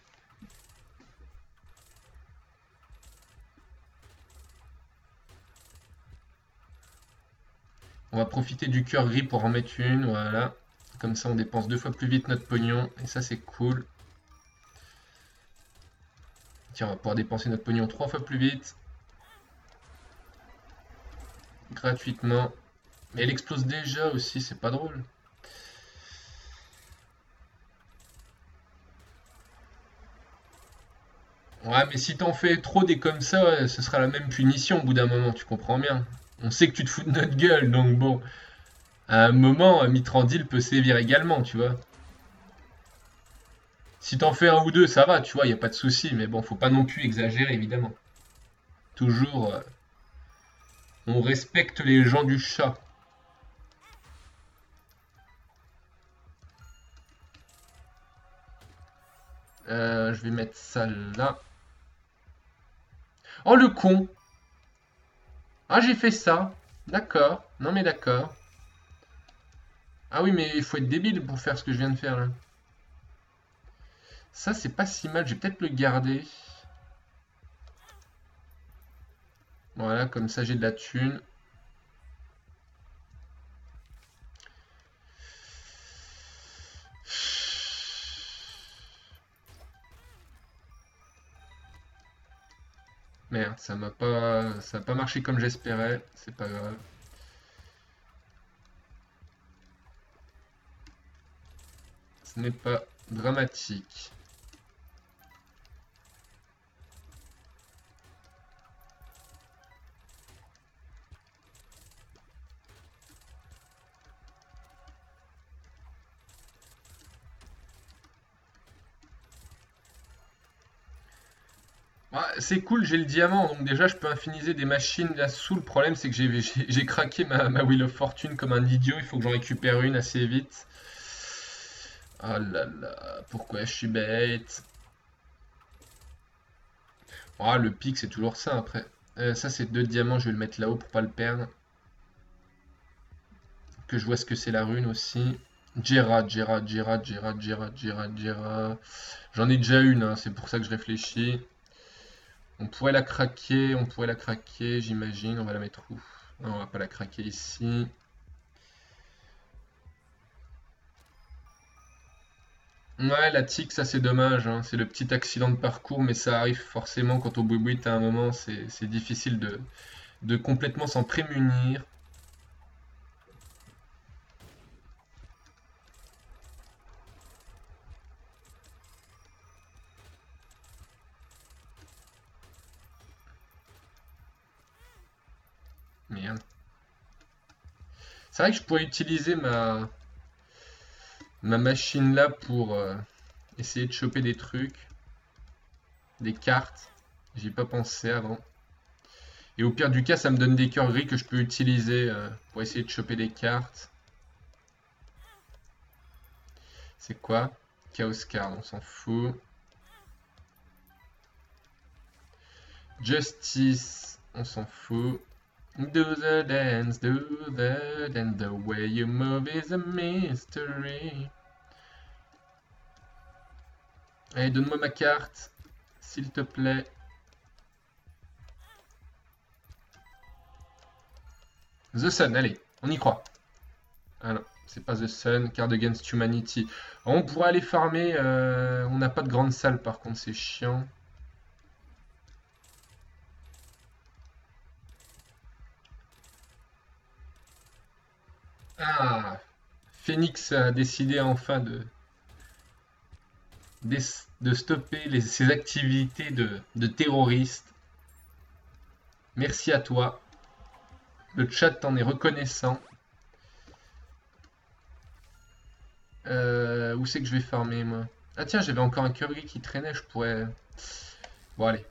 On va profiter du cœur gris pour en mettre une, voilà. Comme ça, on dépense deux fois plus vite notre pognon, et ça, c'est cool. Tiens, on va pouvoir dépenser notre pognon trois fois plus vite. Gratuitement. Mais elle explose déjà aussi, c'est pas drôle. Ouais, mais si t'en fais trop des comme ça, ouais, ce sera la même punition au bout d'un moment, tu comprends bien. On sait que tu te fous de notre gueule, donc bon. À un moment, Mithrandil peut sévir également, tu vois. Si t'en fais un ou deux, ça va, tu vois, y a pas de souci, mais bon, faut pas non plus exagérer, évidemment. Toujours, euh, on respecte les gens du chat. Euh, je vais mettre ça là. Oh, le con! Ah, j'ai fait ça. D'accord. Non, mais d'accord. Ah oui, mais il faut être débile pour faire ce que je viens de faire, là. Ça, c'est pas si mal. Je vais peut-être le garder. Voilà, comme ça, j'ai de la thune. Merde, ça m'a pas, ça a pas marché comme j'espérais. C'est pas grave. Ce n'est pas dramatique. Ah, c'est cool, j'ai le diamant, donc déjà je peux infiniser des machines là-dessous. Le problème c'est que j'ai j'ai- j'ai craqué ma, ma Wheel of Fortune comme un idiot, il faut que j'en récupère une assez vite. Oh là là, pourquoi je suis bête? Ah, le pic c'est toujours ça après. Euh, ça c'est deux diamants, je vais le mettre là-haut pour pas le perdre. Que je vois ce que c'est la rune aussi. Gerard, Gerard, Gerard, Gerard, Gerard, Gerard, Gerard. J'en ai déjà une, hein, c'est pour ça que je réfléchis. On pourrait la craquer, on pourrait la craquer, j'imagine. On va la mettre où? Non, on va pas la craquer ici. Ouais, la tic, ça c'est dommage, hein. C'est le petit accident de parcours, mais ça arrive forcément quand au boui à un moment, c'est c'est difficile de, de complètement s'en prémunir. Merde. C'est vrai que je pourrais utiliser ma, ma machine là pour euh, essayer de choper des trucs, des cartes. J'y ai pas pensé avant. Et au pire du cas, ça me donne des cœurs gris que je peux utiliser euh, pour essayer de choper des cartes. C'est quoi? Chaos Card, on s'en fout. Justice, on s'en fout. Do the dance, do the dance, the way you move is a mystery. Allez, donne-moi ma carte, s'il te plaît. The Sun, allez, on y croit. Ah non, c'est pas The Sun, Card Against Humanity. On pourrait aller farmer, euh, on n'a pas de grande salle par contre, c'est chiant. Ah, Phoenix a décidé enfin de, de stopper les, ses activités de, de terroriste. Merci à toi. Le chat t'en est reconnaissant. Euh, où c'est que je vais farmer, moi? Ah tiens, j'avais encore un curry qui traînait, je pourrais... Bon, allez.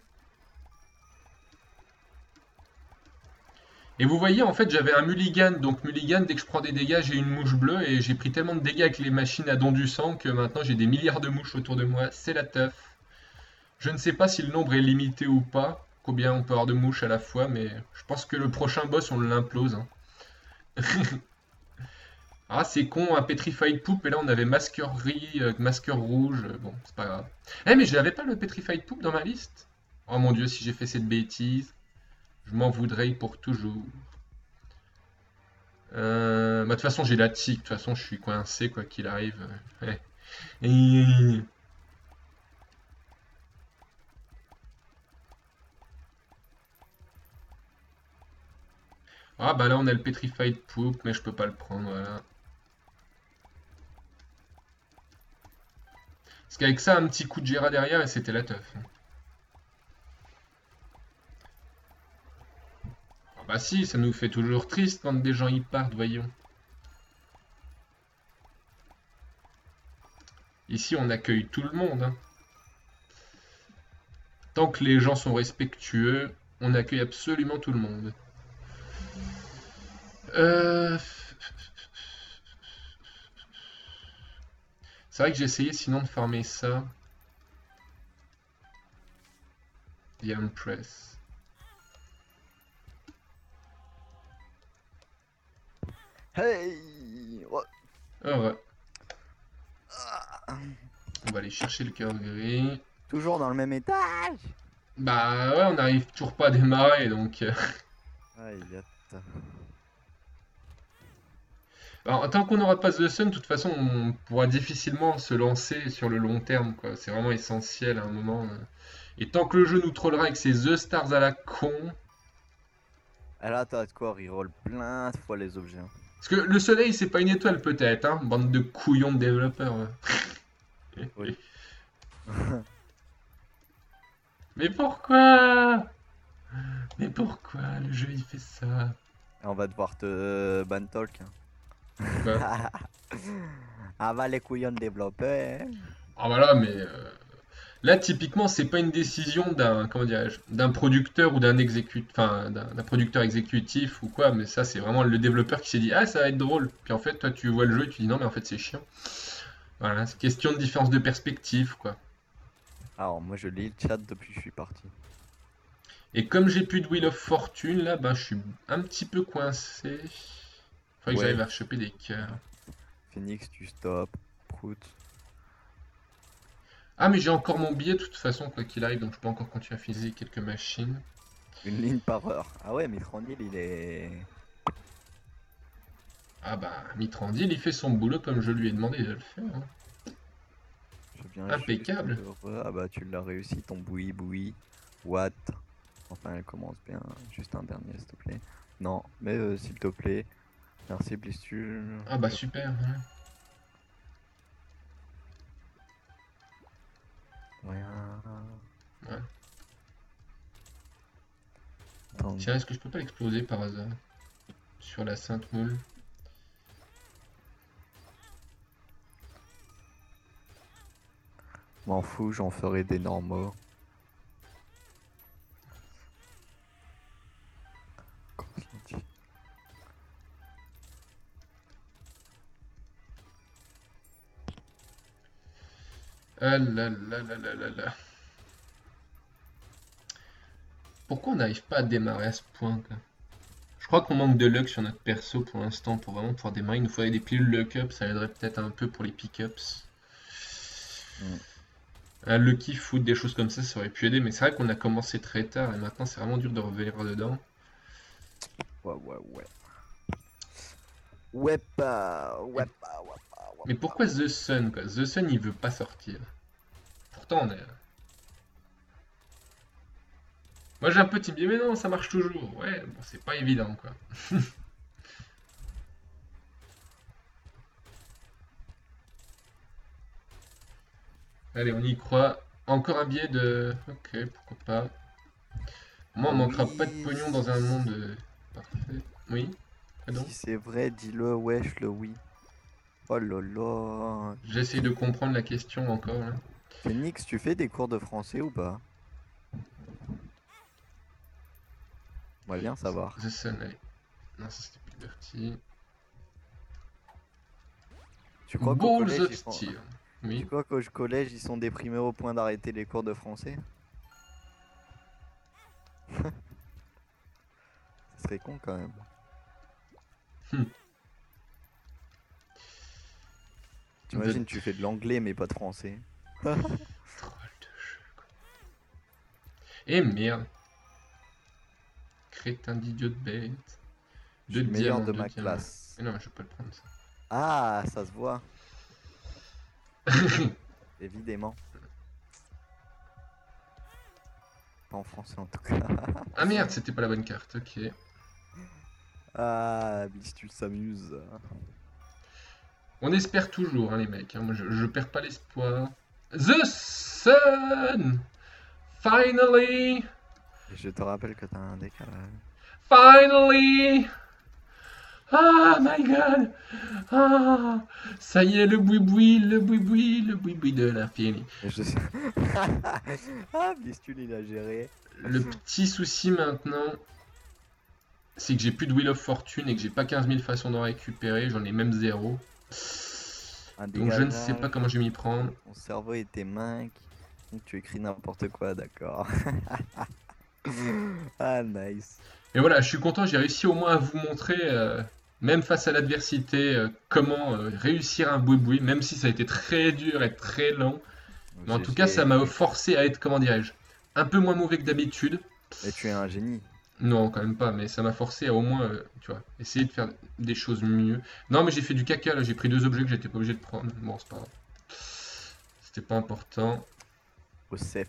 Et vous voyez, en fait, j'avais un mulligan. Donc mulligan, dès que je prends des dégâts, j'ai une mouche bleue. Et j'ai pris tellement de dégâts avec les machines à don du sang que maintenant j'ai des milliards de mouches autour de moi. C'est la teuf. Je ne sais pas si le nombre est limité ou pas. Combien on peut avoir de mouches à la fois. Mais je pense que le prochain boss, on l'implose. Hein. Ah, c'est con, un Petrified Poop, mais là on avait masqueur gris, euh, masqueur rouge. euh, Bon, c'est pas grave. Eh, mais je n'avais pas le Petrified Poop dans ma liste. Oh mon dieu, si j'ai fait cette bêtise, je m'en voudrais pour toujours. Euh, bah, de toute façon, j'ai la tique. De toute façon, je suis coincé, quoi qu'il arrive. Ouais. Et- Ah, bah là, on a le Petrified Poop, mais je peux pas le prendre, voilà. Parce qu'avec ça, un petit coup de Gera derrière, et c'était la teuf. Ah bah si, ça nous fait toujours triste quand des gens y partent, voyons. Ici, on accueille tout le monde, hein. Tant que les gens sont respectueux, on accueille absolument tout le monde. Euh... C'est vrai que j'ai essayé sinon de farmer ça. The Empress. Hey oh, Ah ouais. ah. On va aller chercher le cœur gris. Toujours dans le même étage. Bah ouais, on n'arrive toujours pas à démarrer, donc... euh, Aïe, yatta. Alors, tant qu'on n'aura pas The Sun, de toute façon, on pourra difficilement se lancer sur le long terme, quoi. C'est vraiment essentiel à un moment. euh. Et tant que le jeu nous trollera avec ses The Stars à la con... Ah là, t'as de quoi reroll plein de fois les objets. hein. Parce que le soleil, c'est pas une étoile, peut-être, hein. Bande de couillons de développeurs. ouais. Oui. Mais pourquoi? Mais pourquoi le jeu, il fait ça? Et on va devoir te euh, ban talk. hein. Quoi? Ah va les couillons de développeurs. hein. Ah voilà, mais... euh, Là, typiquement, c'est pas une décision d'un, comment dirais-je, d'un producteur ou d'un exécut, enfin, d'un d'un producteur exécutif ou quoi, mais ça, c'est vraiment le développeur qui s'est dit, ah, ça va être drôle. Puis en fait, toi, tu vois le jeu et tu dis, non, mais en fait, c'est chiant. Voilà, c'est question de différence de perspective, quoi. Alors moi je lis le chat depuis que je suis parti. Et comme j'ai plus de Wheel of Fortune, là, ben, je suis un petit peu coincé. Faudrait que Ouais. j'arrive à choper des cœurs. Phoenix tu stop. Prout. Ah, mais j'ai encore mon billet, de toute façon, quoi qu'il arrive, donc je peux encore continuer à finaliser quelques machines. Une ligne par heure. Ah ouais Mithrandil il est. Ah bah, Mitrandil, il fait son boulot comme je lui ai demandé de le faire, hein. Je viens Impeccable. juste de re- Ah bah tu l'as réussi ton boui boui. What? Enfin elle commence bien. Juste un dernier s'il te plaît. Non mais euh, s'il te plaît. Merci Blistu. Ah bah super, hein. Ouais. Ouais. Attends, Tiens, est-ce que je peux pas l'exploser par hasard? Sur la Sainte Moule. m'en fous, j'en ferai des normaux. Comment on dit? Ah là là là là là là. Pourquoi on n'arrive pas à démarrer à ce point, quoi? Je crois qu'on manque de luck sur notre perso pour l'instant pour vraiment pouvoir démarrer. Il nous faudrait des pilules luck up, ça aiderait peut-être un peu pour les pick-ups. Mm. Un Lucky Foot, des choses comme ça, ça aurait pu aider, mais c'est vrai qu'on a commencé très tard et maintenant c'est vraiment dur de revenir dedans. Ouais, ouais, ouais. Ouais, pas. Ouais, pas, ouais, pas, ouais, Mais pas. pourquoi The Sun, quoi? The Sun, il veut pas sortir. Pourtant, on est... Moi, j'ai un peu team dit, mais non, ça marche toujours. Ouais, bon, c'est pas évident, quoi. Allez, on y croit. Encore un billet de... Ok, pourquoi pas. Moi, on manquera pas de Oui, pognon dans un monde... euh, Parfait. Oui? Pardon? Si c'est vrai, dis-le, wesh, le oui. Oh là là. J'essaie de comprendre la question encore, là. Phoenix, tu fais des cours de français ou pas? On va bien savoir. The Sun, allez. Non, ça c'était plus parti. Tu crois qu'au Balls collège, of ils font... Steel. Tu Oui. crois qu'au collège, ils sont déprimés au point d'arrêter les cours de français? Ce serait con quand même. Hmm. T'imagines, tu fais de l'anglais mais pas de français. Troll de jeu, quoi. Et merde. Crétin d'idiot de bête. Je suis le meilleur diamants, de deux ma diamants. classe. Mais non, je vais pas le prendre ça. Ah, ça se voit. Évidemment. Pas en français en tout cas. Ah merde, c'était pas la bonne carte, ok. Ah, Blistul s'amuse. On espère toujours, hein, les mecs. hein. Moi, je, je perds pas l'espoir. The Sun! Finally! Et je te rappelle que t'as un décalage. Finally! Ah, my god! Ah, ça y est, le boui-boui, le boui-boui, le boui-boui de l'infini. Et je sais. Ah, Blistul il a géré. Le petit souci maintenant, c'est que j'ai plus de Wheel of Fortune et que j'ai pas quinze mille façons d'en récupérer, j'en ai même zéro. Un Donc je ne sais dégagage. pas comment je vais m'y prendre. Mon cerveau était mince. Donc tu écris n'importe quoi, d'accord. Ah, nice. Et voilà, je suis content, j'ai réussi au moins à vous montrer, euh, même face à l'adversité, euh, comment euh, réussir un boui-boui, même si ça a été très dur et très lent. Mais en J'ai tout cas, fait- ça m'a forcé à être, comment dirais-je, un peu moins mauvais que d'habitude. Mais tu es un génie. Non, quand même pas, mais ça m'a forcé à au moins, euh, tu vois, essayer de faire des choses mieux. Non, mais j'ai fait du caca, là, j'ai pris deux objets que j'étais pas obligé de prendre. Bon, c'est pas grave. C'était pas important. Au C F.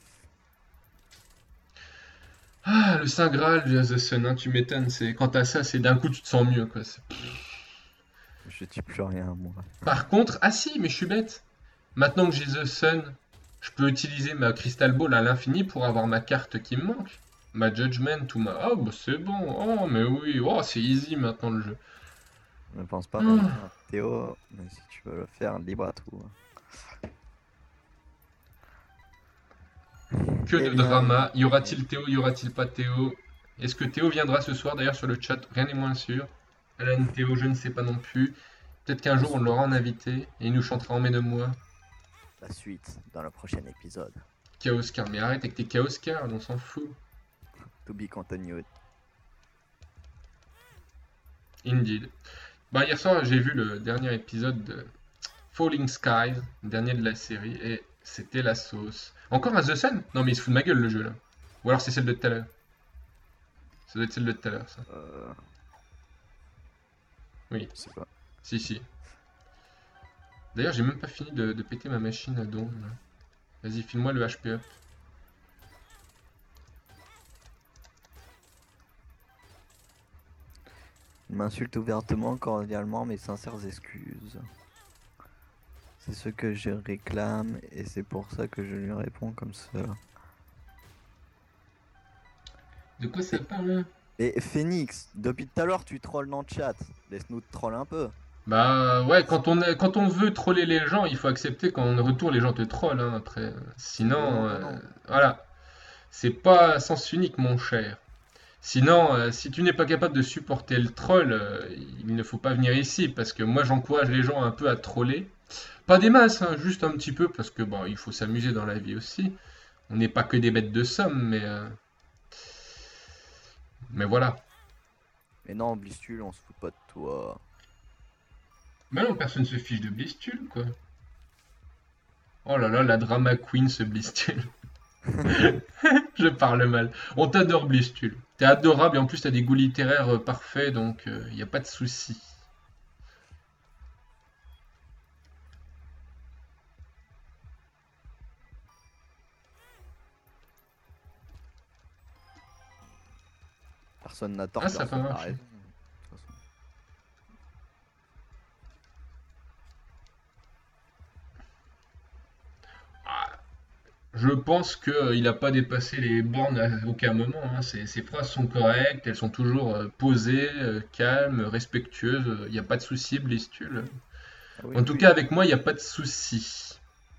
Ah, le Saint Graal, The Sun, hein, tu m'étonnes, c'est quand t'as ça, c'est d'un coup tu te sens mieux, quoi. c'est- Je dis plus rien, moi. Par contre, ah si, mais je suis bête. Maintenant que j'ai The Sun, je peux utiliser ma Crystal Ball à l'infini pour avoir ma carte qui me manque. Ma Judgment ou ma... Oh, bah c'est bon. Oh, mais oui. Oh, c'est easy maintenant le jeu. Ne pense pas Ah. réussir, Théo, mais si tu veux le faire, libre à tout. Que Eh de bien, drama. Y aura-t-il Théo, y aura-t-il pas Théo? Est-ce que Théo viendra ce soir? D'ailleurs, sur le chat, rien n'est moins sûr. Alan, Théo, je ne sais pas non plus. Peut-être qu'un jour on l'aura en invité et il nous chantera Emmène-moi. La suite dans le prochain épisode. Chaos Car, mais arrête avec tes Chaos Car, on s'en fout. To be continued. Indeed. Bah, hier soir, j'ai vu le dernier épisode de Falling Skies, le dernier de la série, et c'était la sauce. Encore un The Sun? Non, mais il se fout de ma gueule le jeu là. Ou alors c'est celle de tout à l'heure. Ça doit être celle de tout à l'heure, ça. Euh... Oui. Je sais pas. Si, si. D'ailleurs, j'ai même pas fini de, de péter ma machine à don. là. Vas-y, file-moi le H P up. Il m'insulte ouvertement, cordialement, mes sincères excuses. C'est ce que je réclame et c'est pour ça que je lui réponds comme ça. De quoi ça parle? Et Phoenix, depuis tout à l'heure tu trolls dans le chat. Laisse-nous te troll un peu. Bah ouais, quand on, est, quand on veut troller les gens, il faut accepter qu'en retour les gens te trollent hein, après. Sinon, Non, non, euh, non. voilà. C'est pas à sens unique, mon cher. Sinon, euh, si tu n'es pas capable de supporter le troll, euh, il ne faut pas venir ici, parce que moi j'encourage les gens un peu à troller. Pas des masses, hein, juste un petit peu, parce que bon, il faut s'amuser dans la vie aussi. On n'est pas que des bêtes de somme, mais... euh, Mais voilà. Mais non, Blistul, on se fout pas de toi. Mais non, personne se fiche de Blistul, quoi. Oh là là, la drama queen, ce Blistul. Je parle mal. On t'adore, Blistul. T'es adorable et en plus t'as des goûts littéraires euh, parfaits, donc il euh, n'y a pas de souci. Personne n'a tort. Ah, ça a personne pas n'a marché. raison, de toute façon. Je pense qu'il n'a pas dépassé les bornes à aucun moment. hein. Ses, ses phrases sont correctes, elles sont toujours euh, posées, euh, calmes, respectueuses. Il n'y a pas de souci, Blistul. Ah oui, En tout oui. cas, avec moi, il n'y a pas de souci.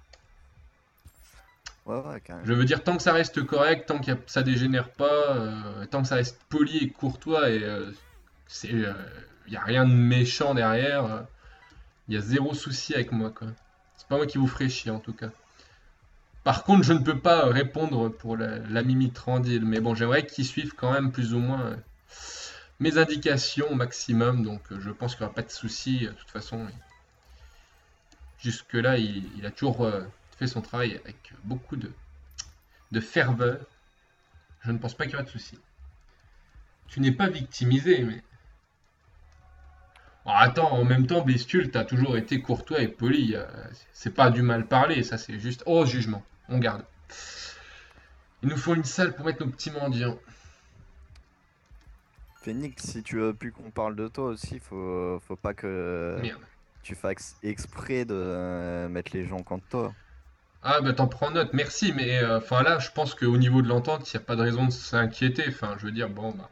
Ouais, ouais, carrément. Je veux dire, tant que ça reste correct, tant que y a- ça dégénère pas, euh, tant que ça reste poli et courtois, et euh, c'est, il n'y a rien de méchant derrière, il y a zéro souci avec moi, quoi. C'est pas moi qui vous ferai chier, en tout cas. Par contre, je ne peux pas euh, répondre pour la- l'ami Mitrandil, mais bon, j'aimerais qu'ils suivent quand même plus ou moins euh, mes indications au maximum, donc euh, je pense qu'il n'y aura pas de souci. De toute façon, Jusque-là, il, il a toujours euh, fait son travail avec beaucoup de, de ferveur. Je ne pense pas qu'il y aura de soucis. Tu n'es pas victimisé, mais... Bon, attends, en même temps, Blistule, t'as toujours été courtois et poli. euh, C'est pas du mal parler, ça c'est juste... Oh, jugement, on garde. Il nous faut une salle pour mettre nos petits mendiants. Phoenix, si tu veux plus qu'on parle de toi aussi, faut, faut pas que Merde. tu fasses exprès de euh, mettre les gens contre toi. Ah bah t'en prends note, merci, mais euh, enfin là, je pense qu'au niveau de l'entente, il n'y a pas de raison de s'inquiéter. Enfin, je veux dire, bon, bah...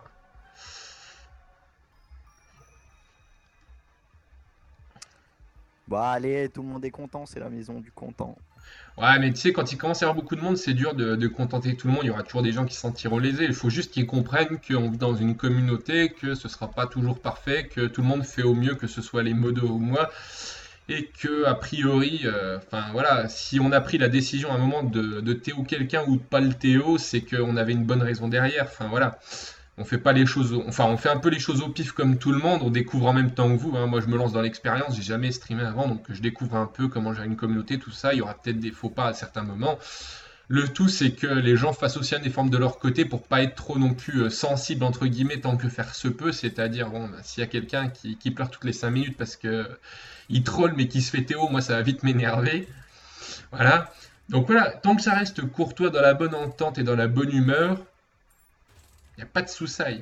Bon, allez, tout le monde est content, c'est la maison du content. Ouais, mais tu sais, quand il commence à y avoir beaucoup de monde, c'est dur de, de contenter tout le monde. Il y aura toujours des gens qui se sentiront lésés. Il faut juste qu'ils comprennent qu'on vit dans une communauté, que ce sera pas toujours parfait, que tout le monde fait au mieux, que ce soit les modos ou moi. Et que, a priori, euh, enfin voilà, si on a pris la décision à un moment de, de Théo quelqu'un ou de pas le Théo, c'est qu'on avait une bonne raison derrière. Enfin voilà. On fait pas les choses, au- enfin on fait un peu les choses au pif comme tout le monde, on découvre en même temps que vous, hein. Moi je me lance dans l'expérience, j'ai jamais streamé avant, donc je découvre un peu comment gérer une communauté, tout ça, il y aura peut-être des faux pas à certains moments. Le tout c'est que les gens fassent aussi un effort de leur côté pour pas être trop non plus euh, sensible entre guillemets tant que faire se peut, c'est-à-dire bon bah, s'il y a quelqu'un qui, qui pleure toutes les cinq minutes parce que euh, il troll mais qui se fait Théo, moi ça va vite m'énerver. Voilà. Donc voilà, tant que ça reste courtois dans la bonne entente et dans la bonne humeur, il n'y a pas de soucis.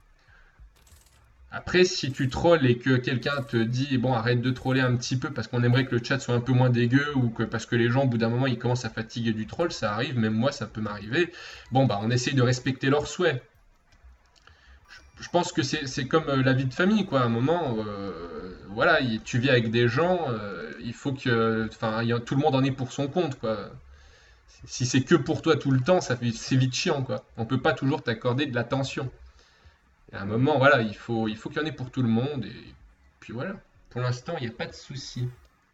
Après, si tu trolls et que quelqu'un te dit bon, arrête de troller un petit peu parce qu'on aimerait que le chat soit un peu moins dégueu ou que parce que les gens, au bout d'un moment, ils commencent à fatiguer du troll, ça arrive, même moi, ça peut m'arriver. Bon, bah, on essaye de respecter leurs souhaits. Je je pense que c'est c'est comme euh, la vie de famille, quoi. À un moment, euh, voilà, il- tu vis avec des gens, euh, il faut que, enfin, il y a- tout le monde en est pour son compte, quoi. Si c'est que pour toi tout le temps, ça fait- c'est vite chiant, quoi. On peut pas toujours t'accorder de l'attention. À un moment, voilà, il faut, il faut qu'il y en ait pour tout le monde. Et puis voilà. Pour l'instant, il n'y a pas de souci.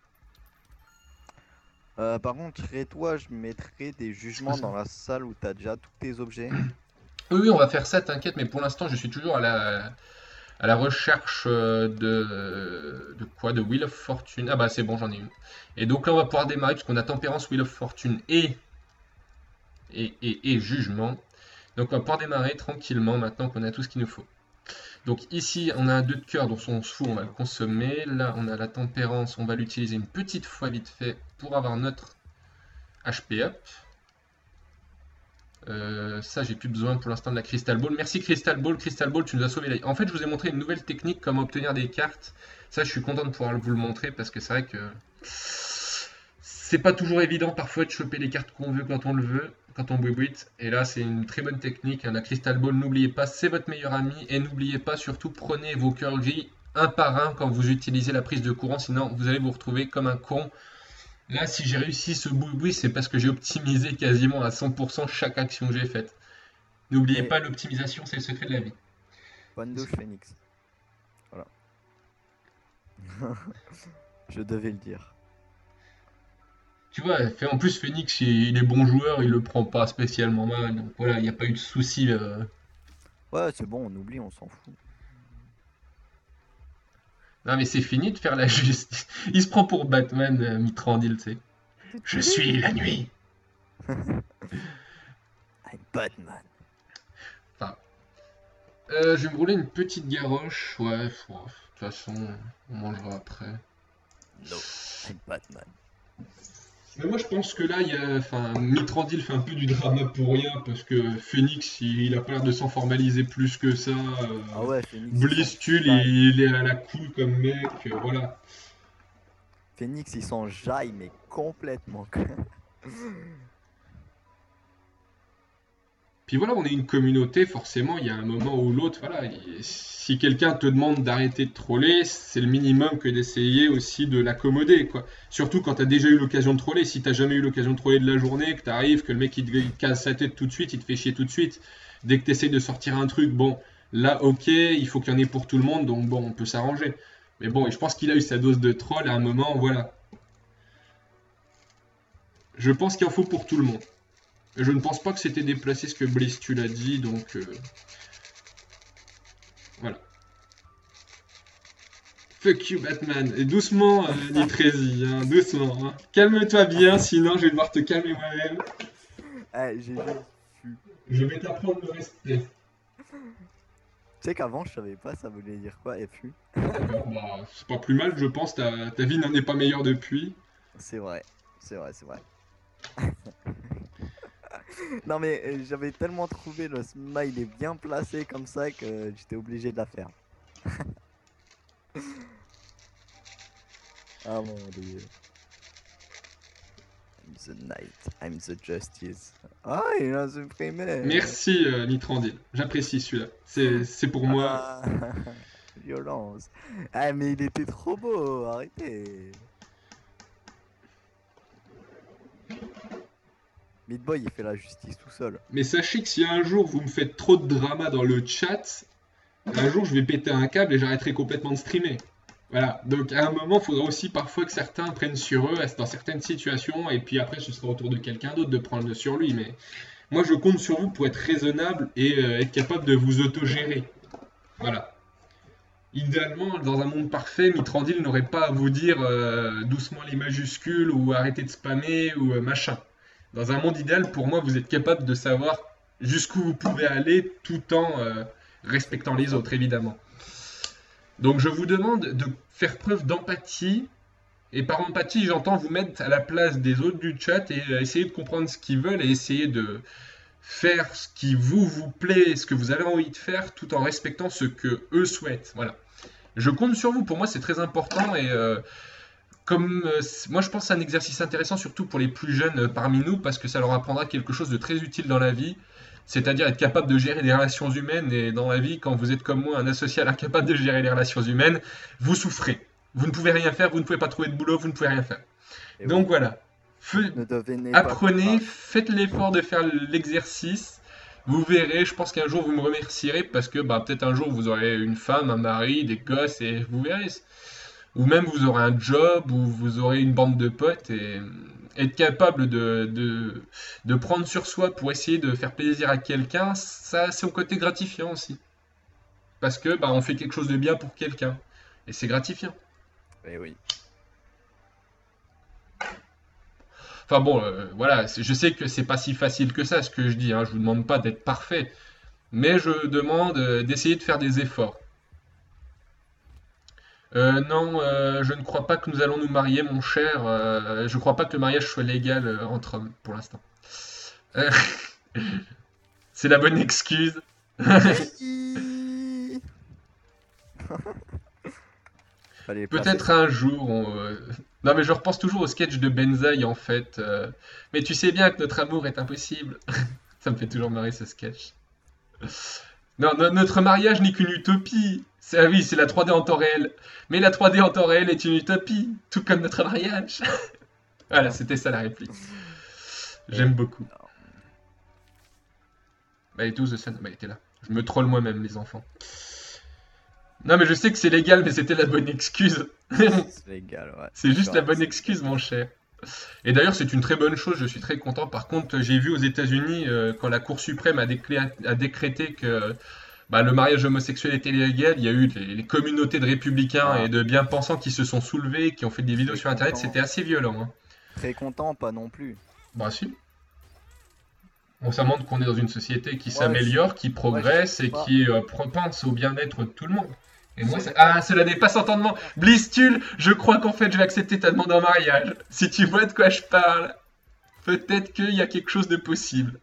Euh, par contre, et toi, je mettrais des jugements ça dans la salle où t'as déjà tous tes objets. Oui, oui, on va faire ça, t'inquiète, mais pour l'instant, je suis toujours à la, à la recherche euh, de, de quoi? De Wheel of Fortune. Ah bah c'est bon, j'en ai une. Et donc là, on va pouvoir démarrer, puisqu'on a Tempérance, Wheel of Fortune et, et, et, et Jugement. Donc on va pouvoir démarrer tranquillement maintenant qu'on a tout ce qu'il nous faut. Donc ici, on a un deux de cœur, donc on se fout, on va le consommer. Là, on a la tempérance, on va l'utiliser une petite fois vite fait pour avoir notre H P up. Euh, ça, j'ai plus besoin pour l'instant de la Crystal Ball. Merci Crystal Ball, Crystal Ball, tu nous as sauvé la vie. En fait, je vous ai montré une nouvelle technique, comment obtenir des cartes. Ça, je suis content de pouvoir vous le montrer parce que c'est vrai que c'est pas toujours évident parfois de choper les cartes qu'on veut quand on le veut, quand on bouibouite. Et là, c'est une très bonne technique. La Crystal Ball, n'oubliez pas, c'est votre meilleur ami. Et n'oubliez pas, surtout, prenez vos cœurs gris un par un quand vous utilisez la prise de courant. Sinon, vous allez vous retrouver comme un con. Là, si j'ai réussi ce boui-boui, c'est parce que j'ai optimisé quasiment à cent pour cent chaque action que j'ai faite. N'oubliez Et- pas, l'optimisation, c'est le secret de la vie. Bonne douche, Phoenix. Voilà. Je devais le dire. Tu vois, fait- en plus, Phoenix, il il est bon joueur, il le prend pas spécialement mal. Donc voilà, il n'y a pas eu de souci. euh. Ouais, c'est bon, on oublie, on s'en fout. Non, mais c'est fini de faire la justice. Il se prend pour Batman, euh, Mitrandil, tu sais. Je suis la nuit. I'm Batman. Enfin, euh, je vais me rouler une petite garoche. Ouais, faut- de toute façon, on mangera après. No, I'm Batman. Mais moi, je pense que là, il y a, enfin, Mitrandil fait un peu du drama pour rien parce que Phoenix, il, il a pas l'air de s'en formaliser plus que ça. euh, Ah ouais, Phoenix. il Blistul, s'en jaille. il, il est à la cool comme mec, euh, voilà. Phoenix, il s'en jaille, mais complètement. Puis voilà, on est une communauté, forcément, il y a un moment ou l'autre, voilà. il- Si quelqu'un te demande d'arrêter de troller, c'est le minimum que d'essayer aussi de l'accommoder, quoi. Surtout quand t'as déjà eu l'occasion de troller. Si t'as jamais eu l'occasion de troller de la journée, que t'arrives, que le mec il te, il te casse sa tête tout de suite, il te fait chier tout de suite. Dès que t'essayes de sortir un truc, bon, là, ok, il faut qu'il y en ait pour tout le monde, donc bon, on peut s'arranger. Mais bon, et je pense qu'il a eu sa dose de troll à un moment, voilà. Je pense qu'il en faut pour tout le monde. Je ne pense pas que c'était déplacé ce que Bliss tu l'as dit, donc euh, voilà. Fuck you, Batman. Et doucement, euh, Nitrezi, hein, doucement. Hein. Calme-toi bien, sinon je vais devoir te calmer moi-même. Eh, j'ai juste fu. Je vais t'apprendre le respect. Tu sais qu'avant, je savais pas ça voulait dire quoi, F U. Bah, c'est pas plus mal, je pense. Ta, ta vie n'en est pas meilleure depuis. C'est vrai, c'est vrai, c'est vrai. Non mais euh, j'avais tellement trouvé le smile bien placé comme ça que j'étais obligé de la faire. Ah mon dieu. I'm the night, I'm the justice. Ah, il a supprimé. Merci, euh, Nitrandil. J'apprécie celui-là. C'est c'est pour moi. Ah, violence. Ah mais il était trop beau, arrêtez. Meat Boy il fait la justice tout seul. Mais sachez que si un jour vous me faites trop de drama dans le chat, un jour je vais péter un câble et j'arrêterai complètement de streamer. Voilà, donc à un moment, il faudra aussi parfois que certains prennent sur eux dans certaines situations, et puis après ce sera au tour de quelqu'un d'autre de prendre sur lui. Mais moi je compte sur vous pour être raisonnable et euh, être capable de vous autogérer. Voilà. Idéalement, dans un monde parfait, Mitrandil n'aurait pas à vous dire euh, doucement les majuscules ou arrêtez de spammer ou euh, machin. Dans un monde idéal, pour moi, vous êtes capable de savoir jusqu'où vous pouvez aller tout en euh, respectant les autres, évidemment. Donc je vous demande de faire preuve d'empathie. Et par empathie, j'entends vous mettre à la place des autres du chat et euh, essayer de comprendre ce qu'ils veulent et essayer de faire ce qui vous, vous plaît, ce que vous avez envie de faire, tout en respectant ce que eux souhaitent. Voilà. Je compte sur vous. Pour moi, c'est très important et... Euh, Comme, euh, moi je pense que c'est un exercice intéressant surtout pour les plus jeunes euh, parmi nous parce que ça leur apprendra quelque chose de très utile dans la vie, c'est-à-dire être capable de gérer des relations humaines et dans la vie quand vous êtes comme moi un asocial incapable de gérer les relations humaines, vous souffrez. Vous ne pouvez rien faire, vous ne pouvez pas trouver de boulot, vous ne pouvez rien faire. Et Donc oui, voilà, Fe- ne devenez pas apprenez, coupable. faites l'effort de faire l'exercice. Vous verrez, je pense qu'un jour vous me remercierez parce que bah, peut-être un jour vous aurez une femme, un mari, des gosses et vous verrez. Ou même vous aurez un job, ou vous aurez une bande de potes, et être capable de, de, de prendre sur soi pour essayer de faire plaisir à quelqu'un, ça c'est au côté gratifiant aussi. Parce que bah, on fait quelque chose de bien pour quelqu'un, et c'est gratifiant. Eh oui. Enfin bon, euh, voilà, c'est- je sais que c'est pas si facile que ça ce que je dis, hein, je vous demande pas d'être parfait, mais je demande euh, d'essayer de faire des efforts. Euh, non, euh, je ne crois pas que nous allons nous marier, mon cher. Euh, je ne crois pas que le mariage soit légal euh, entre hommes, pour l'instant. Euh, c'est la bonne excuse. Fallait le Peut-être placer. un jour. on, euh, Non, mais je repense toujours au sketch de Benzaï, en fait. euh, Mais tu sais bien que notre amour est impossible. Ça me fait toujours marrer ce sketch. Non, no- notre mariage n'est qu'une utopie. C'est, ah oui, c'est la trois D en temps réel. Mais la trois D en temps réel est une utopie, tout comme notre mariage. Voilà, c'était ça la réplique. J'aime beaucoup. Bah, et tous, ça, bah, il était là. Je me troll moi-même, les enfants. Non, mais je sais que c'est légal, mais c'était la bonne excuse. C'est légal, ouais. C'est juste la Genre, bonne c'est- excuse, mon cher. Et d'ailleurs, c'est une très bonne chose, je suis très content. Par contre, j'ai vu aux États-Unis, euh, quand la Cour suprême a, déclé- a décrété que bah, le mariage homosexuel était illégal, il y a eu les, les communautés de républicains Ah. et de bien-pensants qui se sont soulevés, qui ont fait des vidéos Très sur Internet, content. c'était assez violent. Hein. Très content, pas non plus. Bah si. On ça montre qu'on est dans une société qui Ouais, s'améliore, qui progresse je sais et pas. qui euh, pense au bien-être de tout le monde. Et moi, c'est... Ah, cela n'est pas sans entendement. Blistul, je crois qu'en fait, je vais accepter ta demande en mariage. Si tu vois de quoi je parle, peut-être qu'il y a quelque chose de possible.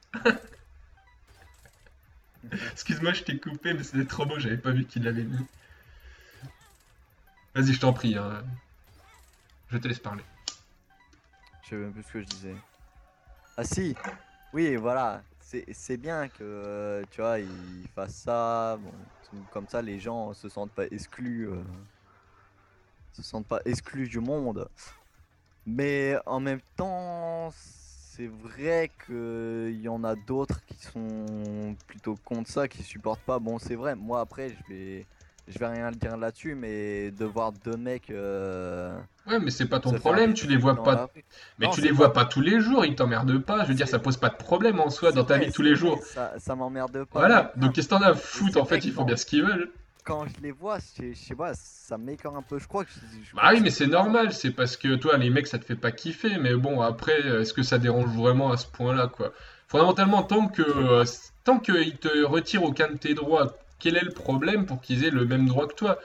Excuse-moi, je t'ai coupé, mais c'était trop beau, j'avais pas vu qu'il l'avait mis. Vas-y, je t'en prie. Hein. Je te laisse parler. Je sais même plus ce que je disais. Ah si. Oui, voilà. C'est c'est bien que euh, tu vois, ils fassent ça. Bon, tout- comme ça, les gens se sentent pas exclus. euh, se sentent pas exclus du monde. Mais en même temps, c'est vrai qu'il y en a d'autres qui sont plutôt contre ça, qui supportent pas. Bon, c'est vrai. Moi après, je vais, je vais rien dire là-dessus, mais de voir deux mecs. euh, Ouais, mais c'est pas ton se faire problème, des tu les vois dans la pas. rue. Mais Non, tu c'est les vois pas tous les jours, ils t'emmerdent pas. Je veux dire, C'est- ça pose pas de problème en soi C'est dans ta vrai, vie de tous c'est les vrai, jours. Ça, ça m'emmerde pas. Voilà, mais donc qu'est-ce que t'en as à foutre c'est en fait, vrai ils que font dans- bien ce qu'ils veulent. quand je les vois, je je sais pas, ça m'écoeure un peu. Je crois que je, je Bah crois oui, que mais c'est normal, c'est parce que toi, les mecs, ça te fait pas kiffer, mais bon, après, euh, est-ce que ça dérange vraiment à ce point-là, quoi? Fondamentalement, tant que, euh, tant qu'ils te retirent aucun de tes droits, quel est le problème pour qu'ils aient le même droit que toi?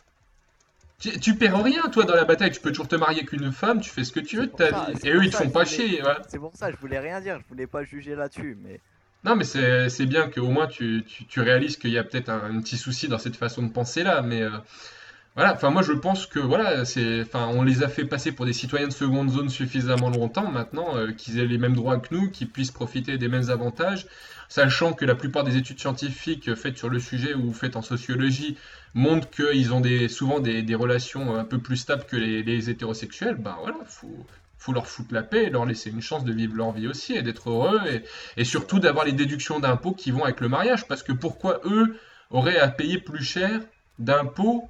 Tu, tu perds rien, toi, dans la bataille, tu peux toujours te marier avec une femme, tu fais ce que tu veux c'est de pour ta ça, vie. c'est Et eux, pour ils te ça, font je pas voulais, chier, voilà. c'est pour ça, je voulais rien dire, je voulais pas juger là-dessus, mais Non, mais c'est c'est bien qu'au moins tu, tu, tu réalises qu'il y a peut-être un, un petit souci dans cette façon de penser là, mais euh, voilà, enfin moi je pense que voilà, c'est, enfin on les a fait passer pour des citoyens de seconde zone suffisamment longtemps maintenant, euh, qu'ils aient les mêmes droits que nous, qu'ils puissent profiter des mêmes avantages, sachant que la plupart des études scientifiques faites sur le sujet ou faites en sociologie montrent qu'ils ont des, souvent des, des relations un peu plus stables que les, les hétérosexuels, ben voilà, faut, faut leur foutre la paix, et leur laisser une chance de vivre leur vie aussi et d'être heureux et, et surtout d'avoir les déductions d'impôts qui vont avec le mariage, parce que pourquoi eux auraient à payer plus cher d'impôts?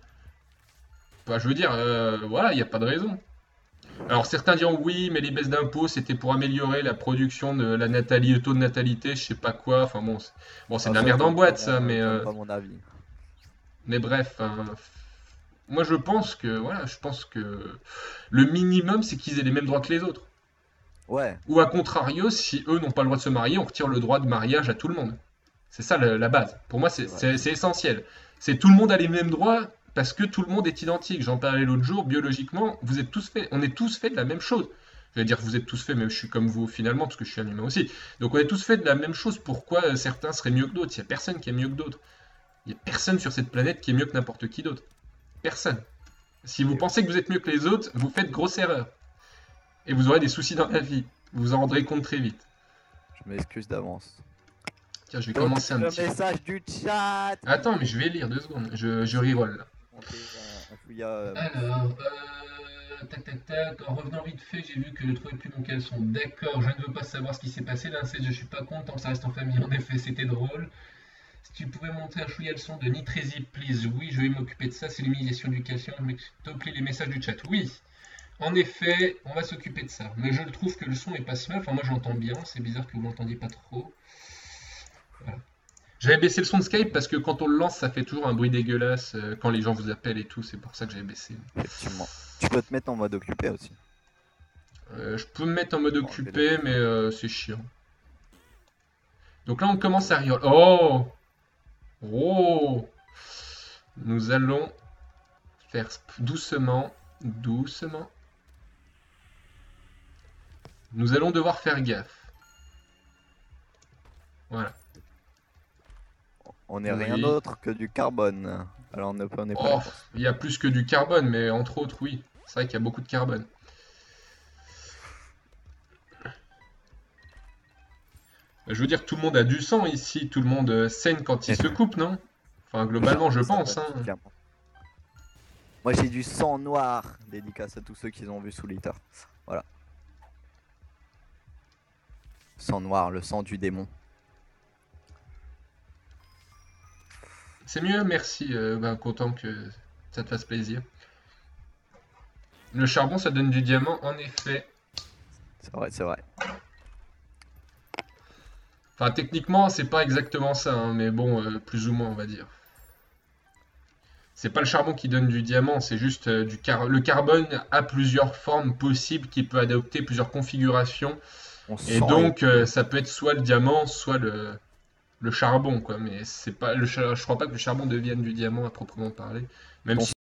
Enfin, je veux dire, euh, voilà, il n'y a pas de raison. Alors certains diront oui, mais les baisses d'impôts, c'était pour améliorer la production de la natalité, le taux de natalité, je sais pas quoi. Enfin bon, c'est bon, c'est ah, de la ça, je merde en donne pas boîte ça, mon, mais, je donne euh, pas mon avis. mais bref. Hein, moi je pense que voilà, je pense que le minimum, c'est qu'ils aient les mêmes droits que les autres. Ouais, Ou à contrario, si eux n'ont pas le droit de se marier, on retire le droit de mariage à tout le monde. C'est ça la, la base. Pour moi, c'est c'est vrai. c'est- c'est essentiel. C'est tout le monde a les mêmes droits parce que tout le monde est identique. J'en parlais l'autre jour, biologiquement, vous êtes tous faits. On est tous faits de la même chose. Je vais dire que vous êtes tous faits, mais je suis comme vous finalement, parce que je suis un humain aussi. Donc on est tous faits de la même chose. Pourquoi euh, certains seraient mieux que d'autres? Il n'y a personne qui est mieux que d'autres. Il n'y a personne sur cette planète qui est mieux que n'importe qui d'autre. Personne. Si vous Et- pensez que vous êtes mieux que les autres, vous faites grosse erreur. Et vous aurez des soucis dans la vie. Vous vous en rendrez compte très vite. Je m'excuse d'avance. Tiens, je vais Donc, commencer un le petit. message du chat. Attends, mais je vais lire deux secondes. Je, je reroll là. Monter un- un chouïa, euh, Alors, euh, tac tac tac, en revenant vite fait, j'ai vu que je ne trouvais plus mon caleçon. D'accord, je ne veux pas savoir ce qui s'est passé, l'inceste, je suis pas content, ça reste en famille, en effet, c'était drôle. Si tu pouvais montrer un chouïa le son de Nitrési, please. Oui, je vais m'occuper de ça, c'est l'humiliation du question. Je vais te plaît les messages du chat. Oui, en effet, on va s'occuper de ça. Mais je trouve que le son est pas si mal, enfin moi j'entends bien, c'est bizarre que vous l'entendiez pas trop. Voilà. J'avais baissé le son de Skype parce que quand on le lance, ça fait toujours un bruit dégueulasse euh, quand les gens vous appellent et tout. C'est pour ça que j'avais baissé. effectivement. Tu peux te mettre en mode occupé aussi. Euh, je peux me mettre en mode Bon, occupé, mais euh, c'est chiant. Donc là, on commence à rire. Oh! Oh! Nous allons faire doucement, doucement. Nous allons devoir faire gaffe. Voilà. On n'est Oui. rien d'autre que du carbone. Alors on ne peut, on n'est pas Oh, là. il y a plus que du carbone, mais entre autres, oui. C'est vrai qu'il y a beaucoup de carbone. Je veux dire, tout le monde a du sang ici, tout le monde euh, saigne quand il se coupe, non? Enfin, globalement, je Ça pense. donne, Hein. clairement. Moi j'ai du sang noir, dédicace à tous ceux qui ont vu sous Litter. Voilà. Sang noir, le sang du démon. C'est mieux, merci. Euh, ben, content que ça te fasse plaisir. Le charbon, ça donne du diamant, en effet. C'est vrai, c'est vrai. Enfin, techniquement, c'est pas exactement ça, hein, mais bon, euh, plus ou moins, on va dire. C'est pas le charbon qui donne du diamant, c'est juste euh, du car... le carbone a plusieurs formes possibles qui peut adopter plusieurs configurations. On Et sent donc, les- euh, ça peut être soit le diamant, soit le, le charbon, quoi. Mais c'est pas le cha- je crois pas que le charbon devienne du diamant à proprement parler. Même On si